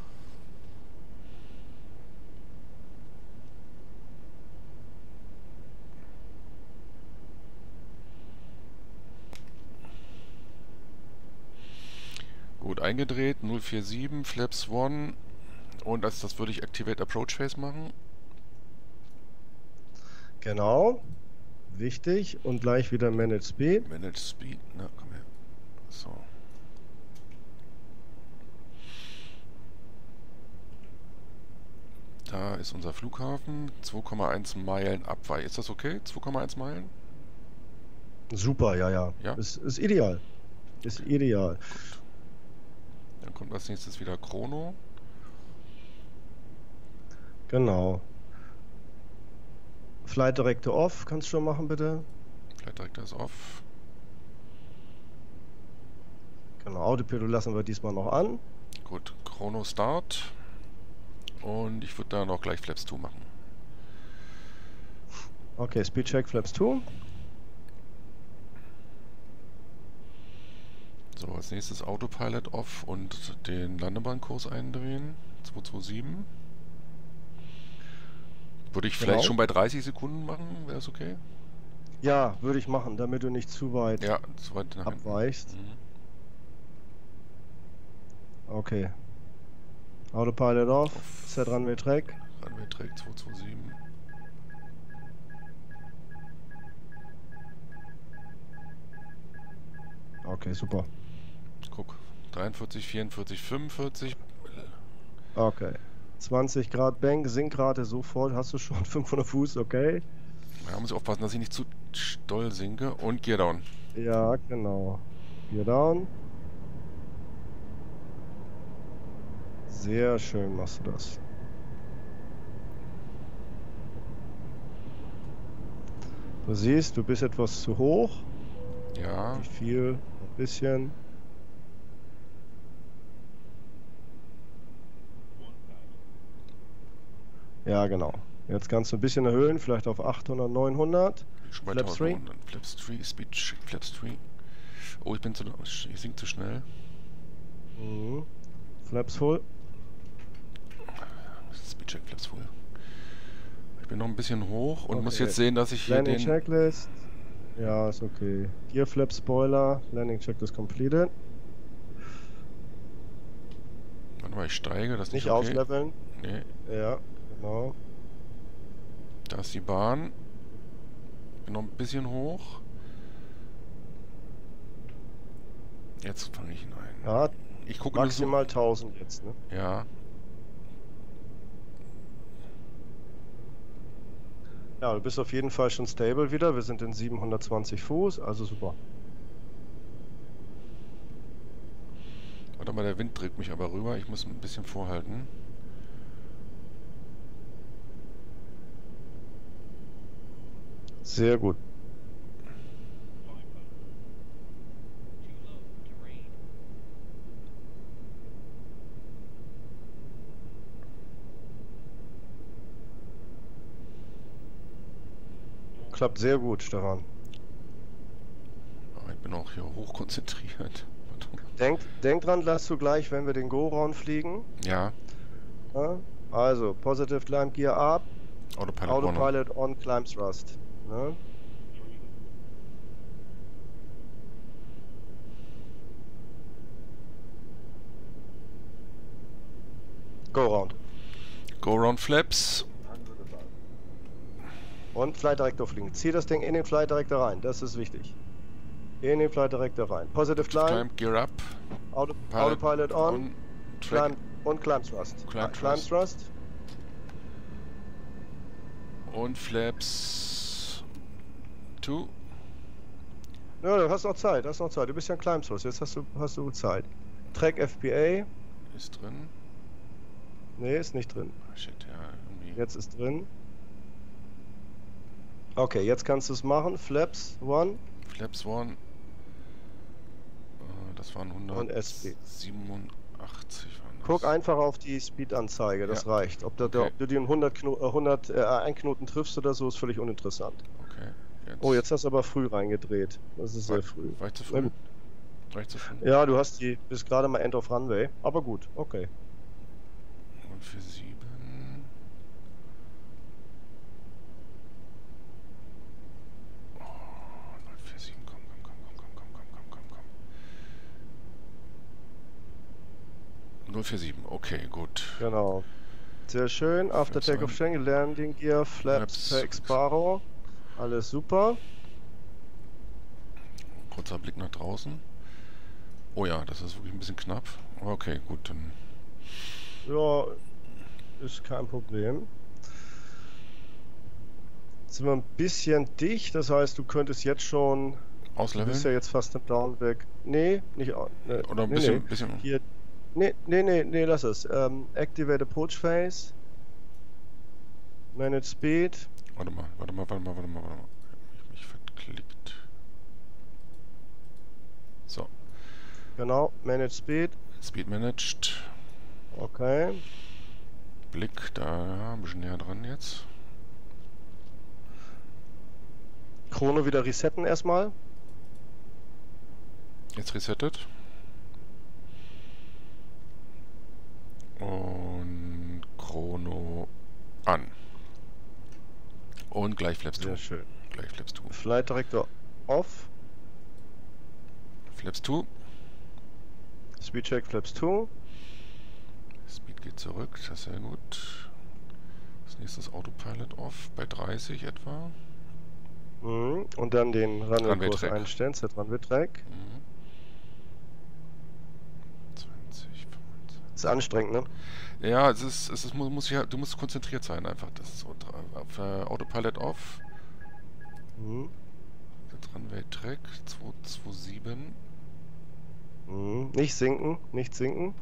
Gut, eingedreht, null vier sieben, Flaps one. Und das, das würde ich Activate Approach Phase machen. genau wichtig und gleich wieder Manage Speed. Manage Speed, na komm her. So. Da ist unser Flughafen. zwei Komma eins Meilen Abweich. Ist das okay? zwei Komma eins Meilen? Super, ja, ja. Ja? Ist, ist ideal. Ist ideal. Dann kommt als nächstes wieder Chrono. Genau. Flight Director off, kannst du schon machen, bitte? Flight Director ist off. Genau, Autopilot lassen wir diesmal noch an. Gut, Chrono Start. Und ich würde da noch gleich Flaps zwei machen. Okay, Speed Check, Flaps zwei. So, als nächstes Autopilot off und den Landebankurs eindrehen. zwei zwei sieben. Würde ich vielleicht Genau. schon bei dreißig Sekunden machen, wäre das okay? Ja, würde ich machen, damit du nicht zu weit Ja, zu weit nach hinten. abweichst. Mhm. Okay. Autopilot off, Off. Set Runway Track. Runway Track zwei zwei sieben. Okay, super. Guck, dreiundvierzig, vierundvierzig, fünfundvierzig. Okay. zwanzig Grad Bank, Sinkrate sofort, hast du schon fünfhundert Fuß, okay? Da muss ich aufpassen, dass ich nicht zu doll sinke. Und Gear Down. Ja, genau. Gear down. Sehr schön machst du das. Du siehst, du bist etwas zu hoch. Ja, Wie viel? Ein bisschen. Ja, genau. Jetzt kannst du ein bisschen erhöhen, vielleicht auf achthundert, neunhundert. schon bei Flaps drei. eintausendneunhundert. Flaps drei, Speed Check, Flaps drei. Oh, ich bin zu, ich sinke zu schnell. Mhm. Flaps voll. Speed Check, Flaps voll. Ich bin noch ein bisschen hoch und Okay. muss jetzt sehen, dass ich hier Landing den... Checklist. Ja, ist okay. Gear Flap Spoiler. Landing Checklist completed. Warte mal, ich steige, das ist nicht Nicht okay. ausleveln. Nee, Ja, genau. da ist die Bahn. Bin noch ein bisschen hoch. Jetzt fange ich ihn ein. Ja, Ich gucke nur so. maximal tausend jetzt, ne? Ja, Ja, du bist auf jeden Fall schon stable wieder. Wir sind in siebenhundertzwanzig Fuß, also super. warte mal, der Wind dreht mich aber rüber. Ich muss ein bisschen vorhalten. Sehr gut. Klappt sehr gut, Stefan. Ah, ich bin auch hier hoch konzentriert. Warte mal. Denk, denk dran, lass du gleich, wenn wir den Go-Round fliegen. Ja, Ja? Also, Positive Climb Gear up, Autopilot, Autopilot. Autopilot on Climb Thrust. Ne? Go-Round. Go Round Flaps. Und Flight Director fliegen. Zieh das Ding in den Flight Director rein, das ist wichtig. In den Flight Director rein. Positive Climb, Climb, Gear Up. Auto, Pilot Autopilot on, Track. Climb und Climb Thrust. Climb Climb Thrust. Thrust. Und Flaps zwei. Ja, du hast noch Zeit, hast noch Zeit. Du bist ja ein Climb Thrust, jetzt hast du, hast du Zeit. Track F P A. Ist drin. Nee, ist nicht drin. Ah, shit, ja, irgendwie. Jetzt ist drin. Okay, jetzt kannst du es machen. Flaps one. Flaps One. Äh, das waren Und S P. hundertsiebenundachtzig. Waren das. Guck einfach auf die Speed-Anzeige, das Ja. reicht. Ob, da, Okay. ob du den hundert, Kno äh, hundert äh, ein Knoten triffst oder so, ist völlig uninteressant. Okay. Jetzt. Oh, jetzt hast du aber früh reingedreht. Das ist War, sehr früh. war ich zu Na früh? gut. War ich zu früh? Ja, du hast die, bist gerade mal End of Runway. Aber gut, okay. Und für sieben. Oh, null vier sieben, komm, komm, komm, komm, komm, komm, komm, komm, komm, komm. null vier sieben, okay, gut. Genau. Sehr schön. After Flaps Takeoff on. Strength, Landing Gear, Flaps, Flaps. Pack, Sparrow. Alles super. Kurzer Blick nach draußen. Oh ja, das ist wirklich ein bisschen knapp. Aber okay, gut, dann. Ja, ist kein Problem. Jetzt sind wir ein bisschen dicht, das heißt, du könntest jetzt schon Du Ausleveln? bist ja jetzt fast im Downweg. Nee, nicht. au- Nee, Oder ein nee, bisschen, nee. bisschen. Hier. Nee, nee, nee, nee, lass es. Ähm, Activate Approach Phase. Manage Speed. Warte mal, warte mal, warte mal, warte mal, warte mal. Ich hab mich verklickt. So, Genau, Manage Speed. Speed managed. Okay. Blick, da ein bisschen näher dran jetzt. Chrono wieder resetten erstmal. Jetzt resettet. Und Chrono an. Und gleich Flaps Sehr zwei. schön. Gleich Flaps zwei. Flight Director off. Flaps zwei. Speed Check Flaps zwei. Speed geht zurück, das ist sehr gut. Als nächstes Autopilot off bei dreißig etwa. Mhm. Und dann den Runway-Kurs Runway-Track. einstellen, Set Runway-Track. Mhm. zwanzig, fünfundzwanzig. Ist anstrengend, ne? Ja, es ist, es ist, muss, muss ja, du musst konzentriert sein einfach. Das ist so, auf äh, Autopilot off. Mhm. Set Runway Track zweihundertsiebenundzwanzig. Mhm. Nicht sinken, nicht sinken.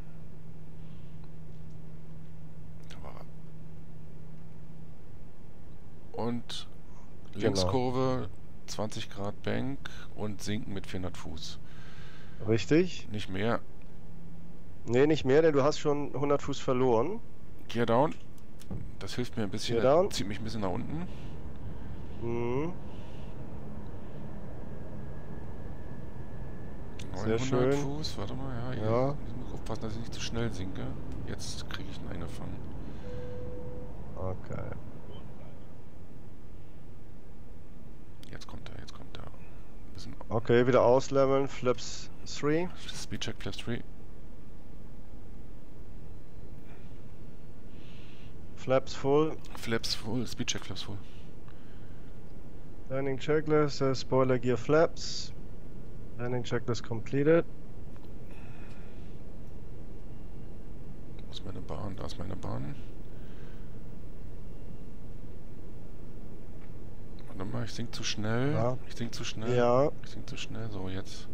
Da war er. Und Genau. Linkskurve, zwanzig Grad Bank und sinken mit vierhundert Fuß. Richtig. Nicht mehr. Nee, nicht mehr, denn du hast schon hundert Fuß verloren. Gear down. Das hilft mir ein bisschen. Gear down. Zieht mich ein bisschen nach unten. Mhm. Sehr neunhundert schön. Fuß, warte mal, ja. Hier, Ja. Ich muss aufpassen, dass ich nicht zu schnell sinke. Jetzt kriege ich ihn eingefangen. Okay. Jetzt kommt er, jetzt kommt er. Ein bisschen Okay, wieder ausleveln. Flaps drei. Speedcheck, Flaps drei. Flaps full. Flaps full, Speedcheck, Flaps full. Landing checklist. Uh, spoiler gear flaps. Landing checklist completed. Wo ist meine Bahn? Da ist meine Bahn. Warte mal, ich sink zu schnell. Ja. Ich sink zu schnell. Ja. Ich sink zu schnell. So, jetzt.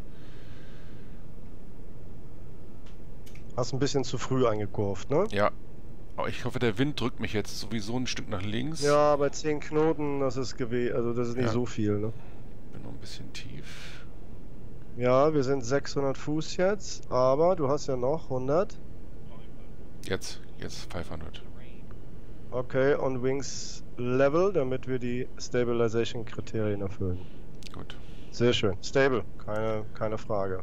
Hast ein bisschen zu früh eingekurvt, ne? Ja. Aber ich hoffe, der Wind drückt mich jetzt sowieso ein Stück nach links. Ja, bei zehn Knoten, das ist gewe also das ist nicht Ja. so viel, ne? Bin noch ein bisschen tief. Ja, wir sind sechshundert Fuß jetzt, aber du hast ja noch hundert. Jetzt, jetzt fünfhundert. Okay, und Wings Level, damit wir die Stabilization-Kriterien erfüllen. Gut. Sehr schön. Stable, keine, keine Frage.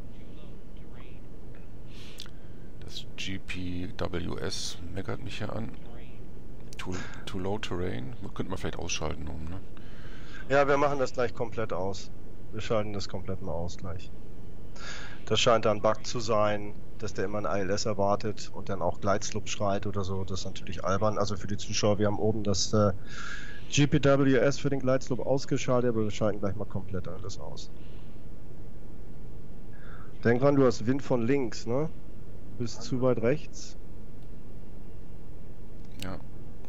Das G P W S meckert mich hier an. Too, too low terrain. Könnte man vielleicht ausschalten um, ne? Ja, wir machen das gleich komplett aus. Wir schalten das komplett mal aus gleich. Das scheint da ein Bug zu sein, dass der immer ein I L S erwartet und dann auch Gleitslope schreit oder so. Das ist natürlich albern. Also für die Zuschauer, wir haben oben das äh, G P W S für den Gleitslope ausgeschaltet, aber wir schalten gleich mal komplett alles aus. Denk dran, du hast Wind von links, ne? Bist zu weit rechts. Ja.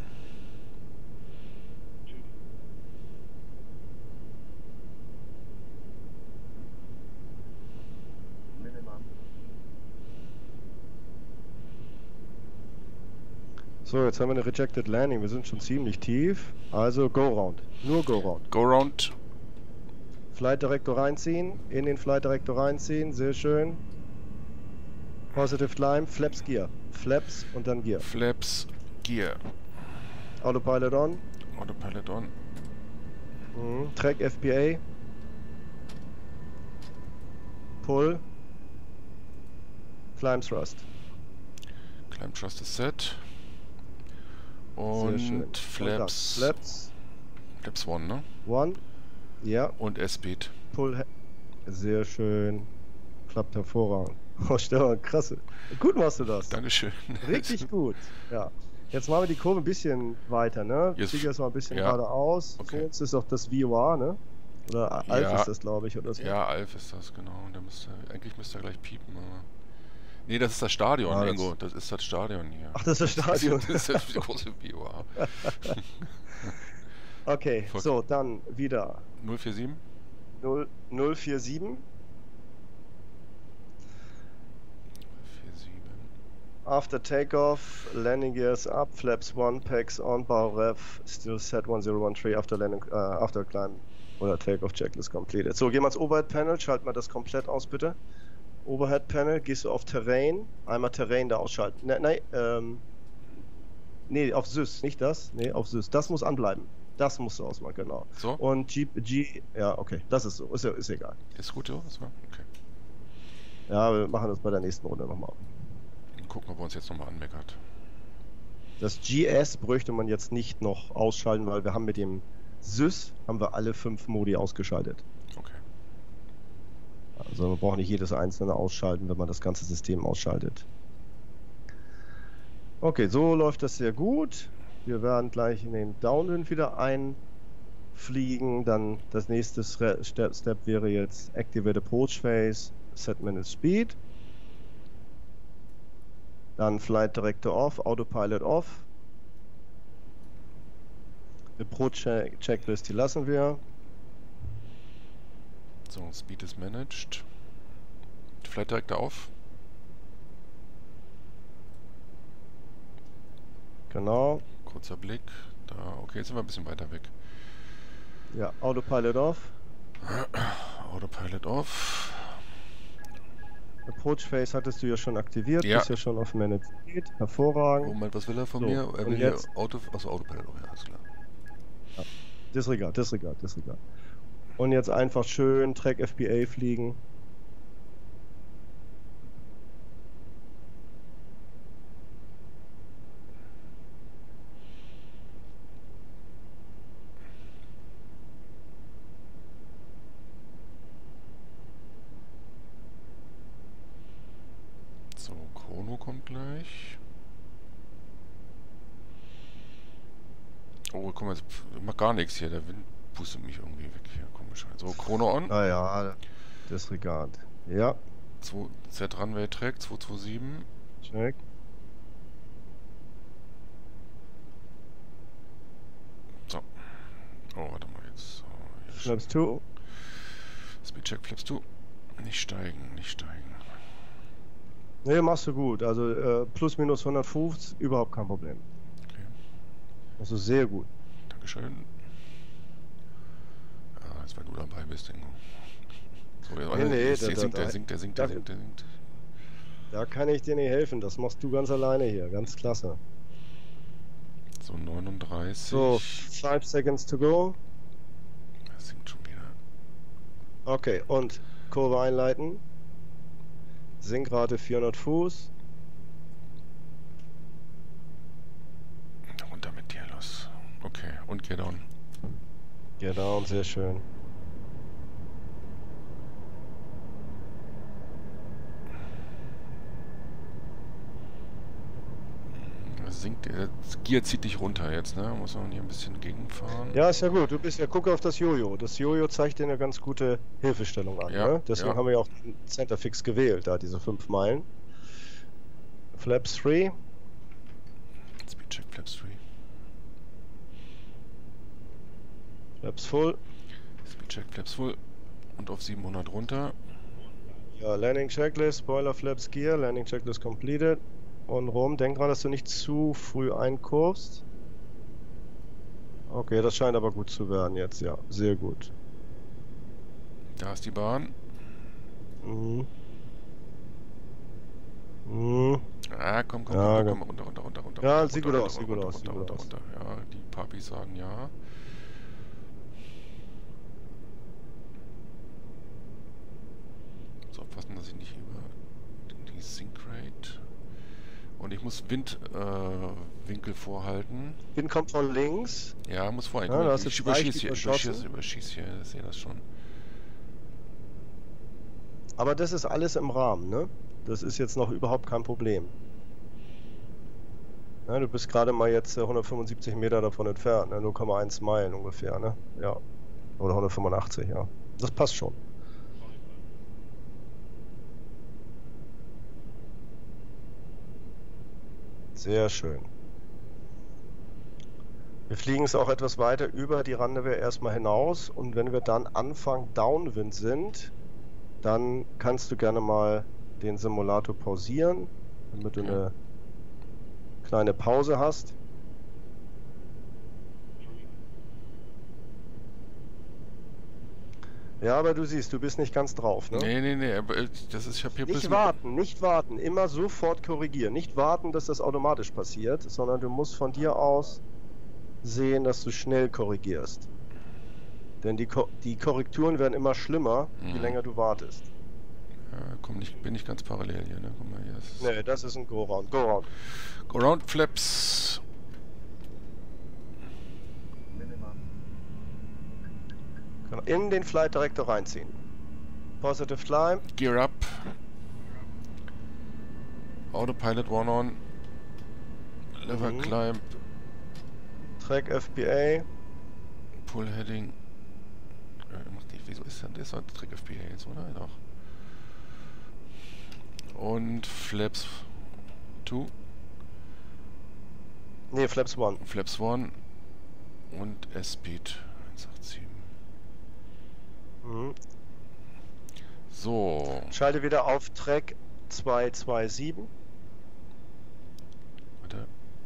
So, jetzt haben wir eine Rejected Landing. Wir sind schon ziemlich tief. Also Go Round. Nur Go Round. Go round. Flight Director reinziehen. In den Flight Director reinziehen. Sehr schön. Positive Climb. Flaps Gear. Flaps und dann Gear. Flaps. Gear. Autopilot on. Autopilot on. Mhm. Track F P A. Pull. Climb Thrust. Climb Thrust ist set. Sehr schön. Und Flaps. Und dann Flaps. Flaps one, ne? One. Ja. Und S-Speed. Pull. Sehr schön. Klappt hervorragend. Oh, Stefan, krass. Gut machst du das. Dankeschön. Richtig gut. Ja. Jetzt machen wir die Kurve ein bisschen weiter, ne? Jetzt- Zieh das mal ein bisschen ja. geradeaus. Okay. Vor uns ist auch das V O R, ne? Oder A- Alf Ja. ist das, glaube ich, oder so. Ja, Alf ist das, genau. Der müsste, eigentlich müsste er gleich piepen, aber... Nee, das ist das Stadion, Ja, das- Ingo. Das ist das Stadion hier. Ach, das ist das Stadion. Das ist das große V O R. Okay, Voll- so, dann wieder. null vier sieben? null vier sieben. vier sieben. After takeoff, landing gears up, flaps one, packs on, bow rev, still set one zero one three after landing, uh, after climb oder takeoff checklist completed. So, gehen wir ins Overhead Panel, schalten wir das komplett aus, bitte. Overhead Panel, gehst du auf Terrain, einmal Terrain da ausschalten. Ne, ne, ähm, nee, auf Sys, nicht das, nee, auf Sys. Das muss anbleiben. Das musst du ausmachen, genau. So? Und G, G, ja, okay, das ist so, ist, ist egal. Ist gut so? Das war? Okay. Ja, wir machen das bei der nächsten Runde nochmal. Dann gucken, ob er uns jetzt nochmal anmeckert. Das G S bräuchte man jetzt nicht noch ausschalten, weil wir haben mit dem Sys haben wir alle fünf Modi ausgeschaltet. Okay. Also man braucht nicht jedes einzelne ausschalten, wenn man das ganze System ausschaltet. Okay, so läuft das sehr gut. Wir werden gleich in den Downwind wieder einfliegen. Dann das nächste Step, Step wäre jetzt Activate Approach Phase, Set Minute Speed. Dann Flight Director Off, Autopilot Off. Approach Checklist, die lassen wir. So, Speed ist managed. Flight Director auf. Genau. Kurzer Blick. Da, okay, jetzt sind wir ein bisschen weiter weg. Ja, Autopilot Off. Autopilot off. Approach Phase hattest du ja schon aktiviert, Ja. bist ja schon auf Managed Speed. Hervorragend. Moment, was will er von So, mir? Er und will hier jetzt- Auto, also Autopilot auf, ja, ist klar. Disregard, Disregard, Disregard. Und jetzt einfach schön Track F B A fliegen. So, Chrono kommt gleich. Oh, guck mal, jetzt macht gar nichts hier. Der Wind pustet mich irgendwie weg hier. Komisch. So, Chrono on. Naja, Disregard. Ja, zwei, Z Runway Track zwei zwei sieben. check. So. Oh, warte mal jetzt. So, hier Flaps zwei. Speed Check Flaps zwei. Nicht steigen, nicht steigen. Ne, machst du gut. Also äh, plus minus hundertfünfzig, überhaupt kein Problem. Okay. Also sehr gut. Dankeschön. Ja, jetzt weil du dabei bist, Ingo. So, jetzt, Nee, nee, jetzt, da- jetzt da- sinkt der, da- sinkt der, sinkt da- der, sinkt der, sinkt. Da kann ich dir nicht helfen. Das machst du ganz alleine hier. Ganz klasse. So, neununddreißig. So, five seconds to go. Das sinkt schon wieder. Okay, und Kurve einleiten. Sinkrate vierhundert Fuß. Runter mit dir, los. Okay, und get on. Genau, sehr schön. Das sinkt, der das Gear zieht dich runter jetzt, ne? Muss man hier ein bisschen gegenfahren. Ja, ist ja gut. Du bist ja, guck auf das Jojo. Das Jojo zeigt dir eine ganz gute Hilfestellung an. Ja, Ne? Deswegen ja. haben wir ja auch den Centerfix gewählt, da diese fünf Meilen. Flaps drei. Speed Check Flaps drei. Flaps full. Speed Check Flaps full. Und auf siebenhundert runter. Ja, Landing Checklist, Spoiler Flaps Gear, Landing Checklist completed. Und rum. Denk dran, dass du nicht zu früh einkurvst. Okay, das scheint aber gut zu werden jetzt, ja. Sehr gut. Da ist die Bahn. Mhm. Mhm. Ah, komm, komm, Ja, komm, komm, genau. komm, runter, runter, runter, runter. Ja, runter, sieht runter, gut aus, runter, sieht gut runter, aus, sieht runter, gut runter, aus. runter. Ja, die Papis sagen ja. So aufpassen, dass ich nicht über die Sync-Rate. Und ich muss Windwinkel äh, Winkel vorhalten. Wind kommt von links. Ja, muss vorhalten. Ja, Guck du mal, hast ich jetzt leicht überschieße hier, überschossen. überschieße, überschieße hier, ich sehe das schon. Aber das ist alles im Rahmen, ne? Das ist jetzt noch überhaupt kein Problem. Ja, du bist gerade mal jetzt äh, hundertfünfundsiebzig Meter davon entfernt, ne? null Komma eins Meilen ungefähr, ne? Ja. Oder hundertfünfundachtzig, ja. Das passt schon. Sehr schön. Wir fliegen es auch etwas weiter über die Randewehr erstmal hinaus und wenn wir dann Anfang Downwind sind, dann kannst du gerne mal den Simulator pausieren, damit du eine kleine Pause hast. Ja, aber du siehst, du bist nicht ganz drauf, ne? Nee, nee, nee, aber das ist, ich hab hier Nicht warten, nicht warten, immer sofort korrigieren. Nicht warten, dass das automatisch passiert, sondern du musst von dir aus sehen, dass du schnell korrigierst. Denn die, Ko die Korrekturen werden immer schlimmer, je Mhm. länger du wartest. Ja, komm nicht, bin nicht ganz parallel hier, ne? Guck mal hier. Ist Nee, das ist ein Go-Round. Go-Round. Go Round Flaps. In den Flight Director reinziehen. Positive Climb. Gear up. Autopilot one on. Lever Mhm. climb. Track F P A. Pull heading. Äh, macht nicht, wieso ist denn das? Das Trick F P A jetzt, oder? Doch. Und Flaps two. Nee, Flaps one. Flaps one. Und S-Speed eins acht sieben. Mhm. So. Schalte wieder auf Track zwei zwei sieben. Warte.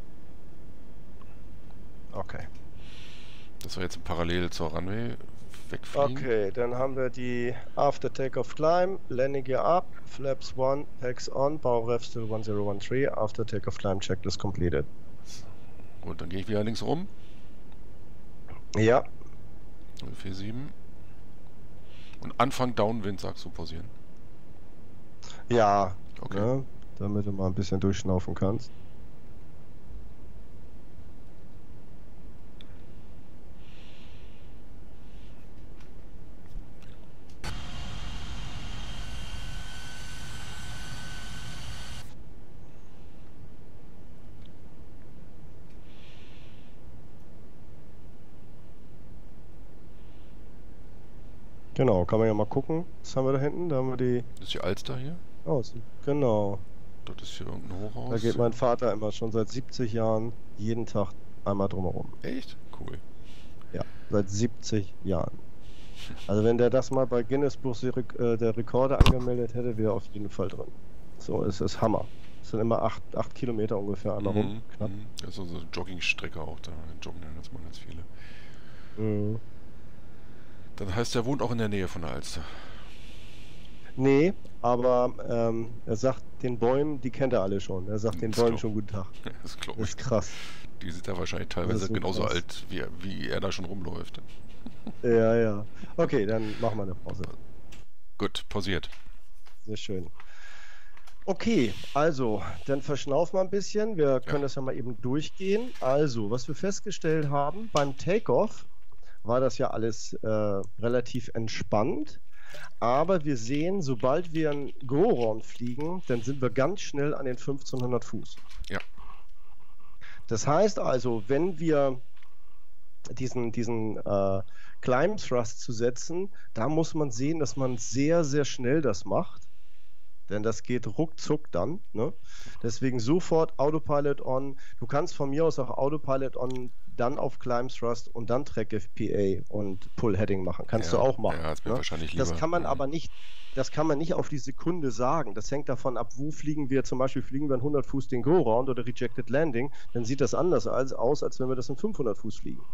Okay. Das war jetzt parallel zur Runway wegfliegen. Okay, dann haben wir die After Takeoff Climb, Landing Gear Up, Flaps one, Packs on, Baurev still one zero one three, After Takeoff Climb Checklist completed. Gut, dann gehe ich wieder links rum. Ja, null vier sieben. Und Anfang Downwind sagst du pausieren. ja, Okay. ne, damit du mal ein bisschen durchschnaufen kannst. Genau, kann man ja mal gucken. Was haben wir da hinten? Da haben wir die. Das ist die Alster hier. Oh, genau. Dort ist hier irgendein Hochhaus. Da geht mein Vater immer schon seit siebzig Jahren jeden Tag einmal drumherum. Echt? Cool. Ja, seit siebzig Jahren. Also wenn der das mal bei Guinness Buch der Rek- äh, der Rekorde angemeldet hätte, wäre er auf jeden Fall drin. So, es ist Hammer. Es sind immer acht, acht Kilometer ungefähr einmal rum. Mhm, Knapp. mhm. Das ist so eine Joggingstrecke auch da. Joggen ja ganz mal ganz viele. Mhm. Das heißt, er wohnt auch in der Nähe von der Alster. Nee, aber ähm, er sagt den Bäumen, die kennt er alle schon. Er sagt den Das Bäumen glaub- schon guten Tag. Das glaube Das ich. ist krass. Die sind da wahrscheinlich Das teilweise ist so genauso krass. alt, wie, wie er da schon rumläuft. Ja, ja. Okay, dann machen wir eine Pause. Gut, pausiert. Sehr schön. Okay, also, dann verschnaufen wir ein bisschen. Wir können Ja. das ja mal eben durchgehen. Also, was wir festgestellt haben, beim Takeoff war das ja alles äh, relativ entspannt. Aber wir sehen, sobald wir ein Go-Round fliegen, dann sind wir ganz schnell an den fünfzehnhundert Fuß. Ja. Das heißt also, wenn wir diesen, diesen äh, Climb Thrust zu setzen, da muss man sehen, dass man sehr, sehr schnell das macht. Denn das geht ruckzuck dann. Ne? Deswegen sofort Autopilot on. Du kannst von mir aus auch Autopilot on, dann auf Climb Thrust und dann Track F P A und Pull Heading machen. Kannst Ja, du auch machen. ja, ist mir ne? wahrscheinlich Das lieber. kann man Mhm. aber nicht, das kann man nicht auf die Sekunde sagen. Das hängt davon ab, wo fliegen wir. Zum Beispiel fliegen wir einen hundert Fuß den Go-Round oder Rejected Landing, dann sieht das anders als, aus, als wenn wir das in fünfhundert Fuß fliegen.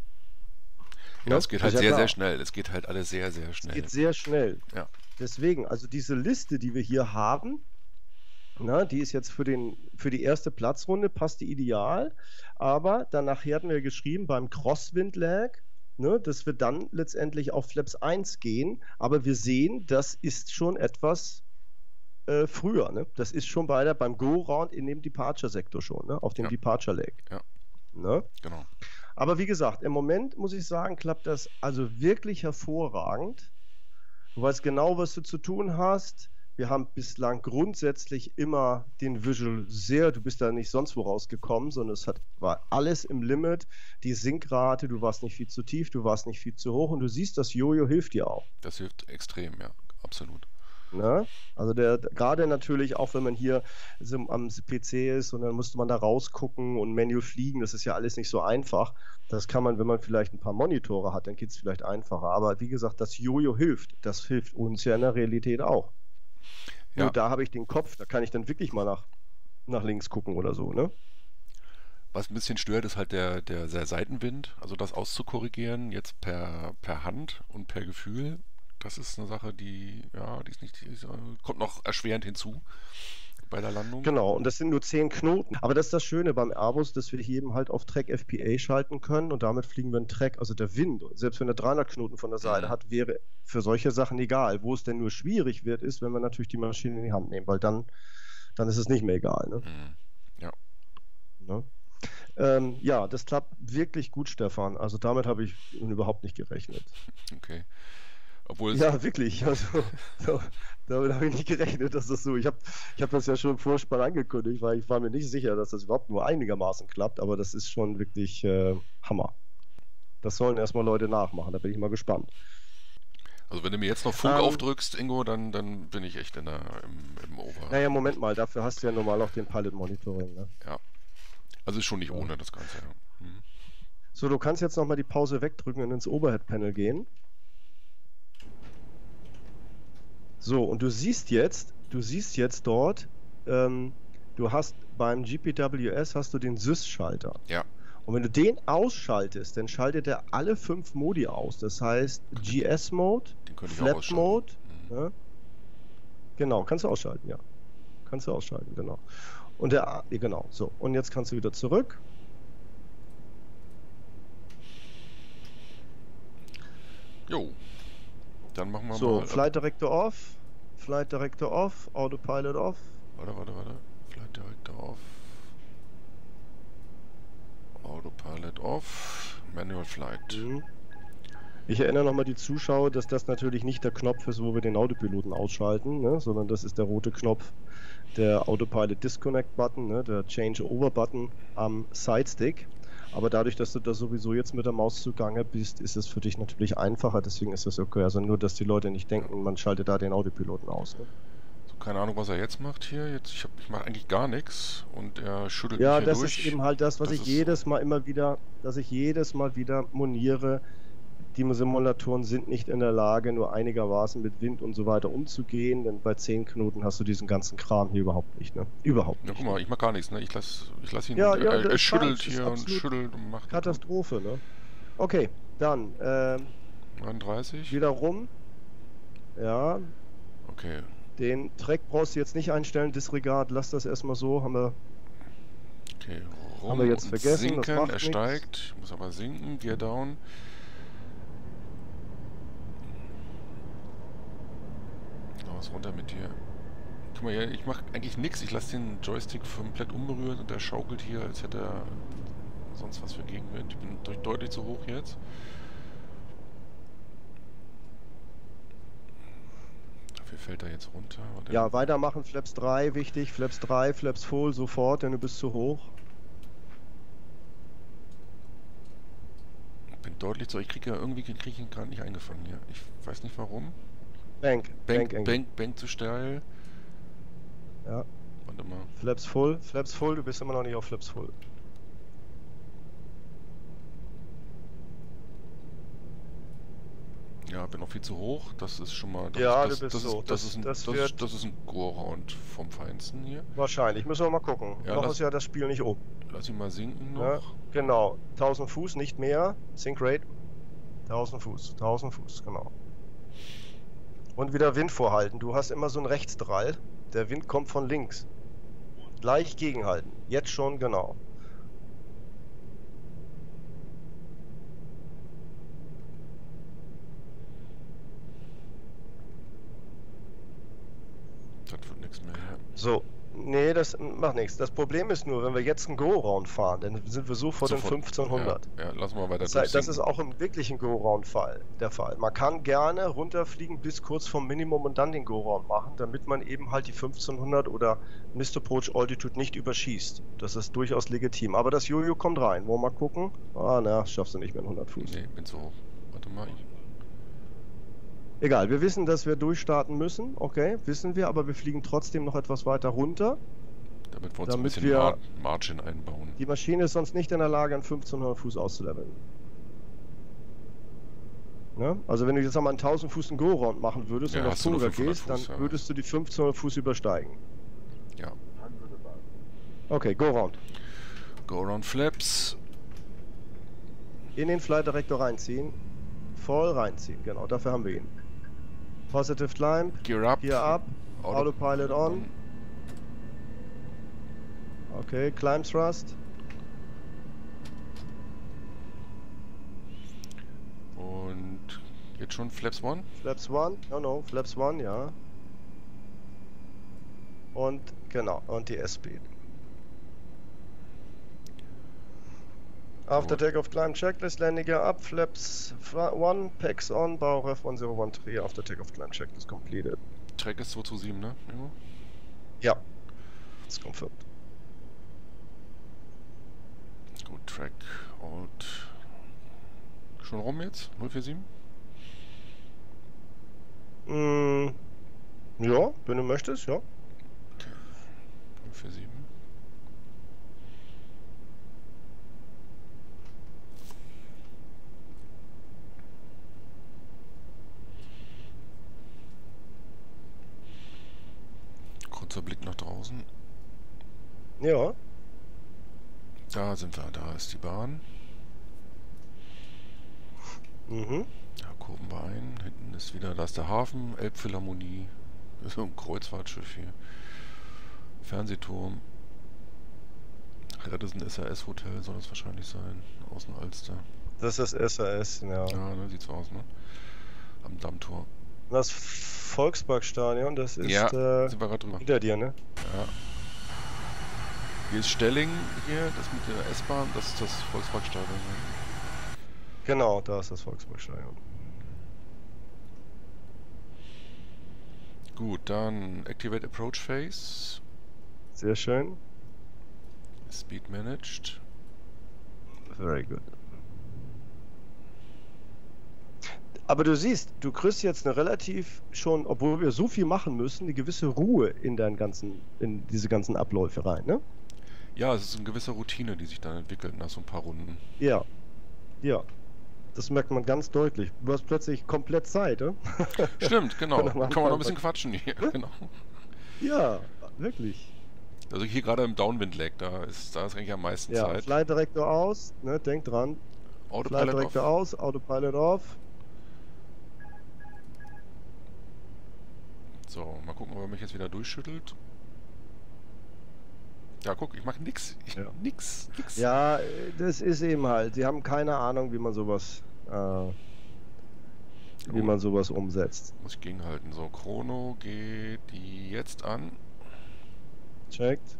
Ja, Ne? es geht Ist halt ja sehr, klar. sehr schnell. Es geht halt alles sehr, sehr Es schnell. geht sehr schnell. Ja. Deswegen, also diese Liste, die wir hier haben, na, die ist jetzt für, den, für die erste Platzrunde, passt die ideal. Aber dann nachher hatten wir geschrieben, beim Crosswind-Lag, ne, dass wir dann letztendlich auf Flaps eins gehen. Aber wir sehen, das ist schon etwas äh, früher. Ne? Das ist schon bei der, beim Go-Round in dem Departure-Sektor schon, ne? Auf dem Ja. Departure-Lag. Ja. Ne? Genau. Aber wie gesagt, im Moment muss ich sagen, klappt das also wirklich hervorragend. Du weißt genau, was du zu tun hast. Wir haben bislang grundsätzlich immer den Visual sehr, du bist da nicht sonst wo rausgekommen, sondern es hat, war alles im Limit. Die Sinkrate, du warst nicht viel zu tief, du warst nicht viel zu hoch und du siehst, das Jojo hilft dir auch. Das hilft extrem, ja. Absolut. Ne? Also der gerade natürlich auch, wenn man hier so am P C ist und dann musste man da rausgucken und manuell fliegen, das ist ja alles nicht so einfach. Das kann man, wenn man vielleicht ein paar Monitore hat, dann geht es vielleicht einfacher. Aber wie gesagt, das Jojo hilft. Das hilft uns ja in der Realität auch. Ja. Nur da habe ich den Kopf, da kann ich dann wirklich mal nach, nach links gucken oder so, ne? Was ein bisschen stört, ist halt der, der, der Seitenwind, also das auszukorrigieren, jetzt per, per Hand und per Gefühl. Das ist eine Sache, die, ja, die ist nicht, die ist, äh, kommt noch erschwerend hinzu bei der Landung. Genau, und das sind nur zehn Knoten. Aber das ist das Schöne beim Airbus, dass wir hier eben halt auf Track F P A schalten können und damit fliegen wir einen Track, also der Wind, selbst wenn er dreihundert Knoten von der Seite Mhm. hat, wäre für solche Sachen egal. Wo es denn nur schwierig wird, ist, wenn wir natürlich die Maschine in die Hand nehmen, weil dann, dann ist es nicht mehr egal. Ne? Mhm. Ja. Ne? Ähm, ja, das klappt wirklich gut, Stefan. Also damit habe ich überhaupt nicht gerechnet. Okay. Obwohl es, Ja, wirklich. Also, so, damit habe ich nicht gerechnet, dass das so. Ich habe ich hab das ja schon im Vorspann angekündigt, weil ich war mir nicht sicher, dass das überhaupt nur einigermaßen klappt, aber das ist schon wirklich äh, Hammer. Das sollen erstmal Leute nachmachen, da bin ich mal gespannt. also wenn du mir jetzt noch Funk Ähm, aufdrückst, Ingo, dann, dann bin ich echt in der, im, im Over. Naja, Moment mal, dafür hast du ja normal auch den Pilot Monitoring. Ne? Ja. Also ist schon nicht Ja. ohne das Ganze. Ja. Mhm. So, du kannst jetzt nochmal die Pause wegdrücken und ins Overhead-Panel gehen. So, und du siehst jetzt, du siehst jetzt dort, ähm, du hast beim G P W S hast du den S Y S-Schalter. Ja. Und wenn du den ausschaltest, dann schaltet er alle fünf Modi aus. Das heißt G S-Mode, Den könnte ich auch Flap-Mode. ausschalten. Mhm. Ne? Genau, kannst du ausschalten, ja. Kannst du ausschalten, genau. Und der, A- genau, so. Und jetzt kannst du wieder zurück. Jo. Dann machen wir So, mal. Flight Director off, Flight Director off, Autopilot off. Warte, warte, warte. Flight Director off. Autopilot off. Manual Flight. Mhm. Ich erinnere nochmal die Zuschauer, dass das natürlich nicht der Knopf ist, wo wir den Autopiloten ausschalten, ne? Sondern das ist der rote Knopf, der Autopilot Disconnect Button, ne? Der Change Over Button am Sidestick. Aber dadurch, dass du da sowieso jetzt mit der Maus zugange bist, ist es für dich natürlich einfacher, deswegen ist das okay. Also nur, dass die Leute nicht denken, man schaltet da den Autopiloten aus. Ne? So, keine Ahnung, was er jetzt macht hier. Jetzt, ich, hab, ich mache eigentlich gar nichts und er schüttelt Ja, mich hier das durch. ist eben halt das, was Das ich ist- jedes Mal immer wieder, dass ich jedes Mal wieder moniere. Die Simulatoren sind nicht in der Lage, nur einigermaßen mit Wind und so weiter umzugehen, denn bei zehn Knoten hast du diesen ganzen Kram hier überhaupt nicht, ne? Überhaupt Ja, nicht. guck mal, ich mach gar nichts, ne? Ich lass, ich lass ihn, Ja, ja, er, das er ist schüttelt falsch, das ist hier und absolut schüttelt und macht. Katastrophe, ne? Okay, dann ähm, neununddreißig. wieder rum. Ja, Okay. den Track brauchst du jetzt nicht einstellen, Disregard, lass das erstmal so, haben wir. Okay. Rum Haben wir jetzt und vergessen, das sinken, macht er nix. steigt. Ich muss aber sinken, Gear down. Oh, was runter mit dir. Guck mal hier, ich mach eigentlich nichts. Ich lasse den Joystick komplett unberührt und der schaukelt hier, als hätte er sonst was für Gegenwind. Ich bin durch- deutlich zu hoch jetzt. Dafür fällt er jetzt runter. Warte. Ja, weitermachen, Flaps drei, wichtig, Flaps drei, Flaps Full, sofort, denn du bist zu hoch. Ich bin deutlich zu. Ich kriege ja irgendwie krieg ich ihn gerade nicht eingefangen hier. Ich weiß nicht warum. Bank, Bank, Bank, Bank, Bank, Bank zu steil. Ja, Warte mal. Flaps Full, Flaps Full, du bist immer noch nicht auf Flaps Full. Ja, bin noch viel zu hoch. Das ist schon mal. Das Ja, ist, das, du bist das so. Ist, das, Das- ist ein, das das, wird- ist, das ist ein Go-Round vom Feinsten hier. Wahrscheinlich, müssen wir mal gucken. Ja, noch lass- ist ja das Spiel nicht um. Lass ihn mal sinken noch. Ja, genau, tausend Fuß, nicht mehr. Sink Rate, tausend Fuß, tausend Fuß, genau. Und wieder Wind vorhalten. Du hast immer so einen Rechtsdrall. Der Wind kommt von links. Gleich gegenhalten. Jetzt schon, genau. Das wird nichts mehr hier. So, nee, das macht nichts. Das Problem ist nur, wenn wir jetzt einen Go-Round fahren, dann sind wir sofort, in fünfzehnhundert. Ja, ja, lassen wir weiter Das, heißt, das ist durchsinken. auch im wirklichen Go-Round-Fall der Fall. Man kann gerne runterfliegen bis kurz vom Minimum und dann den Go-Round machen, damit man eben halt die fünfzehnhundert oder Missed Approach Altitude nicht überschießt. Das ist durchaus legitim. Aber das Jojo kommt rein. Wollen wir mal gucken? Ah, na, schaffst du nicht mehr in hundert Fuß. Nee, bin zu hoch. Warte mal. Ich, Egal, wir wissen, dass wir durchstarten müssen. Okay, wissen wir, aber wir fliegen trotzdem noch etwas weiter runter. Damit wir uns Damit ein bisschen wir- Mar Margin einbauen. Die Maschine ist sonst nicht in der Lage, an fünfzehnhundert Fuß auszuleveln. Ne? Also wenn du jetzt einmal einen tausend Fuß einen Go-Round machen würdest Ja, und auf hast du nur Toga fünfhundert gehst, Fuß, dann ja. würdest du die fünfzehnhundert Fuß übersteigen. Ja. Okay, Go-Round. Go around flaps. In den Flight Director reinziehen. Voll reinziehen, genau, dafür haben wir ihn. Positive Climb, Gear up. Gear up, Auto- Autopilot on. Okay, Climb Thrust. Und jetzt schon Flaps one. Flaps one, no, no, Flaps one, ja. Und, genau, und die S-Speed. After Gut. takeoff climb checklist, landing gear up, flaps one, packs on, Bauref one zero one three, after takeoff climb checklist completed. Track ist zwei zwei sieben, ne? Ja. Ja, it's confirmed. Gut, Track out. Schon rum jetzt? null vier sieben? Mm, ja, wenn du möchtest, ja. null vier sieben. Kurzer Blick nach draußen. Ja, Da sind wir, da ist die Bahn. mhm. Da kurven wir ein. Hinten ist wieder, da ist der Hafen, Elbphilharmonie. Das ist so ein Kreuzfahrtschiff hier. Fernsehturm. Reddison S R S-Hotel soll das wahrscheinlich sein. Außenalster. Das ist S A S, ja. Ja, ne, sieht so aus, ne? Am Dammtor. Das Volksparkstadion, das ist Ja, äh, sind wir gerade drüber. hinter dir, ne? Ja. Hier ist Stelling, hier, das mit der S-Bahn, das ist das Volksparkstadion. Ne? Genau, da ist das Volksparkstadion. Gut, dann Activate Approach Phase. Sehr schön. Speed Managed. Very good. Aber du siehst, du kriegst jetzt eine relativ schon, obwohl wir so viel machen müssen, eine gewisse Ruhe in deinen ganzen, in diese ganzen Abläufe rein, ne? Ja, es ist eine gewisse Routine, die sich dann entwickelt nach so ein paar Runden. Ja. Ja. Das merkt man ganz deutlich. Du hast plötzlich komplett Zeit, ne? Stimmt, genau. Kann man Kann man noch ein anfangen. bisschen quatschen hier. Genau. Ja, wirklich. Also hier gerade im Downwind-Lag, da ist, da ist eigentlich am meisten Ja, Zeit. Flight Director aus, ne? Denk dran. Flight Autopilot Director off. aus, Autopilot off. So, mal gucken, ob er mich jetzt wieder durchschüttelt. Ja, guck, ich mache nix. Ich, Ja. Nix, nix. Ja, das ist eben halt. Sie haben keine Ahnung, wie man sowas, äh, wie Oh. man sowas umsetzt. Muss ich gegenhalten. So, Chrono geht die jetzt an. Checkt.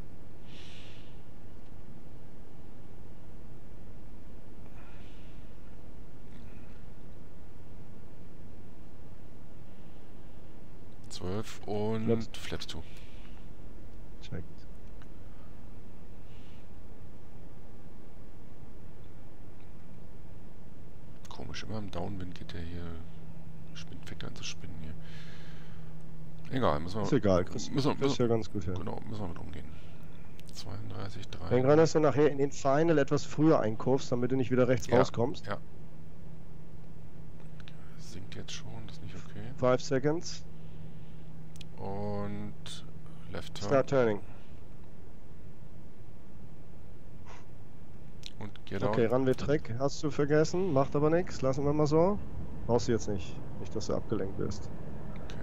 zwölf und Flaps. Flaps zu. Checkt. Komisch, immer im Downwind geht der hier. Spinnt, fängt an zu spinnen hier. Egal, müssen wir. Ist egal, Chris. Müssen wir, Das ist müssen, ja ganz gut hin. genau, müssen wir mit umgehen. zweiunddreißig, drei. Denk dran, dass du nachher in den Final etwas früher einkurfst, damit du nicht wieder rechts Ja. rauskommst. Ja. Sinkt jetzt schon, das ist nicht okay. Five seconds. Und Left Turn. Start turning. Und Gear Down. Okay, Runway Track hast du vergessen, macht aber nichts, lassen wir mal so. Brauchst du jetzt nicht. Nicht, dass du abgelenkt bist. Okay.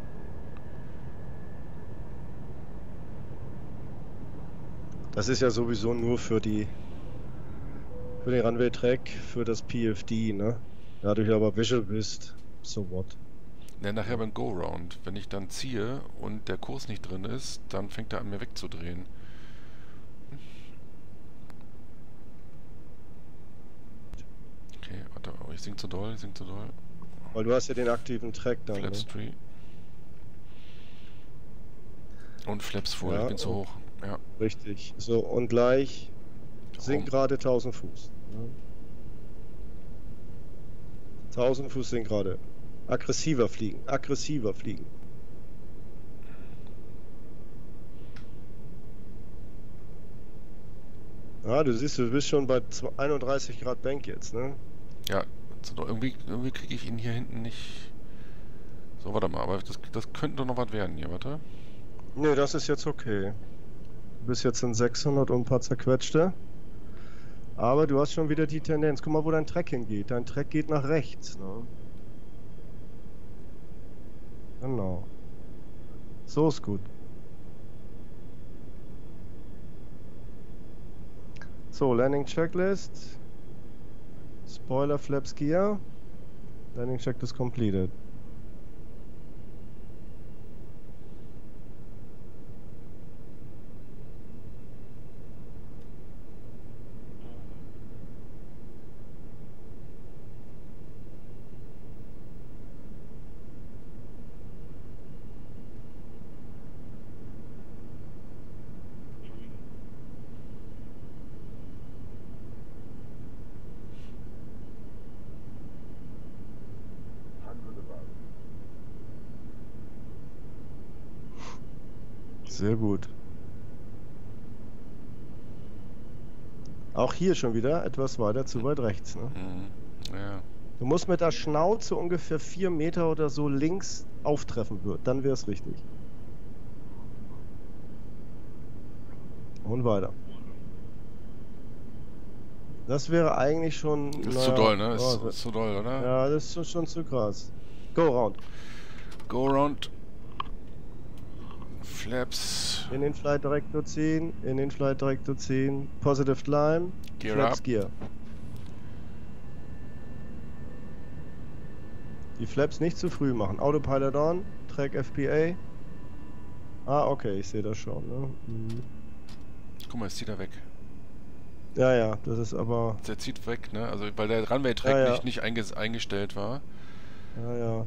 Das ist ja sowieso nur für die für den Runway Track, für das P F D, ne? Da du hier aber Visual bist, so what? Ne, nachher beim Go-Round, wenn ich dann ziehe und der Kurs nicht drin ist, dann fängt er an mir wegzudrehen. Okay, warte, oh, ich sing zu doll, ich sing zu doll. Weil du hast ja den aktiven Track dann, ne? Flaps Tree. Und Flaps voll, Ja, ich bin zu und- hoch. Ja. Richtig. So, und gleich sind Rum. gerade tausend Fuß. Ne? tausend Fuß sind gerade. Aggressiver fliegen, aggressiver fliegen. Ah, du siehst, du bist schon bei einunddreißig Grad Bank jetzt, ne? Ja, so, irgendwie, irgendwie kriege ich ihn hier hinten nicht... So, warte mal, aber das, das könnte doch noch was werden hier, warte. Ne, das ist jetzt okay. Du bist jetzt in sechshundert und ein paar zerquetschte. Aber du hast schon wieder die Tendenz. Guck mal, wo dein Track hingeht. Dein Track geht nach rechts, ne? Genau. So ist gut. So, Landing Checklist. Spoiler Flaps Gear. Landing Checklist completed. Sehr gut. Auch hier schon wieder etwas weiter zu weit rechts, ne? Mhm. Ja. Du musst mit der Schnauze ungefähr vier Meter oder so links auftreffen wird. Dann wäre es richtig. Und weiter. Das wäre eigentlich schon... Das ist naja, zu doll, ne? Das oh, ist zu doll, oder? ja, das ist schon, schon zu krass. Go round. Go around. Flaps. In den Flight Director ziehen. In den Flight Director ziehen. Positive Climb. Gear Flaps up. Gear. Die Flaps nicht zu früh machen. Autopilot on. Track F P A. Ah, okay, ich sehe das schon. Ne? Mhm. Guck mal, jetzt zieht er weg. Ja, ja, das ist aber... Der zieht weg, ne? Also, weil der Runway-Track Ja, ja. nicht, nicht einges eingestellt war. Ja, ja.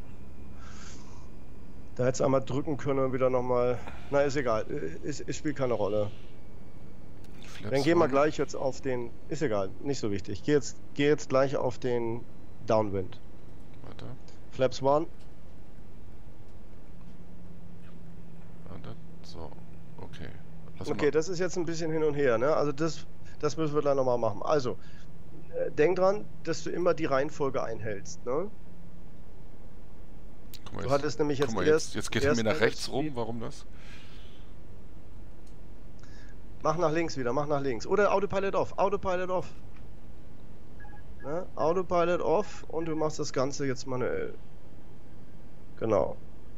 Da hätte es einmal drücken können und wieder nochmal... Na, ist egal. Es, es spielt keine Rolle. Flaps Dann gehen wir on. gleich jetzt auf den... Ist egal, nicht so wichtig. Geh jetzt, geh jetzt gleich auf den Downwind. Warte. Flaps one. Warte. So. Okay. Lass Okay, mal. das ist jetzt ein bisschen hin und her, ne? Also das, das müssen wir dann nochmal machen. Also, äh, denk dran, dass du immer die Reihenfolge einhältst, ne? Guck mal, Du jetzt, hattest nämlich jetzt guck mal, erst... jetzt, jetzt geht er erst mir nach eine rechts rum. Speed- Warum das? Mach nach links wieder, mach nach links. Oder Autopilot off, Autopilot off. Ne? Autopilot off und du machst das Ganze jetzt manuell. Genau.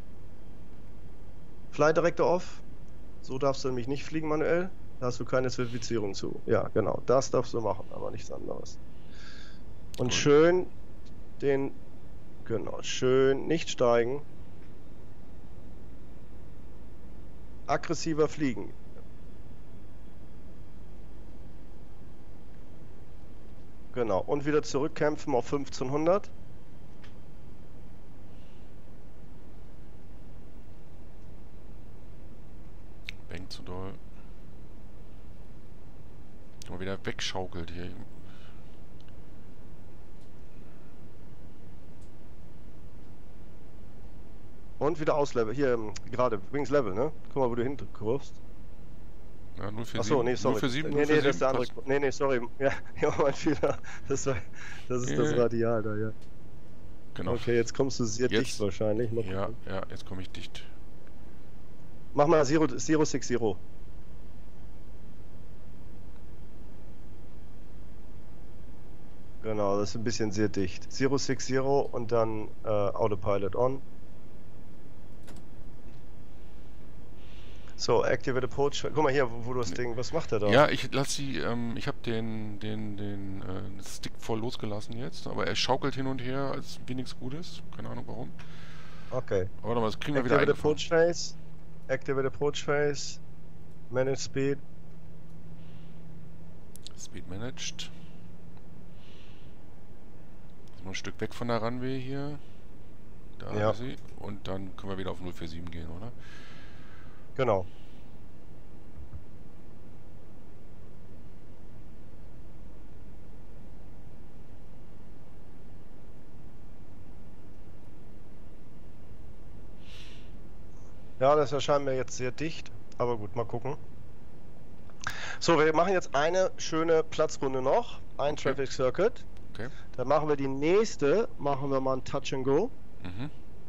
Flight Director off. So darfst du nämlich nicht fliegen manuell. Da hast du keine Zertifizierung zu. Ja, genau. Das darfst du machen, aber nichts anderes. Und Gut. schön den... Genau, schön nicht steigen. Aggressiver fliegen. Genau. Und wieder zurückkämpfen auf fünfzehnhundert. Bank zu doll. Guck mal, wie der wegschaukelt hier. Und wieder auslevel. Hier, ähm, gerade, Wings Level, ne? Guck mal, wo du hinkurvst. Ja, null vier sieben. Achso, nee, sorry. null vier sieben, nee, null nee, vier das ist sieben. der andere. Passt. Nee, nee, sorry. Ja, ja, mein Fehler. Das, war, das ist das Ja. Radial da, ja. Genau. Okay, jetzt kommst du sehr Jetzt- dicht wahrscheinlich. Mal Ja, gucken. ja, jetzt komme ich dicht. Mach mal Zero, Zero Six Zero. Genau, das ist ein bisschen sehr dicht. Zero Six Zero und dann äh, Autopilot on. So, Activate Approach. Guck mal hier, wo, wo du das Ding. Was macht er da? Ja, ich lass sie, ähm, ich habe den, den, den äh, Stick voll losgelassen jetzt, aber er schaukelt hin und her, als wie nichts Gutes. Keine Ahnung warum. Okay. Aber warte mal, das kriegen wir wieder Activate eingefangen. Approach Phase. Activate Approach Phase. Manage Speed. Speed managed. Jetzt mal ein Stück weg von der Runway hier. Da Ja. ist sie. Und dann können wir wieder auf null vier sieben gehen, oder? Genau. Ja, das erscheint mir jetzt sehr dicht, aber gut, mal gucken. So, wir machen jetzt eine schöne Platzrunde noch, ein Okay. Traffic Circuit. Okay. Dann machen wir die nächste, machen wir mal ein Touch and Go. Mhm.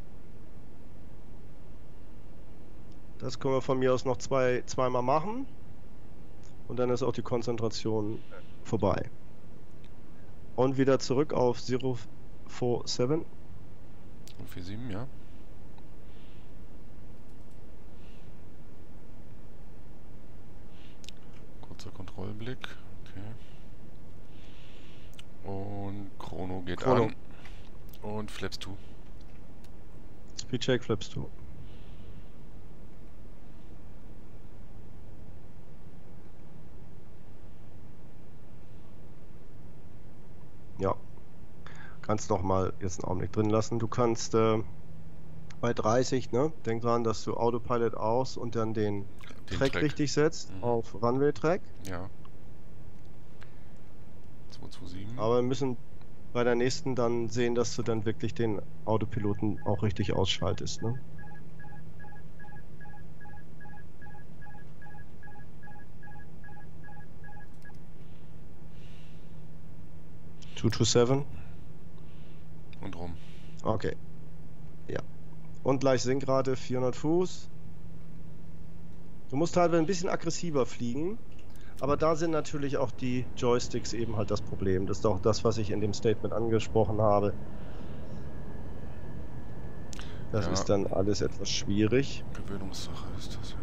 Das können wir von mir aus noch zwei, zweimal machen. Und dann ist auch die Konzentration vorbei. Und wieder zurück auf null vier sieben. null vier sieben, ja. Kurzer Kontrollblick. Okay. Und Chrono geht Chrono. an. Und Flaps zwei. Speed Check, Flaps zwei. Ja. Kannst noch mal jetzt einen Augenblick drin lassen. Du kannst äh, bei dreißig, ne? Denk dran, dass du Autopilot aus und dann den, Den Track, Track. richtig setzt Mhm. auf Runway Track. Ja. zwei zwei sieben. Aber wir müssen bei der nächsten dann sehen, dass du dann wirklich den Autopiloten auch richtig ausschaltest, ne? zwei zwei sieben. Und rum. Okay. Ja. Und gleich Sinkrate vierhundert Fuß. Du musst halt ein bisschen aggressiver fliegen. Aber da sind natürlich auch die Joysticks eben halt das Problem. Das ist auch das, was ich in dem Statement angesprochen habe. Das Ja. ist dann alles etwas schwierig. Gewöhnungssache ist das, ja.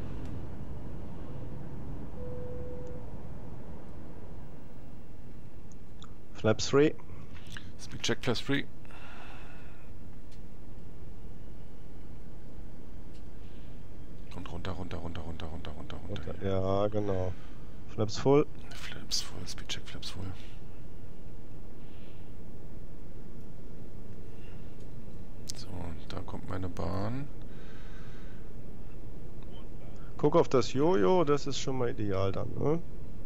Flaps drei. Speed Check Plus Free. Und runter, runter, runter, runter, runter, runter, runter. Ja, genau. Flaps voll. Flaps voll, Speed Check Flaps voll. So, da kommt meine Bahn. Guck auf das Jojo, das ist schon mal ideal dann, ne?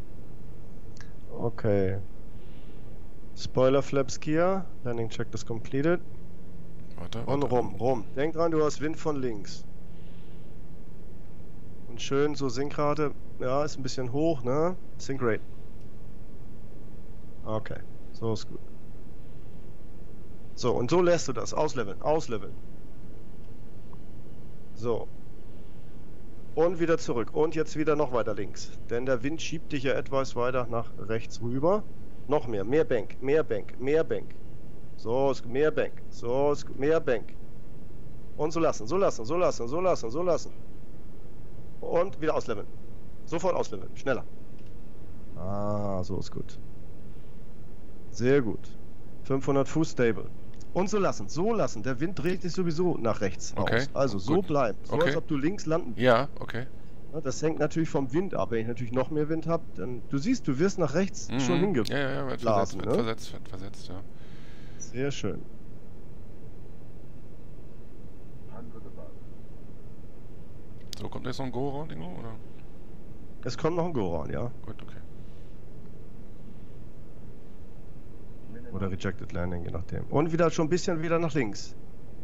Okay. Spoiler Flaps Gear. Landing Check is completed. Warte, Und warte. rum, rum. Denk dran, du hast Wind von links. Und schön so Sinkrate. Ja, ist ein bisschen hoch, ne? Sinkrate. Okay, so ist gut. So, und so lässt du das. Ausleveln, ausleveln. So. Und wieder zurück. Und jetzt wieder noch weiter links. Denn der Wind schiebt dich ja etwas weiter nach rechts rüber. Noch mehr. Mehr Bank, mehr Bank, mehr Bank. So ist mehr Bank. So ist gut. Mehr Bank. Und so lassen, so lassen, so lassen, so lassen, so lassen. Und wieder ausleveln. Sofort ausleveln. Schneller. Ah, so ist gut. Sehr gut. fünfhundert Fuß Stable. Und so lassen, so lassen. Der Wind dreht sich sowieso nach rechts Okay, aus. Also so gut. bleiben. So Okay. als ob du links landen. Ja, okay. Ja, das hängt natürlich vom Wind ab. Wenn ich natürlich noch mehr Wind habe, dann. Du siehst, du wirst nach rechts Mhm. schon hingeblasen. Ja, ja, ja, wird versetzt, wird ne? versetzt, wird versetzt, ja. Sehr schön. So, kommt jetzt noch ein Go-Round irgendwo, oder? Es kommt noch ein Go-Round, ja. Gut, okay. Oder Rejected Landing, je nachdem. Und wieder schon ein bisschen wieder nach links.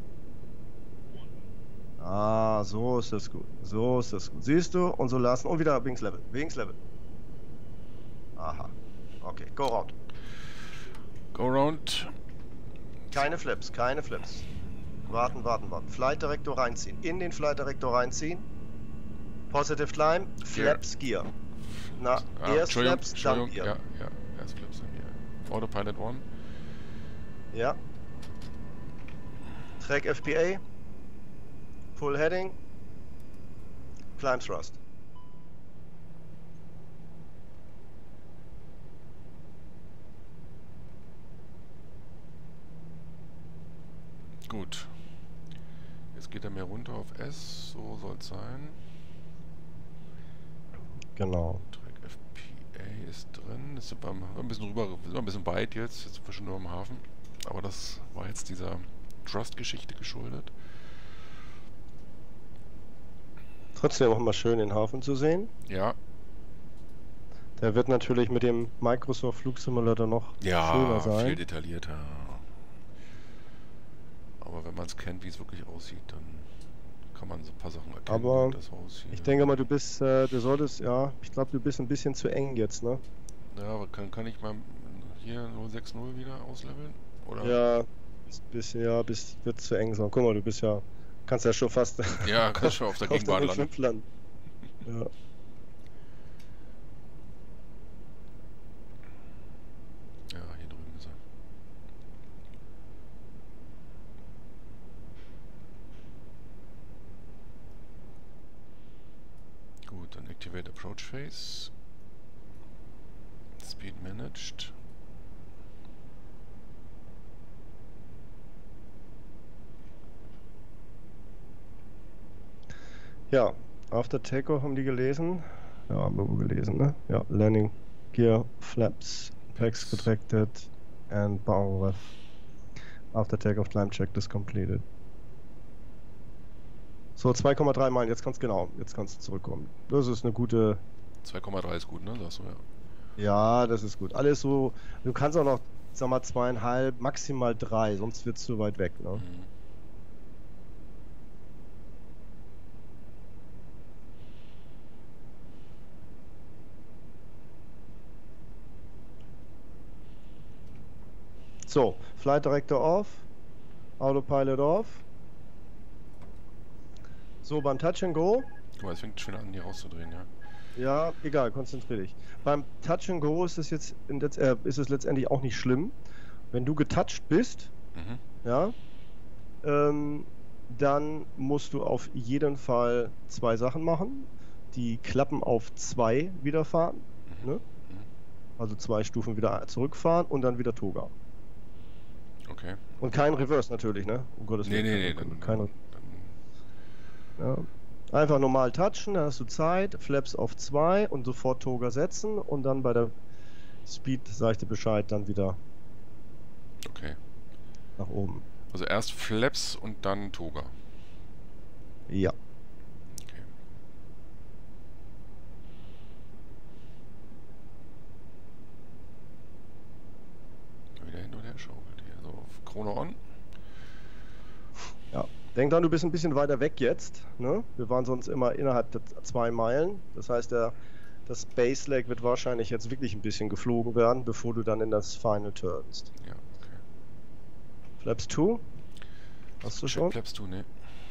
Ah, so ist das gut. So ist das gut. Siehst du? Und so lassen. Und wieder Wings Level. Wings Level. Aha. Okay, Go Round. Go-Round. Keine Flaps, keine Flaps. Warten, warten, warten. Flight Director reinziehen. In den Flight Director reinziehen. Positive Climb. Flaps Gear. Na, Ah, erst Entschuldigung, Flaps, dann Entschuldigung, Gear. ja, ja, erst Flaps, dann Gear. Autopilot One. Ja. Track F P A. Full Heading. Climb Thrust. Gut. Jetzt geht er mehr runter auf S, so soll es sein. Genau. Track F P A ist drin. Ist beim, ein bisschen rüber, sind wir ein bisschen weit jetzt, jetzt sind wir schon nur am Hafen. Aber das war jetzt dieser Trust-Geschichte geschuldet. Trotzdem auch mal schön den Hafen zu sehen. Ja, Der wird natürlich mit dem Microsoft Flugsimulator noch schöner ja, sein. viel detaillierter. Aber wenn man es kennt, wie es wirklich aussieht, dann kann man so ein paar Sachen erkennen. Aber das Haus hier. ich denke mal, du bist, äh, du solltest, ja, ich glaube, du bist ein bisschen zu eng jetzt, ne? Ja, aber kann, kann ich mal hier null sechs null wieder ausleveln? Oder? Ja, bist ein bisschen, ja, bist, wird zu eng sein. Guck mal, du bist ja, kannst ja schon fast Ja, kannst schon auf der auf Gegenbahn der landen. null fünf landen. Ja. Ja, hier drüben ist er. Gut, dann Activate Approach Phase. Speed Managed. Ja, After Takeoff haben die gelesen. Ja, haben wir wohl gelesen, ne? Ja, Landing Gear, Flaps, Packs retracted and bow with. After Takeoff Climb Check is completed. So, zwei Komma drei Meilen, jetzt kannst genau, jetzt kannst du zurückkommen. Das ist eine gute... zwei Komma drei ist gut, ne? Sagst du, ja. Ja, das ist gut. Alles so, du kannst auch noch, sag mal, zweieinhalb, maximal drei, sonst wird es zu weit weg, ne? Mhm. So, Flight Director off, Autopilot off. So, beim Touch and Go. Guck mal, es fängt schon an, hier rauszudrehen, ja. Ja, egal, konzentrier dich. Beim Touch and Go ist es jetzt in, äh, ist es letztendlich auch nicht schlimm. Wenn du getoucht bist, Mhm. ja, ähm, dann musst du auf jeden Fall zwei Sachen machen. Die Klappen auf zwei wieder fahren, Mhm. ne? Mhm. Also zwei Stufen wieder zurückfahren und dann wieder Toga. Okay. Und kein Reverse natürlich, ne? Um Gottes Nee, Willen, nee, nee. kein- Dann, kein, dann, ja. Einfach normal touchen, dann hast du Zeit, Flaps auf zwei und sofort Toga setzen und dann bei der Speed, sag ich dir Bescheid, dann wieder okay. nach oben. Also erst Flaps und dann Toga. Ja. Okay. Wieder hin und her schaukelt hier. So, Krone on. Ja. Denk dran, du bist ein bisschen weiter weg jetzt, ne? Wir waren sonst immer innerhalb der zwei Meilen. Das heißt, der, das Base Leg wird wahrscheinlich jetzt wirklich ein bisschen geflogen werden, bevor du dann in das Final turnst. Ja, okay. Flaps zwei? Hast du Check schon? Flaps du, ne?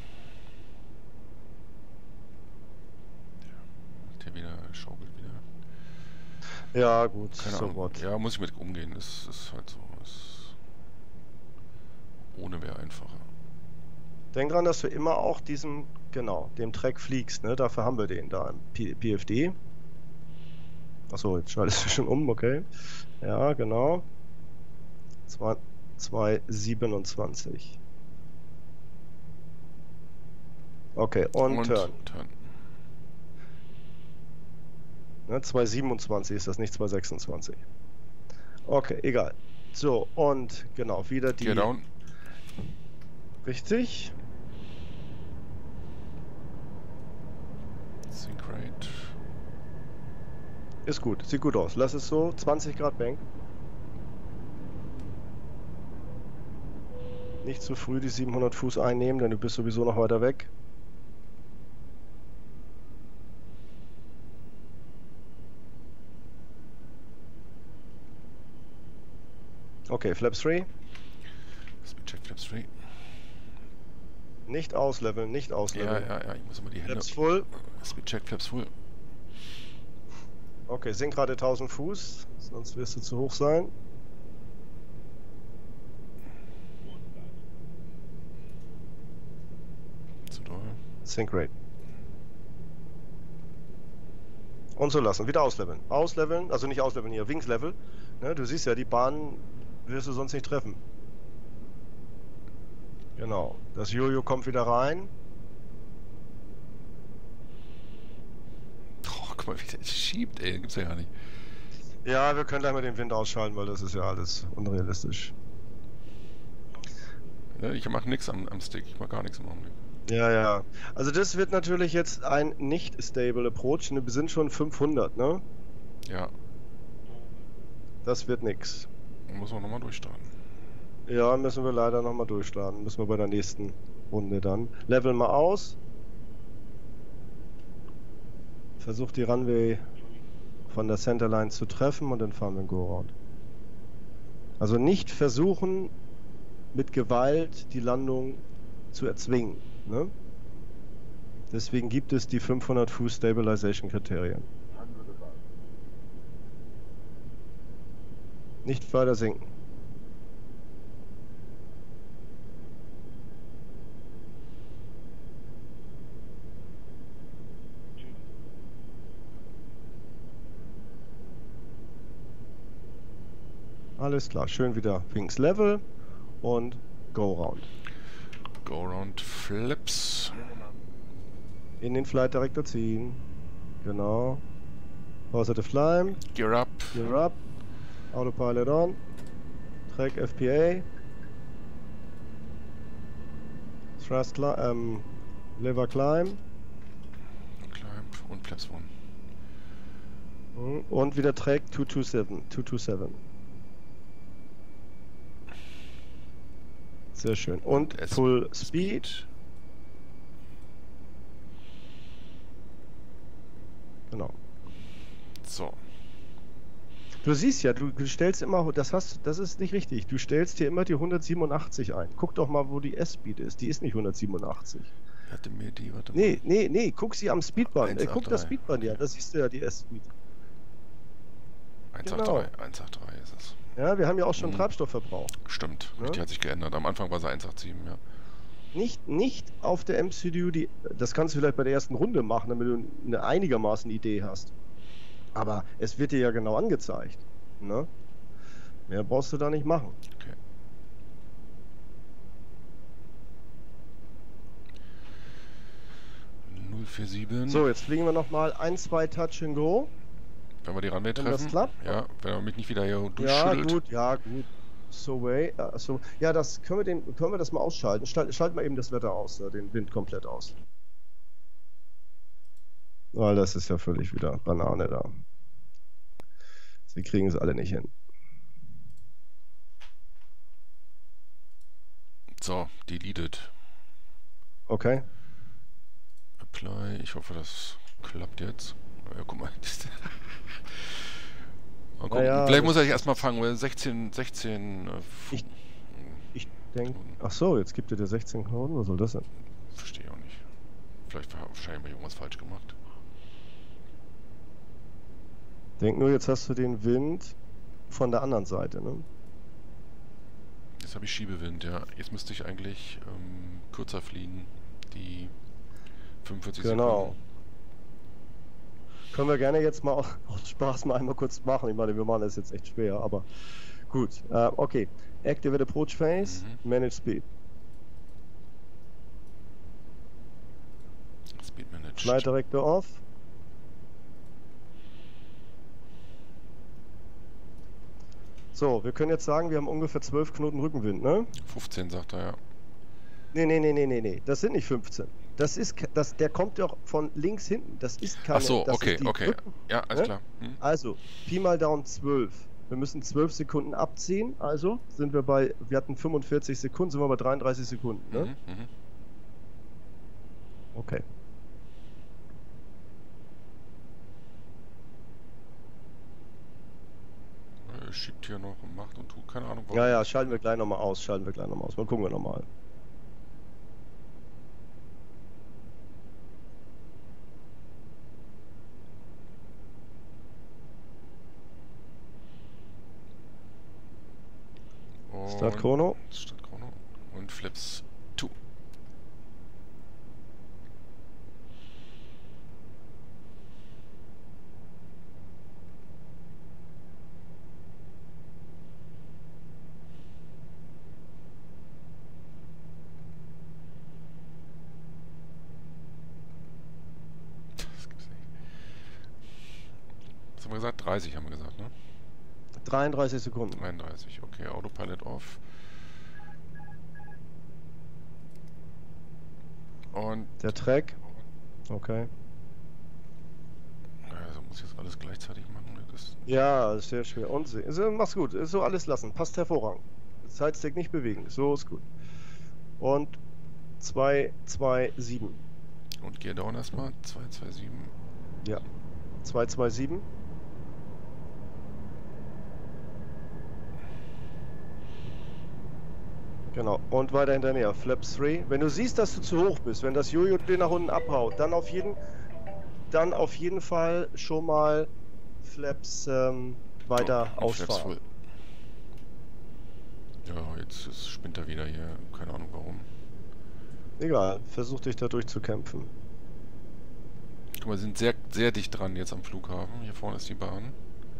Ja, der wieder schaukelt wieder. Ja, gut. Keine so Ahnung. what. Ja, muss ich mit umgehen. Das ist halt so. Das ohne wäre einfacher. Denk dran, dass du immer auch diesem, genau, dem Track fliegst, ne? Dafür haben wir den da im P P F D. Achso, jetzt schaltest du schon um, okay. Ja, genau. zwei Komma siebenundzwanzig. Okay, und, Und Turn. Turn. Ne, zwei Komma siebenundzwanzig ist das, nicht zwei Komma sechsundzwanzig. Okay, egal. So, und genau, wieder die... Gear down. Richtig. Sync rate. Ist gut, sieht gut aus. Lass es so, zwanzig Grad Bank. Nicht zu früh die siebenhundert Fuß einnehmen, denn du bist sowieso noch weiter weg. Okay, Flaps drei. Speed check Flaps drei. Nicht ausleveln, nicht Ja, ausleveln. ja, ja, ich muss immer die Hände. Flaps full. Speed check Flaps full. Okay, sind gerade tausend Fuß, sonst wirst du zu hoch sein. Zu doll. Sync Rate. Und so lassen. Wieder ausleveln. Ausleveln, also nicht ausleveln hier, Wings Level. Ne, du siehst ja, die Bahn wirst du sonst nicht treffen. Genau. Das Jojo kommt wieder rein. Oh, guck mal, wie der schiebt, ey. Gibt's ja gar nicht. Ja, wir können gleich mal den Wind ausschalten, weil das ist ja alles unrealistisch. Ja, ich mach nix am, am Stick. Ich mach gar nichts im Augenblick. Ja, ja. Also das wird natürlich jetzt ein nicht stable Approach. Wir sind schon fünfhundert, ne? Ja, Das wird nix. muss man nochmal durchstarten. Ja, müssen wir leider nochmal durchstarten. Müssen wir bei der nächsten Runde dann. Level mal aus. Versucht die Runway von der Centerline zu treffen und dann fahren wir ein Go-Round. Also nicht versuchen, mit Gewalt die Landung zu erzwingen. Ne? Deswegen gibt es die fünfhundert Fuß Stabilization Kriterien. Nicht weiter sinken. Alles klar, schön wieder Wings Level und Go Round. Go Round Flips. In den Flight Director ziehen. Genau. Positive Climb. Gear up. Gear up. Autopilot on. Track F P A. Thrust climb. Ähm, Lever Climb. Climb und Flips one. Und wieder Track zwei zwei sieben. zwei zwei sieben. Sehr schön. Und S Full Speed. Genau. So. Du siehst ja, du, du stellst immer, das hast, das ist nicht richtig. Du stellst dir immer die hundertsiebenundachtzig ein. Guck doch mal, wo die S-Speed ist. Die ist nicht hundertsiebenundachtzig. Hatte mir die, warte mal. Nee, nee, nee, guck sie am Speedband. Äh, guck das eins acht drei. Speedband ja, da siehst du ja die S-Speed. eins acht drei, eins acht drei ist es. Ja, wir haben ja auch schon Mhm. Treibstoffverbrauch. Stimmt, Ja? die hat sich geändert. Am Anfang war sie eins acht sieben, ja. Nicht, nicht auf der M C D U, die, das kannst du vielleicht bei der ersten Runde machen, damit du eine einigermaßen Idee hast. Aber es wird dir ja genau angezeigt. Ne? Mehr brauchst du da nicht machen. Okay. null vier sieben. So, jetzt fliegen wir nochmal ein, zwei Touch and Go. Wenn wir die Runway Wenn treffen. das klappt? Ja, wenn er mich nicht wieder hier Ja, durchschüttelt. gut, ja, gut. So way. Uh, so. Ja, das können wir, den, können wir das mal ausschalten. Schalt, schalten wir eben das Wetter aus, äh, den Wind komplett aus. Weil das ist ja völlig wieder Banane da. Sie kriegen es alle nicht hin. So, deleted. Okay. Apply. Ich hoffe, das klappt jetzt. Ja, guck mal. Mal gucken. Ja, ja, Vielleicht muss er erstmal fangen, weil sechzehn, sechzehn. Äh, Ich- Ich denke. Ach so, jetzt gibt er dir sechzehn Knoten. Was soll das denn? Verstehe ich auch nicht. Vielleicht war wahrscheinlich mal irgendwas falsch gemacht. Denk nur, jetzt hast du den Wind von der anderen Seite, ne? Jetzt habe ich Schiebewind, ja. Jetzt müsste ich eigentlich ähm, kürzer fliegen. Die fünfundvierzig Genau. Sekunden. Können wir gerne jetzt mal aus Spaß mal einmal kurz machen. Ich meine, wir machen das jetzt echt schwer, aber gut. Äh, okay. Activate Approach Phase, Mhm. Manage Speed. Speed Managed. Flight Director off. So, wir können jetzt sagen, wir haben ungefähr zwölf Knoten Rückenwind, ne? fünfzehn sagt er, ja. Nee, nee, nee, nee, nee, nee. Das sind nicht fünfzehn. Das ist, ke- das, der kommt doch von links hinten. Das ist keine... Ach so, das okay, ist die okay. Rücken- Ja, alles ne? klar. Hm? Also, Pi mal Down zwölf. Wir müssen zwölf Sekunden abziehen. Also sind wir bei, wir hatten fünfundvierzig Sekunden, sind wir bei dreiunddreißig Sekunden, ne? Mhm, mhm. Okay. Er schiebt hier noch und macht und tut, keine Ahnung warum. Ja, ja, schalten wir gleich nochmal aus, schalten wir gleich nochmal aus. Mal gucken wir nochmal. Und Start Chrono. Start Chrono. Und Flips zwei. Das gibt's nicht. Was haben wir gesagt? dreißig haben wir gesagt, ne? dreiunddreißig Sekunden. dreiunddreißig, okay, Autopilot off. Und Der Track. Okay. also muss ich jetzt alles gleichzeitig machen. Das ist Ja, ist sehr schwer. Und se- so, mach's gut. So alles lassen. Passt hervorragend. Sidestick nicht bewegen. So ist gut. Und zwei, zwei, sieben. und Gear Down erstmal. zwei zwei sieben. Ja. zwei zwei sieben. Genau. Und weiter hinter mir. Flaps drei. Wenn du siehst, dass du zu hoch bist, wenn das Jojo dir nach unten abhaut, dann auf jeden, dann auf jeden Fall schon mal Flaps ähm, weiter Oh, und Flaps ausfahren. voll. Ja, jetzt ist, spinnt er wieder hier. Keine Ahnung warum. Egal, versuch dich da durchzukämpfen. Guck mal, wir sind sehr, sehr dicht dran jetzt am Flughafen. Hier vorne ist die Bahn.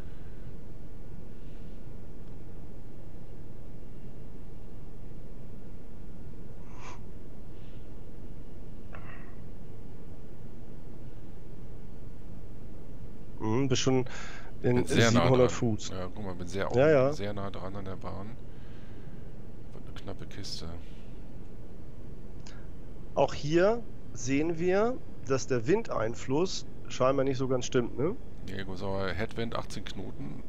Mhm, bist schon in Bin sehr nah siebenhundert dran. Fuß. Ja, guck mal, bin sehr, auch Ja, ja. sehr nah dran an der Bahn. Wird eine knappe Kiste. Auch hier sehen wir, dass der Windeinfluss scheinbar nicht so ganz stimmt, ne? Nee, gut, aber Headwind achtzehn Knoten.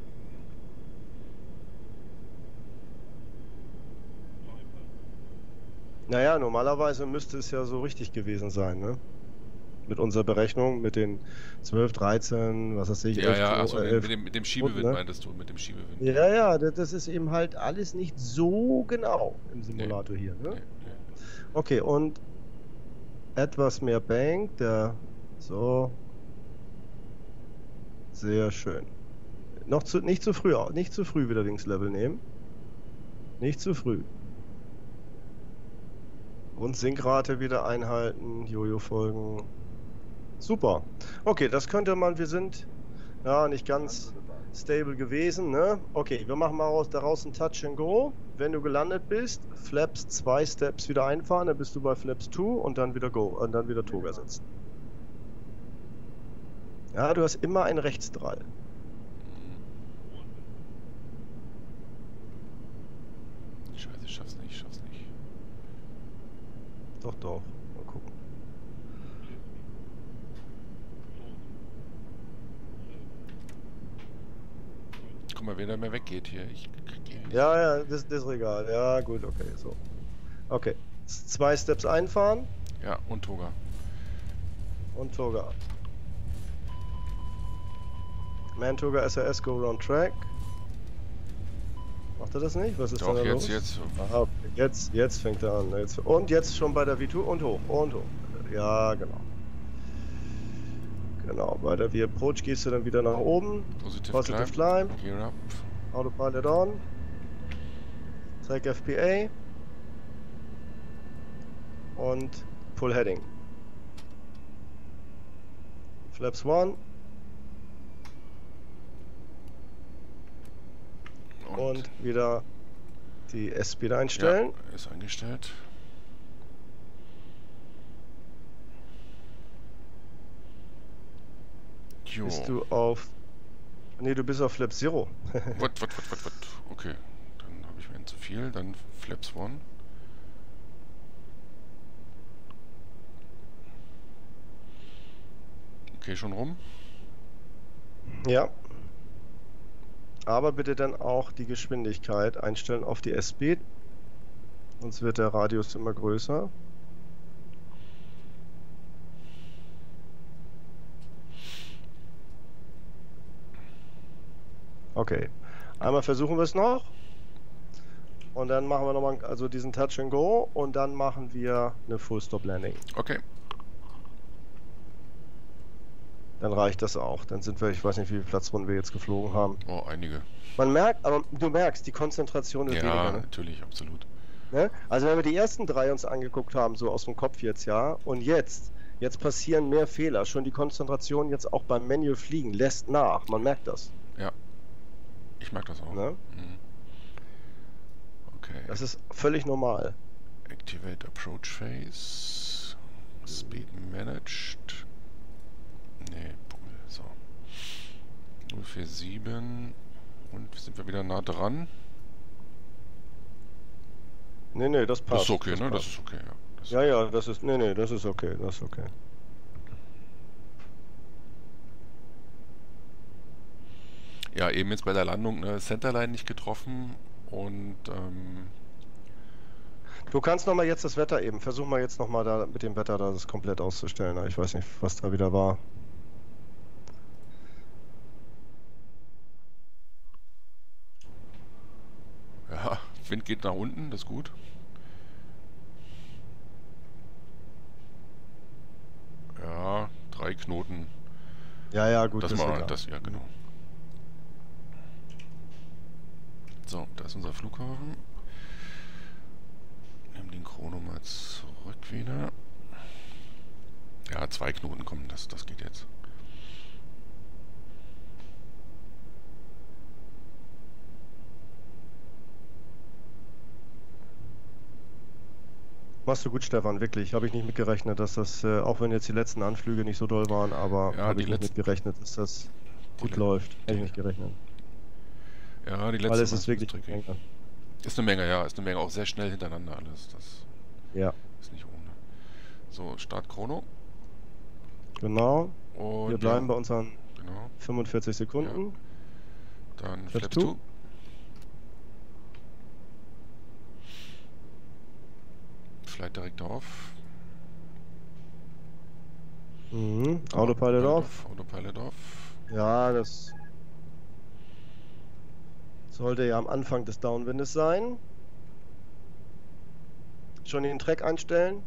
Naja, normalerweise müsste es ja so richtig gewesen sein, ne? Mit unserer Berechnung, mit den zwölf, dreizehn, was weiß ich, Ja, elf, ja, achso, mit, elf mit dem, mit dem Schiebewind ne? meintest du, mit dem Schiebewind. Ja, ja, das das ist eben halt alles nicht so genau im Simulator hier, ne? Nee, nee. Okay, und etwas mehr Bank, der, so, sehr schön. Noch zu, nicht zu früh, nicht zu früh wieder Linkslevel nehmen. Nicht zu früh. Und Sinkrate wieder einhalten, Jojo folgen. Super. Okay, das könnte man, wir sind ja nicht ganz stable gewesen, ne? Okay, wir machen mal aus, daraus ein Touch and Go. Wenn du gelandet bist, Flaps zwei Steps wieder einfahren, dann bist du bei Flaps zwei und dann wieder Go, und dann wieder Toga setzen. Ja, du hast immer einen Rechtsdrall. Scheiße, ich schaff's nicht, ich schaff's nicht. Doch, doch. Mal gucken. Guck mal, wer da mehr weggeht hier. Ich krieg die nicht. Ja, ja, das, das ist egal. Ja, gut, okay, so. Okay. Zwei Steps einfahren Ja, und Toga. und Toga. Man Toga S R S go round track. Macht er das nicht? Was ist Doch, denn da jetzt, los? jetzt. Aha, okay. jetzt, jetzt fängt er an. Jetzt, und jetzt schon bei der V zwei und hoch, und hoch. Ja, genau. Genau, bei der V-Approach gehst du dann wieder nach oben. Positive, Positive climb. climb. Gear up. Autopilot on. Take F P A. Und Full Heading. Flaps one. Und, Und wieder die S-Speed einstellen. ja, ist eingestellt. Jo. Bist du auf... Nee, du bist auf Flap Zero. What, what, what, what, what? Okay, dann habe ich mir zu viel. Dann Flaps one. Okay, schon rum. Ja. Aber bitte dann auch die Geschwindigkeit einstellen auf die S-Speed. Sonst wird der Radius immer größer. Okay. Einmal versuchen wir es noch. Und dann machen wir nochmal also diesen Touch and Go und dann machen wir eine Full Stop Landing. Okay. Dann reicht das auch. Dann sind wir, ich weiß nicht, wie viele Platzrunden wir jetzt geflogen haben. Oh, einige. Man merkt, aber du merkst, die Konzentration ist Ja, weniger. Ne? natürlich, absolut. Ne? Also wenn wir die ersten drei uns angeguckt haben, so aus dem Kopf jetzt, ja, und jetzt, jetzt passieren mehr Fehler. Schon die Konzentration jetzt auch beim Manual Fliegen lässt nach. Man merkt das. Ja. Ich mag das auch. Ne? Mhm. Okay. Das ist völlig normal. Activate Approach Phase. Speed Managed. Nee, Bummel. So. null vier sieben. Und sind wir wieder nah dran? Nee, nee, das passt. Das ist okay, das ne? passt. Das ist okay, ja. Das Ja, ja, das ist, nee, nee, das ist okay, das ist okay. Ja, eben jetzt bei der Landung, ne, Centerline nicht getroffen und ähm, Du kannst nochmal jetzt das Wetter eben, versuch mal jetzt nochmal da mit dem Wetter da das komplett auszustellen. Ich weiß nicht, was da wieder war. Wind geht nach unten, das ist gut. Ja, drei Knoten. Ja, ja, gut. Das ist mal, egal. das, ja, genau. So, da ist unser Flughafen. Nehmen den Chrono mal zurück wieder. Ja, zwei Knoten kommen, das, das geht jetzt. Machst du gut, Stefan, wirklich. Habe ich nicht mitgerechnet, dass das, äh, auch wenn jetzt die letzten Anflüge nicht so doll waren, aber Ja, habe die ich nicht letzten- mitgerechnet, dass das die gut le- läuft. Hätte ich die- nicht gerechnet. Ja, die letzte Weil es war ist ein wirklich bisschen eine tricky. Menge. Ist eine Menge, ja, ist eine Menge. Auch sehr schnell hintereinander alles. Das Ja, ist nicht ohne. So, Start Chrono. genau. Und Wir bleiben ja, bei unseren genau. fünfundvierzig Sekunden. Dann Flaps Flaps two. two. Flight direkt auf. Mhm. Autopilot off. Autopilot off. Ja, das sollte ja am Anfang des Downwindes sein. Schon den Track einstellen.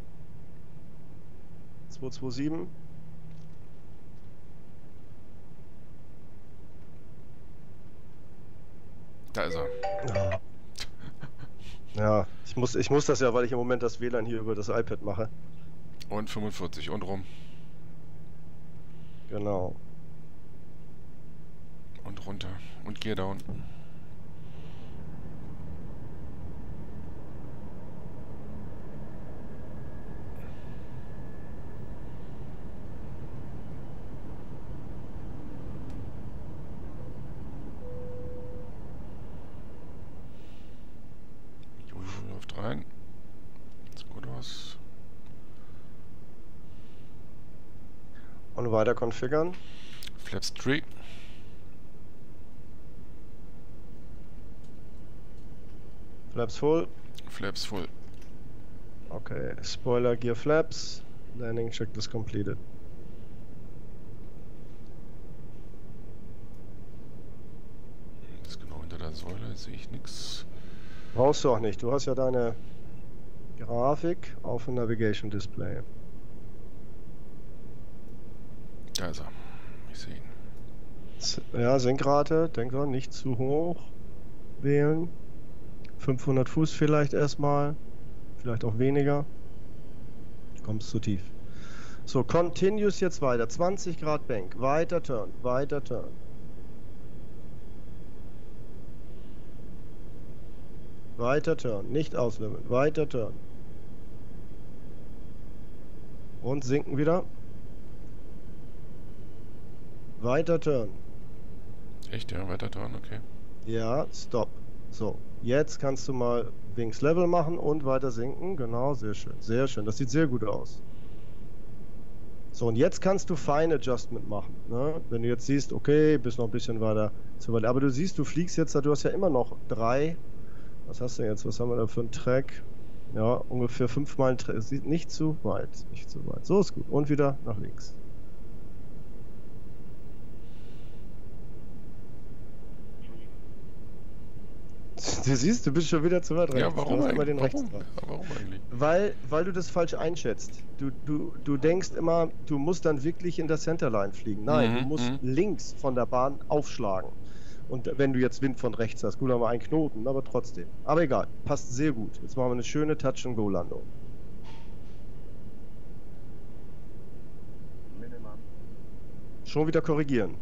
zwei zwei sieben. Da ist er. Ja. Ja, ich muss, ich muss das ja, weil ich im Moment das W L A N hier über das iPad mache. Und fünfundvierzig und rum. Genau. Und runter. Und Gear down. Jojo läuft rein. Sieht gut aus. Und weiter konfigurieren. Flaps three. Flaps full. Flaps full. Okay. Spoiler Gear Flaps. Landing check is completed. Ist genau hinter der Säule, sehe ich nichts. Brauchst du auch nicht. Du hast ja deine Grafik auf dem Navigation Display. Da ist er. Ich sehe ihn. S- Ja, Senkrate, denk dran, nicht zu hoch wählen. fünfhundert Fuß vielleicht erstmal. Vielleicht auch weniger. Du kommst zu tief. So, Continuous jetzt weiter. zwanzig Grad Bank. Weiter Turn. Weiter Turn. Weiter Turn. Nicht auslimmen. Weiter Turn. Und sinken wieder. Weiter Turn. Echt, ja? Weiter dran, okay. Ja, Stop. So, jetzt kannst du mal Wings Level machen und weiter sinken. Genau, sehr schön. Sehr schön. Das sieht sehr gut aus. So, und jetzt kannst du Fine Adjustment machen. Ne? Wenn du jetzt siehst, okay, bist noch ein bisschen weiter zu weit. Aber du siehst, du fliegst jetzt, du hast ja immer noch drei. Was hast du jetzt? Was haben wir da für einen Track? Ja, ungefähr fünf Meilen. Tra- Sieht nicht zu weit. Nicht zu weit. So ist gut. Und wieder nach links. Du siehst, du bist schon wieder zu weit rechts. Ja, warum Du hast immer eigentlich? den rechts Warum? dran. Ja, warum eigentlich? Weil, weil du das falsch einschätzt. Du, du, du denkst immer, du musst dann wirklich in der Centerline fliegen. Nein, Mhm, du musst mhm. links von der Bahn aufschlagen. Und wenn du jetzt Wind von rechts hast, gut, haben wir einen Knoten, aber trotzdem. Aber egal, passt sehr gut. Jetzt machen wir eine schöne Touch-and-Go-Landung. Schon wieder korrigieren.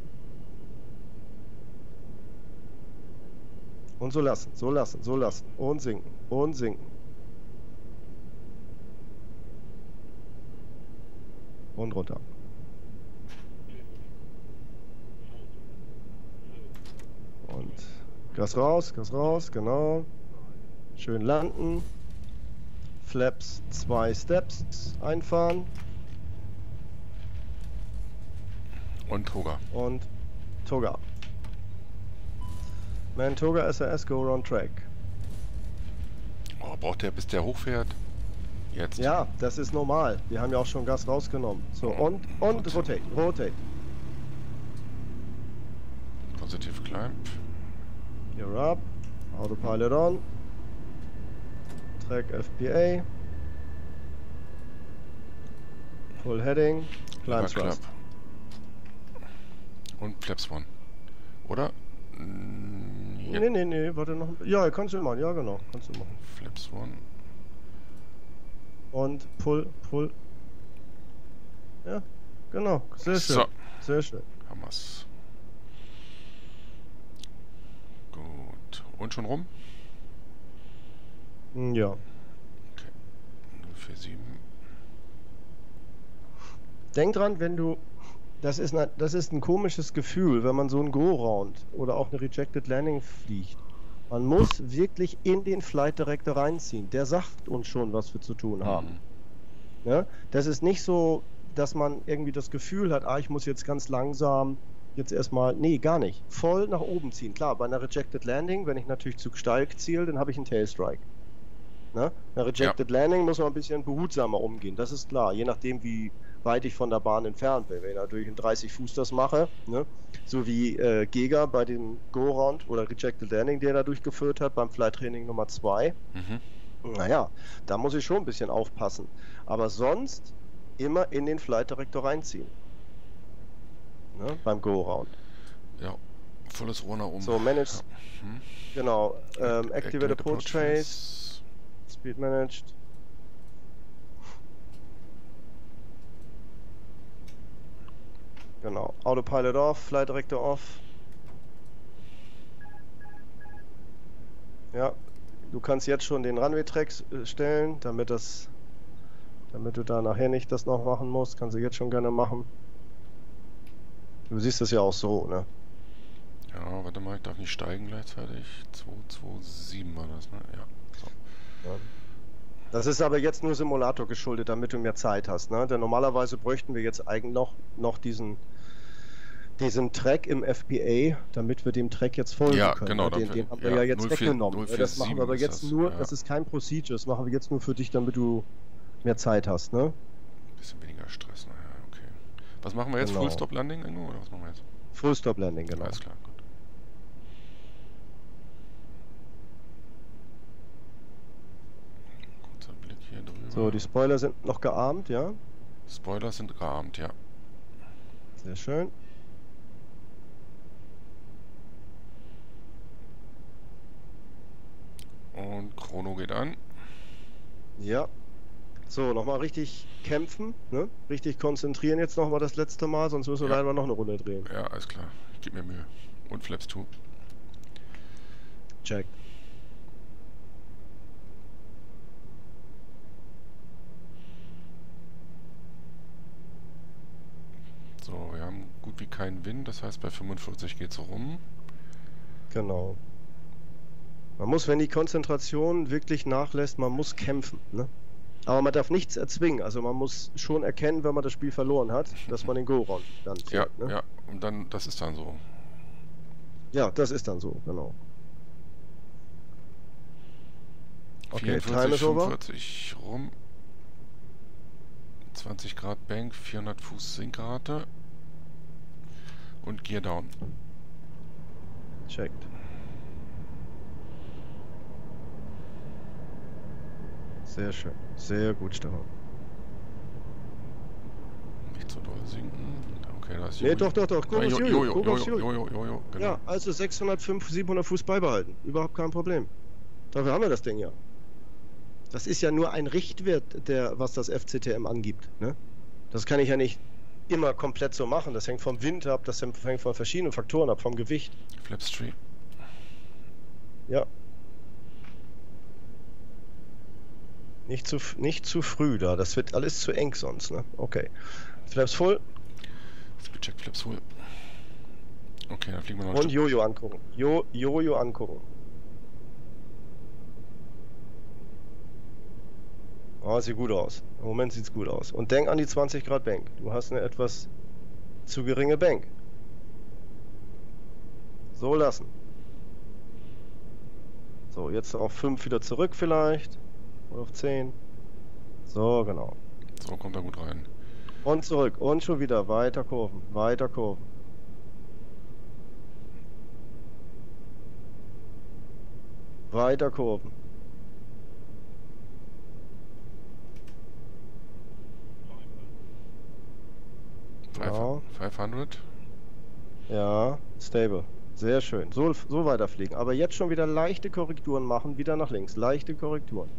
Und so lassen, so lassen, so lassen. Und sinken, und sinken. Und runter. Und Gas raus, Gas raus, genau. Schön landen. Flaps zwei Steps einfahren. Und Toga. Und Toga. Man Toga S R S, go on track. Oh, braucht der, bis der hochfährt? Jetzt. Ja, das ist normal. Wir haben ja auch schon Gas rausgenommen. So, und, und rotate, rotate. Positive Climb. Gear up. Autopilot on. Track F P A. Full Heading. Climb Thrust. Und Flaps One. Oder? Ja. Nee, nee, nee, warte noch. Ja, kannst du machen, ja genau, kannst du machen. Flaps One. Und Pull, Pull. Ja, genau, sehr schön. So. Sehr schön. Hammer's. Gut. Und schon rum? Ja. Okay. null vier sieben. Denk dran, wenn du. Das ist, eine, das ist ein komisches Gefühl, wenn man so ein Go-Round oder auch eine Rejected Landing fliegt. Man muss wirklich in den Flight Director reinziehen. Der sagt uns schon, was wir zu tun haben. Mhm. Ja? Das ist nicht so, dass man irgendwie das Gefühl hat, ah, ich muss jetzt ganz langsam jetzt erstmal. Nee, gar nicht. Voll nach oben ziehen. Klar, bei einer Rejected Landing, wenn ich natürlich zu steil ziele, dann habe ich einen Tailstrike. Ne? Eine Rejected ja. Landing muss man ein bisschen behutsamer umgehen. Das ist klar. Je nachdem, wie weit ich von der Bahn entfernt bin. Wenn ich natürlich in dreißig Fuß das mache, ne? So wie äh, Gega bei dem Go-Round oder Rejected Landing, der er da durchgeführt hat, beim Flight Training Nummer zwei. Mhm. Naja, da muss ich schon ein bisschen aufpassen. Aber sonst immer in den Flight Director reinziehen. Ne? Beim Go-Round. Ja, volles Rohr nach oben. So, Manage. Ja. Hm. Genau. Ähm, Activate, Activate Approach Trace. Speed Managed. Genau. Autopilot off, Flight Director off. Ja, du kannst jetzt schon den Runway-Track stellen, damit das, damit du da nachher nicht das noch machen musst. Kannst du jetzt schon gerne machen. Du siehst das ja auch so, ne? Ja, warte mal, ich darf nicht steigen gleichzeitig. zwei zwei sieben war das, ne? Ja. So. Ja. Das ist aber jetzt nur Simulator geschuldet, damit du mehr Zeit hast, ne? Denn normalerweise bräuchten wir jetzt eigentlich noch, noch diesen, diesen Track im F P A, damit wir dem Track jetzt folgen ja, können. Genau, den, den haben wir ja, ja jetzt null vier, weggenommen. null vier das machen wir aber jetzt das, nur, ja. Das ist kein Procedure, das machen wir jetzt nur für dich, damit du mehr Zeit hast, ne? Bisschen weniger Stress, naja, okay. Was machen wir jetzt? Genau. Full Stop Landing irgendwo, oder was machen wir jetzt? Full Stop Landing, genau. Alles klar, gut. Kurzer Blick hier drüber. So, die Spoiler sind noch gearmt, ja? Spoiler sind gearmt, ja. Sehr schön. Und Chrono geht an. Ja. So, nochmal richtig kämpfen, ne? Richtig konzentrieren jetzt nochmal das letzte Mal, sonst müssen wir ja. leider noch eine Runde drehen. Ja, alles klar. Ich gebe mir Mühe. Und Flaps zwei. Check. So, wir haben gut wie keinen Wind, das heißt bei fünfundvierzig geht es rum. Genau. Man muss, wenn die Konzentration wirklich nachlässt, man muss kämpfen, ne? Aber man darf nichts erzwingen, also man muss schon erkennen, wenn man das Spiel verloren hat, dass man den Go-Round dann zählt, ja, ne? Ja, und dann, das ist dann so. Ja, das ist dann so, genau. Okay, Time is over. fünfundvierzig rum. zwanzig Grad Bank, vierhundert Fuß Sinkrate. Und Gear Down. Checkt. Sehr schön. Sehr gut, Stefan. Nicht zu doll sinken. Okay, da ist Nee, doch, doch, doch. Guck ah, aufs Jojo. Jojo. Jojo, Jojo, Jojo, Jojo, genau. Ja, also sechshundertfünf, siebenhundert Fuß beibehalten. Überhaupt kein Problem. Dafür haben wir das Ding ja. Das ist ja nur ein Richtwert, der, was das F C T M angibt, ne? Das kann ich ja nicht immer komplett so machen. Das hängt vom Wind ab, das hängt von verschiedenen Faktoren ab, vom Gewicht. Flaps drei. Ja. Nicht zu, nicht zu früh da, das wird alles zu eng sonst, ne? Okay. Flaps voll. Speedcheck Flaps voll. Okay, dann fliegen wir noch ein Und Jojo angucken. Jo, Jojo angucken. Oh, sieht gut aus. Im Moment sieht's gut aus. Und denk an die zwanzig Grad Bank. Du hast eine etwas zu geringe Bank. So lassen. So, jetzt auf fünf wieder zurück vielleicht. Oder auf zehn. So, genau. So, kommt er gut rein. Und zurück. Und schon wieder. Weiter Kurven. Weiter Kurven. Weiter Kurven. Genau. fünfhundert. Ja, stable. Sehr schön. So, so weiterfliegen. Aber jetzt schon wieder leichte Korrekturen machen. Wieder nach links. Leichte Korrekturen.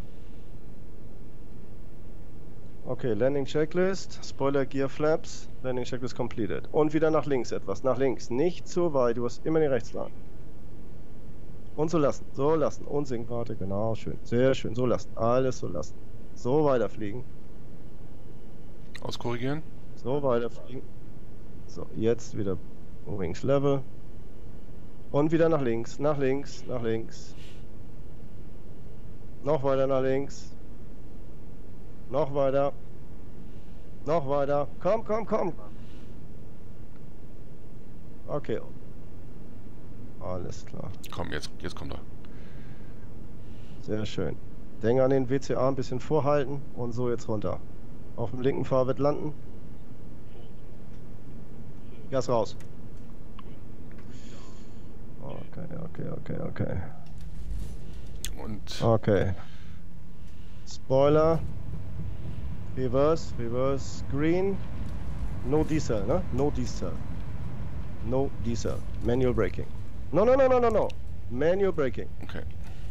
Okay, Landing Checklist. Spoiler Gear Flaps. Landing Checklist completed. Und wieder nach links etwas. Nach links. Nicht zu weit. Du hast immer die Rechtslage. Und so lassen. So lassen. Und Sinkwarte. Genau, schön. Sehr schön. So lassen. Alles so lassen. So weiterfliegen. Auskorrigieren. So weiterfliegen. So, jetzt wieder Wings Level. Und wieder nach links, nach links, nach links. Noch weiter nach links. Noch weiter. Noch weiter. Komm, komm, komm. Okay. Alles klar. Komm, jetzt, jetzt kommt er. Sehr schön. Denke an den W C A ein bisschen vorhalten und so jetzt runter. Auf dem linken Fahrwert landen. Gas raus. Okay, okay, okay, okay. Und Okay. Spoiler. Reverse, reverse, green. No Diesel, ne? No Diesel. No Diesel. Manual braking. No, no, no, no, no, no. Manual braking. okay.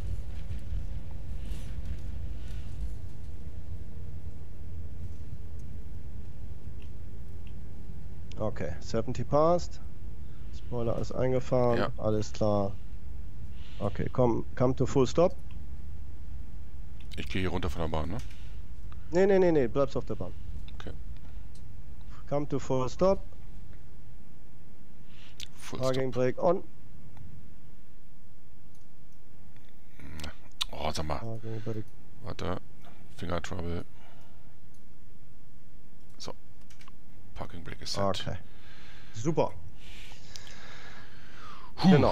Okay, siebzig passed. Spoiler ist eingefahren. Ja. Alles klar. Okay, komm, come to full stop. Ich gehe hier runter von der Bahn, ne? Nee, nee, nee, nee, bleibst auf der Bahn. Okay. Come to full stop. Full Parking stop. brake on. Oh, sag mal. Parking brake. Warte. Finger Trouble. So. Parking Brake ist set. Okay. Super. Puh. Genau.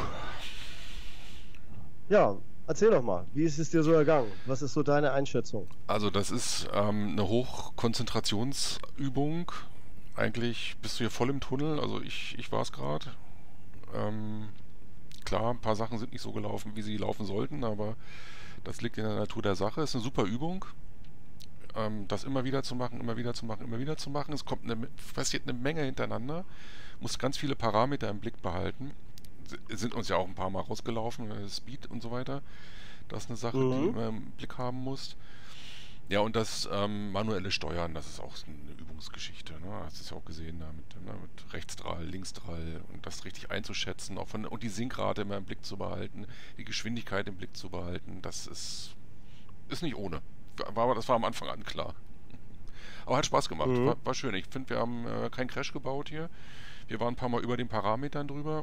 Ja, erzähl doch mal, wie ist es dir so ergangen? Was ist so deine Einschätzung? Also das ist ähm, eine Hochkonzentrationsübung. Eigentlich bist du hier voll im Tunnel. Also ich, ich war es gerade. Ähm, klar, ein paar Sachen sind nicht so gelaufen, wie sie laufen sollten, aber das liegt in der Natur der Sache. Es ist eine super Übung. Ähm, das immer wieder zu machen, immer wieder zu machen, immer wieder zu machen. Es kommt eine, passiert eine Menge hintereinander. Muss ganz viele Parameter im Blick behalten. Sind uns ja auch ein paar Mal rausgelaufen, äh, Speed und so weiter. Das ist eine Sache, Mhm. die man im Blick haben muss. Ja, und das ähm, manuelle Steuern, das ist auch eine Übungsgeschichte. Ne? Hast du es ja auch gesehen, da mit, ne? mit Rechtsdrall, Linksdrall und das richtig einzuschätzen. Auch von, und die Sinkrate immer im Blick zu behalten, die Geschwindigkeit im Blick zu behalten, das ist, ist nicht ohne. War, das war am Anfang an klar. Aber hat Spaß gemacht, Mhm. war, war schön. Ich finde, wir haben äh, keinen Crash gebaut hier. Wir waren ein paar Mal über den Parametern drüber.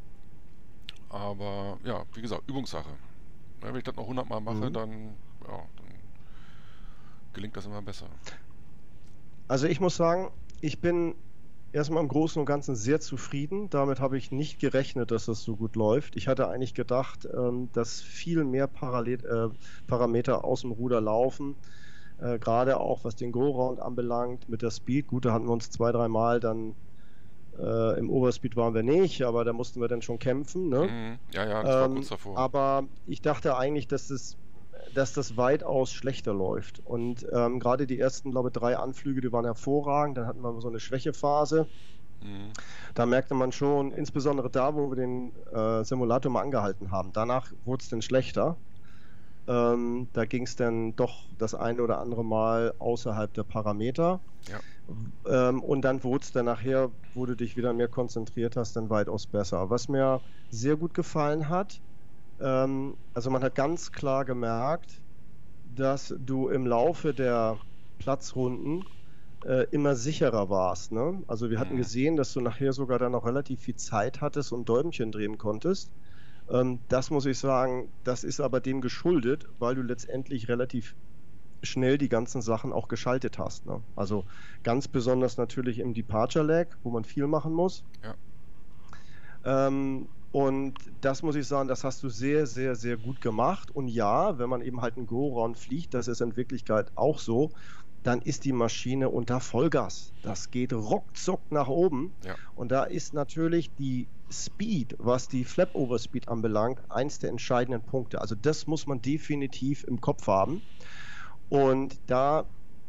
Aber ja, wie gesagt, Übungssache. Ja, wenn ich das noch hundert Mal mache, Mhm. dann, ja, dann gelingt das immer besser. Also ich muss sagen, ich bin erstmal im Großen und Ganzen sehr zufrieden. Damit habe ich nicht gerechnet, dass das so gut läuft. Ich hatte eigentlich gedacht, ähm, dass viel mehr Parallel, äh, Parameter aus dem Ruder laufen. Äh, gerade auch was den Go-Round anbelangt mit der Speed. Gut, da hatten wir uns zwei, dreimal dann äh, im Overspeed waren wir nicht, aber da mussten wir dann schon kämpfen. Ne? Mhm. Ja, ja, das war Ähm, kurz davor. aber ich dachte eigentlich, dass das, dass das weitaus schlechter läuft. Und ähm, gerade die ersten, glaube ich, drei Anflüge, die waren hervorragend. Dann hatten wir so eine Schwächephase. Mhm. Da merkte man schon, insbesondere da, wo wir den äh, Simulator mal angehalten haben. Danach wurde es dann schlechter. Ähm, da ging es dann doch das eine oder andere Mal außerhalb der Parameter. Ja. Ähm, und dann wurde es dann nachher, wo du dich wieder mehr konzentriert hast, dann weitaus besser. Was mir sehr gut gefallen hat, ähm, also man hat ganz klar gemerkt, dass du im Laufe der Platzrunden äh, immer sicherer warst. Ne? Also wir hatten Mhm. gesehen, dass du nachher sogar dann noch relativ viel Zeit hattest und Däumchen drehen konntest. Ähm, das muss ich sagen, das ist aber dem geschuldet, weil du letztendlich relativ schnell die ganzen Sachen auch geschaltet hast. Ne? Also ganz besonders natürlich im Departure Lag, wo man viel machen muss. Ja. Ähm, und das muss ich sagen, das hast du sehr, sehr, sehr gut gemacht. Und ja, wenn man eben halt einen Go-Round fliegt, das ist in Wirklichkeit auch so, dann ist die Maschine unter Vollgas. Das geht ruckzuck nach oben. Ja. Und da ist natürlich die Speed, was die Flap-Over-Speed anbelangt, eins der entscheidenden Punkte. Also das muss man definitiv im Kopf haben. Und da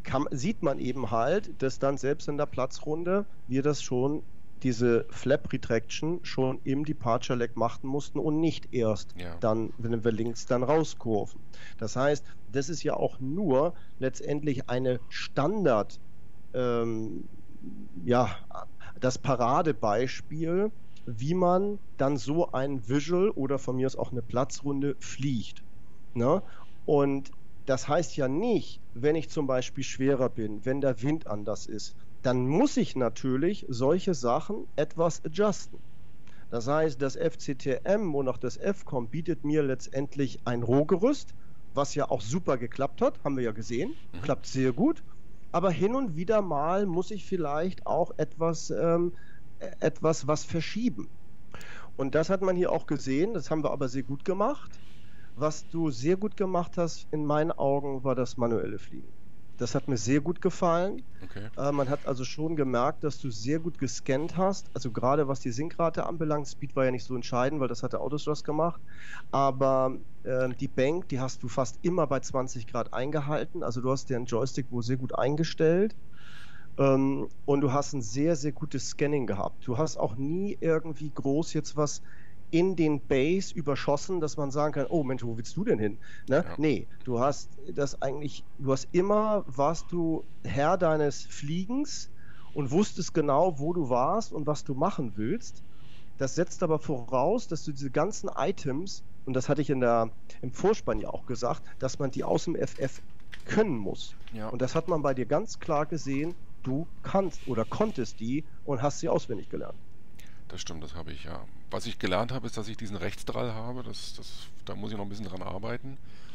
kann, sieht man eben halt, dass dann selbst in der Platzrunde wir das schon, diese Flap Retraction schon im Departure Leg machen mussten und nicht erst Ja. dann, wenn wir links dann rauskurven. Das heißt, das ist ja auch nur letztendlich eine Standard, ähm, ja, das Paradebeispiel, wie man dann so ein Visual oder von mir aus auch eine Platzrunde fliegt. Ne? Und das heißt ja nicht, wenn ich zum Beispiel schwerer bin, wenn der Wind anders ist, dann muss ich natürlich solche Sachen etwas adjusten. Das heißt, das F C T M und auch das F COM bietet mir letztendlich ein Rohgerüst, was ja auch super geklappt hat, haben wir ja gesehen, Mhm. klappt sehr gut. Aber hin und wieder mal muss ich vielleicht auch etwas, ähm, etwas was verschieben. Und das hat man hier auch gesehen, das haben wir aber sehr gut gemacht. Was du sehr gut gemacht hast, in meinen Augen, war das manuelle Fliegen. Das hat mir sehr gut gefallen. Okay. Äh, man hat also schon gemerkt, dass du sehr gut gescannt hast. Also gerade was die Sinkrate anbelangt, Speed war ja nicht so entscheidend, weil das hat der Autostrust gemacht. Aber äh, die Bank, die hast du fast immer bei zwanzig Grad eingehalten. Also du hast den Joystick wohl sehr gut eingestellt. Ähm, und du hast ein sehr, sehr gutes Scanning gehabt. Du hast auch nie irgendwie groß jetzt was in den Base überschossen, dass man sagen kann, oh Mensch, wo willst du denn hin? Ne? Ja. Nee, du hast das eigentlich, du hast immer, warst du Herr deines Fliegens und wusstest genau, wo du warst und was du machen willst. Das setzt aber voraus, dass du diese ganzen Items, und das hatte ich in der, im Vorspann ja auch gesagt, dass man die aus dem F F können muss. Ja. Und das hat man bei dir ganz klar gesehen, du kannst oder konntest die und hast sie auswendig gelernt. Das stimmt, das habe ich, ja. Was ich gelernt habe, ist, dass ich diesen Rechtsdrall habe. Das, das, da muss ich noch ein bisschen dran arbeiten.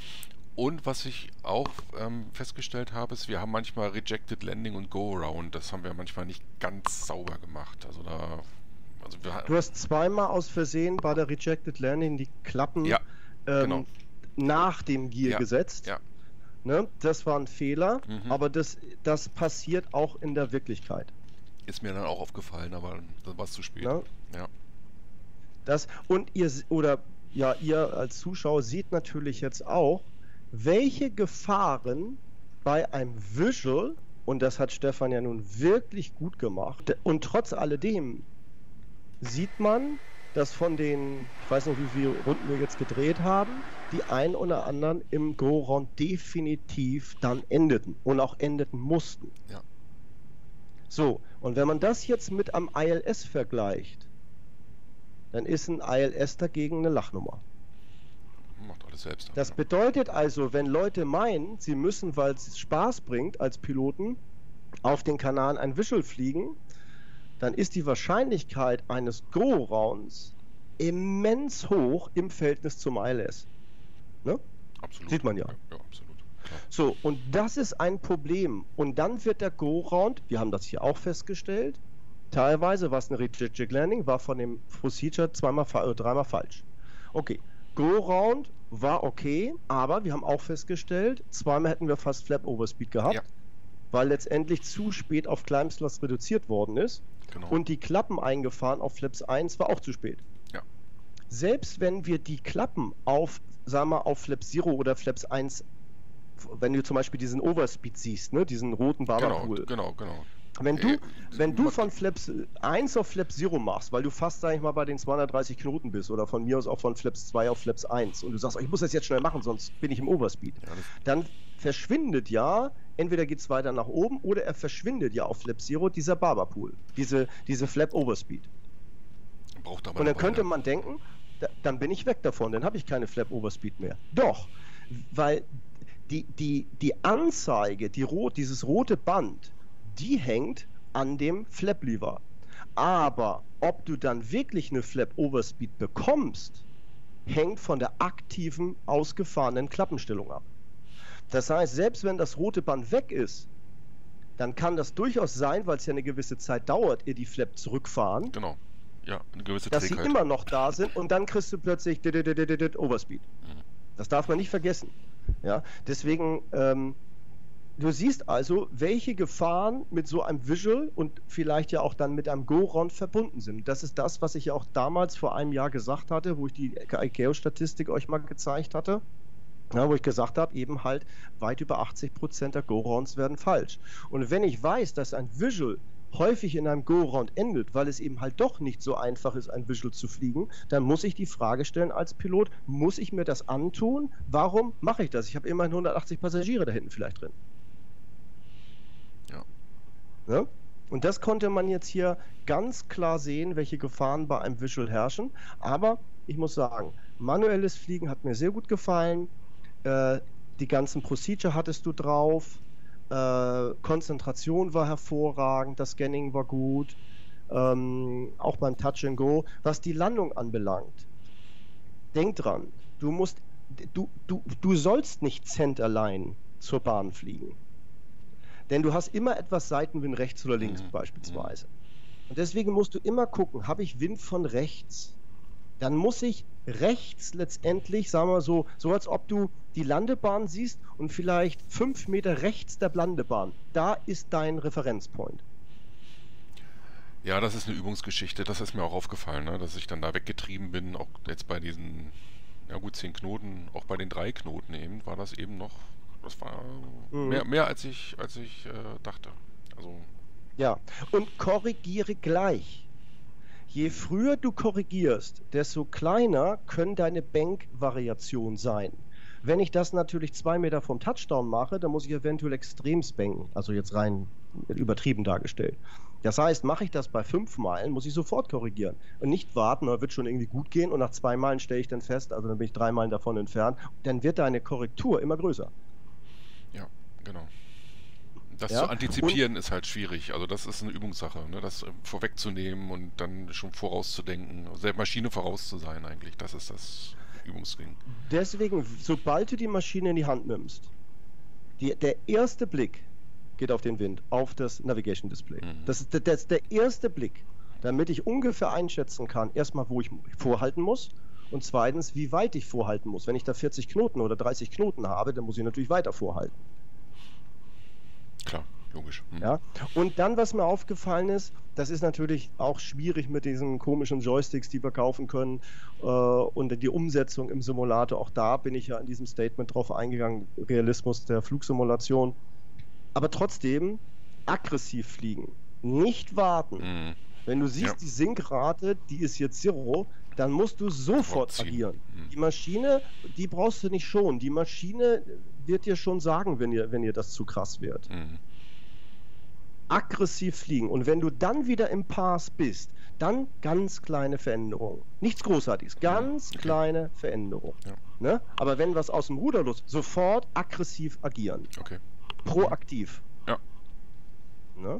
Und was ich auch ähm, festgestellt habe, ist, wir haben manchmal Rejected Landing und Go-Around. Das haben wir manchmal nicht ganz sauber gemacht. Also da... Also wir, Du hast zweimal aus Versehen bei der Rejected Landing die Klappen Ja, ähm, genau. nach dem Gear Ja, gesetzt. ja. Ne? Das war ein Fehler, Mhm. aber das, das passiert auch in der Wirklichkeit. Ist mir dann auch aufgefallen, aber dann war es zu spät. Ne? Ja. Das, und ihr, oder ja, ihr als Zuschauer seht natürlich jetzt auch, welche Gefahren bei einem Visual, und das hat Stefan ja nun wirklich gut gemacht, und trotz alledem sieht man, dass von den, ich weiß nicht, wie viele Runden wir jetzt gedreht haben, die ein oder anderen im Go-Round definitiv dann endeten und auch endeten mussten. Ja. So, und wenn man das jetzt mit einem I L S vergleicht, dann ist ein I L S dagegen eine Lachnummer. Macht alles selbst. Das bedeutet also, wenn Leute meinen, sie müssen, weil es Spaß bringt als Piloten, auf den Kanal ein Visual fliegen, dann ist die Wahrscheinlichkeit eines Go-Rounds immens hoch im Verhältnis zum I L S. Ne? Absolut. Sieht man ja. Ja, absolut. Klar. So, und das ist ein Problem. Und dann wird der Go-Round, wir haben das hier auch festgestellt, teilweise war es eine Rejected Landing, war von dem Procedure zweimal oder dreimal falsch. Okay, Go-Round war okay, aber wir haben auch festgestellt, zweimal hätten wir fast Flap Overspeed gehabt, Ja. weil letztendlich zu spät auf Climbslots reduziert worden ist. Genau. Und die Klappen eingefahren auf Flaps eins war auch zu spät. Ja. Selbst wenn wir die Klappen auf, sagen wir mal, auf Flap Zero oder Flaps eins, wenn du zum Beispiel diesen Overspeed siehst, ne, diesen roten Genau, Barberpool. genau, genau. Wenn du, Äh, wenn du man- von Flaps eins auf Flap Zero machst, weil du fast, sag ich mal, bei den zweihundertdreißig Knoten bist oder von mir aus auch von Flaps zwei auf Flaps eins und du sagst, oh, ich muss das jetzt schnell machen, sonst bin ich im Overspeed, Ja, das, dann verschwindet ja, entweder geht es weiter nach oben oder er verschwindet ja auf Flap Zero dieser Barberpool, diese, diese Flap Overspeed. braucht aber Und dann eine könnte Weile. man denken, da, dann bin ich weg davon, dann habe ich keine Flap Overspeed mehr. Doch, weil die, die, die Anzeige, die rot, dieses rote Band, die hängt an dem Flap Lever. Aber ob du dann wirklich eine Flap Overspeed bekommst, hängt von der aktiven, ausgefahrenen Klappenstellung ab. Das heißt, selbst wenn das rote Band weg ist, dann kann das durchaus sein, weil es ja eine gewisse Zeit dauert, ihr die Flap zurückfahren, Genau. Ja, eine gewisse dass sie Trägheit. immer noch da sind und dann kriegst du plötzlich dit, dit, dit, dit, dit, Overspeed. Mhm. Das darf man nicht vergessen. Ja, deswegen, ähm, du siehst also, welche Gefahren mit so einem Visual und vielleicht ja auch dann mit einem Go-Round verbunden sind. Das ist das, was ich ja auch damals vor einem Jahr gesagt hatte, wo ich die I C A O-Statistik euch mal gezeigt hatte. Ja, wo ich gesagt habe, eben halt weit über achtzig Prozent der Go-Rounds werden falsch. Und wenn ich weiß, dass ein Visual häufig in einem Go-Round endet, weil es eben halt doch nicht so einfach ist, ein Visual zu fliegen, dann muss ich die Frage stellen als Pilot, muss ich mir das antun? Warum mache ich das? Ich habe immerhin hundertachtzig Passagiere da hinten vielleicht drin. Ja. Ja? Und das konnte man jetzt hier ganz klar sehen, welche Gefahren bei einem Visual herrschen. Aber ich muss sagen, manuelles Fliegen hat mir sehr gut gefallen. Äh, die ganzen Procedure hattest du drauf. Äh, Konzentration war hervorragend, das Scanning war gut, ähm, auch beim Touch and Go. Was die Landung anbelangt, denk dran, du musst, du, du, du sollst nicht centerline zur Bahn fliegen. Denn du hast immer etwas Seitenwind rechts oder links Mhm. beispielsweise. Und deswegen musst du immer gucken, habe ich Wind von rechts? Dann muss ich rechts letztendlich, sagen wir so, so als ob du die Landebahn siehst und vielleicht fünf Meter rechts der Landebahn. Da ist dein Referenzpoint. Ja, das ist eine Übungsgeschichte, das ist mir auch aufgefallen, ne? Dass ich dann da weggetrieben bin, auch jetzt bei diesen, ja gut, zehn Knoten, auch bei den drei Knoten eben, war das eben noch, das war Mhm. mehr, mehr als ich, als ich äh, dachte. Also, Ja, und korrigiere gleich. Je früher du korrigierst, desto kleiner können deine Bank-Variationen sein. Wenn ich das natürlich zwei Meter vom Touchdown mache, dann muss ich eventuell extrem banken, also jetzt rein übertrieben dargestellt. Das heißt, mache ich das bei fünf Meilen, muss ich sofort korrigieren und nicht warten, oder wird schon irgendwie gut gehen und nach zwei Meilen stelle ich dann fest, also dann bin ich drei Meilen davon entfernt, dann wird deine Korrektur immer größer. ja, genau. Das Ja, zu antizipieren ist halt schwierig. Also das ist eine Übungssache, ne? Das äh, vorwegzunehmen und dann schon vorauszudenken, also der Maschine voraus zu sein eigentlich. Das ist das Übungsding. Deswegen, sobald du die Maschine in die Hand nimmst, die, der erste Blick geht auf den Wind, auf das Navigation Display. Mhm. Das ist der, das ist der erste Blick, damit ich ungefähr einschätzen kann, erstmal, wo ich vorhalten muss und zweitens, wie weit ich vorhalten muss. Wenn ich da vierzig Knoten oder dreißig Knoten habe, dann muss ich natürlich weiter vorhalten. Klar, logisch. Hm. Ja? Und dann, was mir aufgefallen ist, das ist natürlich auch schwierig mit diesen komischen Joysticks, die wir kaufen können äh, und die Umsetzung im Simulator. Auch da bin ich ja in diesem Statement drauf eingegangen, Realismus der Flugsimulation. Aber trotzdem aggressiv fliegen, nicht warten. Mhm. Wenn du siehst, Ja. die Sinkrate, die ist jetzt Zero, dann musst du sofort Fortziehen. agieren. Mhm. Die Maschine, die brauchst du nicht schonen. Die Maschine wird dir schon sagen, wenn ihr, wenn ihr das zu krass wird. Mhm. Aggressiv fliegen. Und wenn du dann wieder im Pass bist, dann ganz kleine Veränderungen. Nichts Großartiges, ganz Okay. kleine Veränderungen. Ja. Ne? Aber wenn was aus dem Ruder los, sofort aggressiv agieren. Okay. Proaktiv. Ja. Ne?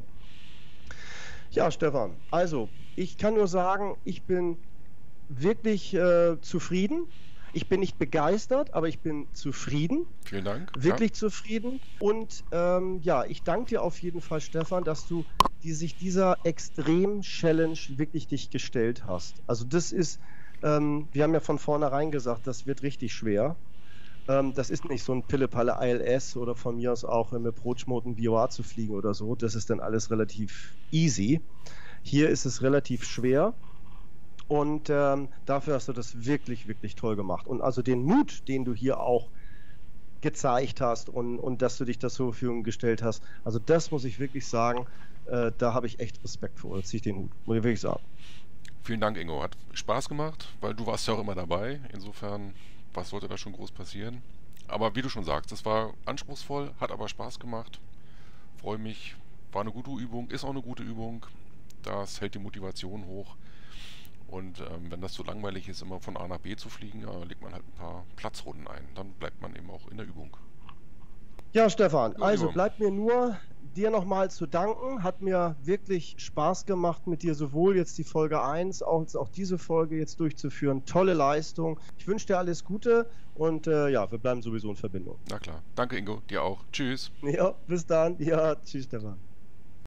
Ja, Stefan, also ich kann nur sagen, ich bin wirklich äh, zufrieden. Ich bin nicht begeistert, aber ich bin zufrieden. Vielen Dank. Wirklich zufrieden. Und ähm, ja, ich danke dir auf jeden Fall, Stefan, dass du die, sich dieser Extrem-Challenge wirklich dich gestellt hast. Also das ist, ähm, wir haben ja von vornherein gesagt, das wird richtig schwer. Ähm, das ist nicht so ein Pille-Palle I L S oder von mir aus auch im Approach-Mode ein B O A zu fliegen oder so. Das ist dann alles relativ easy. Hier ist es relativ schwer. Und ähm, dafür hast du das wirklich, wirklich toll gemacht. Und also den Mut, den du hier auch gezeigt hast und, und dass du dich das zur Verfügung gestellt hast, also das muss ich wirklich sagen, äh, da habe ich echt Respekt vor. Da ziehe ich den Hut, muss ich wirklich sagen. Vielen Dank, Ingo. Hat Spaß gemacht, weil du warst ja auch immer dabei. Insofern, was sollte da schon groß passieren? Aber wie du schon sagst, es war anspruchsvoll, hat aber Spaß gemacht. Freue mich. War eine gute Übung, ist auch eine gute Übung. Das hält die Motivation hoch. Und ähm, wenn das so langweilig ist, immer von A nach B zu fliegen, ja, legt man halt ein paar Platzrunden ein. Dann bleibt man eben auch in der Übung. Ja, Stefan, Ja, also lieber. bleibt mir nur, dir nochmal zu danken. Hat mir wirklich Spaß gemacht, mit dir sowohl jetzt die Folge eins, als auch diese Folge jetzt durchzuführen. Tolle Leistung. Ich wünsche dir alles Gute und äh, ja, wir bleiben sowieso in Verbindung. Na klar. Danke, Ingo. Dir auch. Tschüss. Ja, bis dann. Ja, tschüss, Stefan.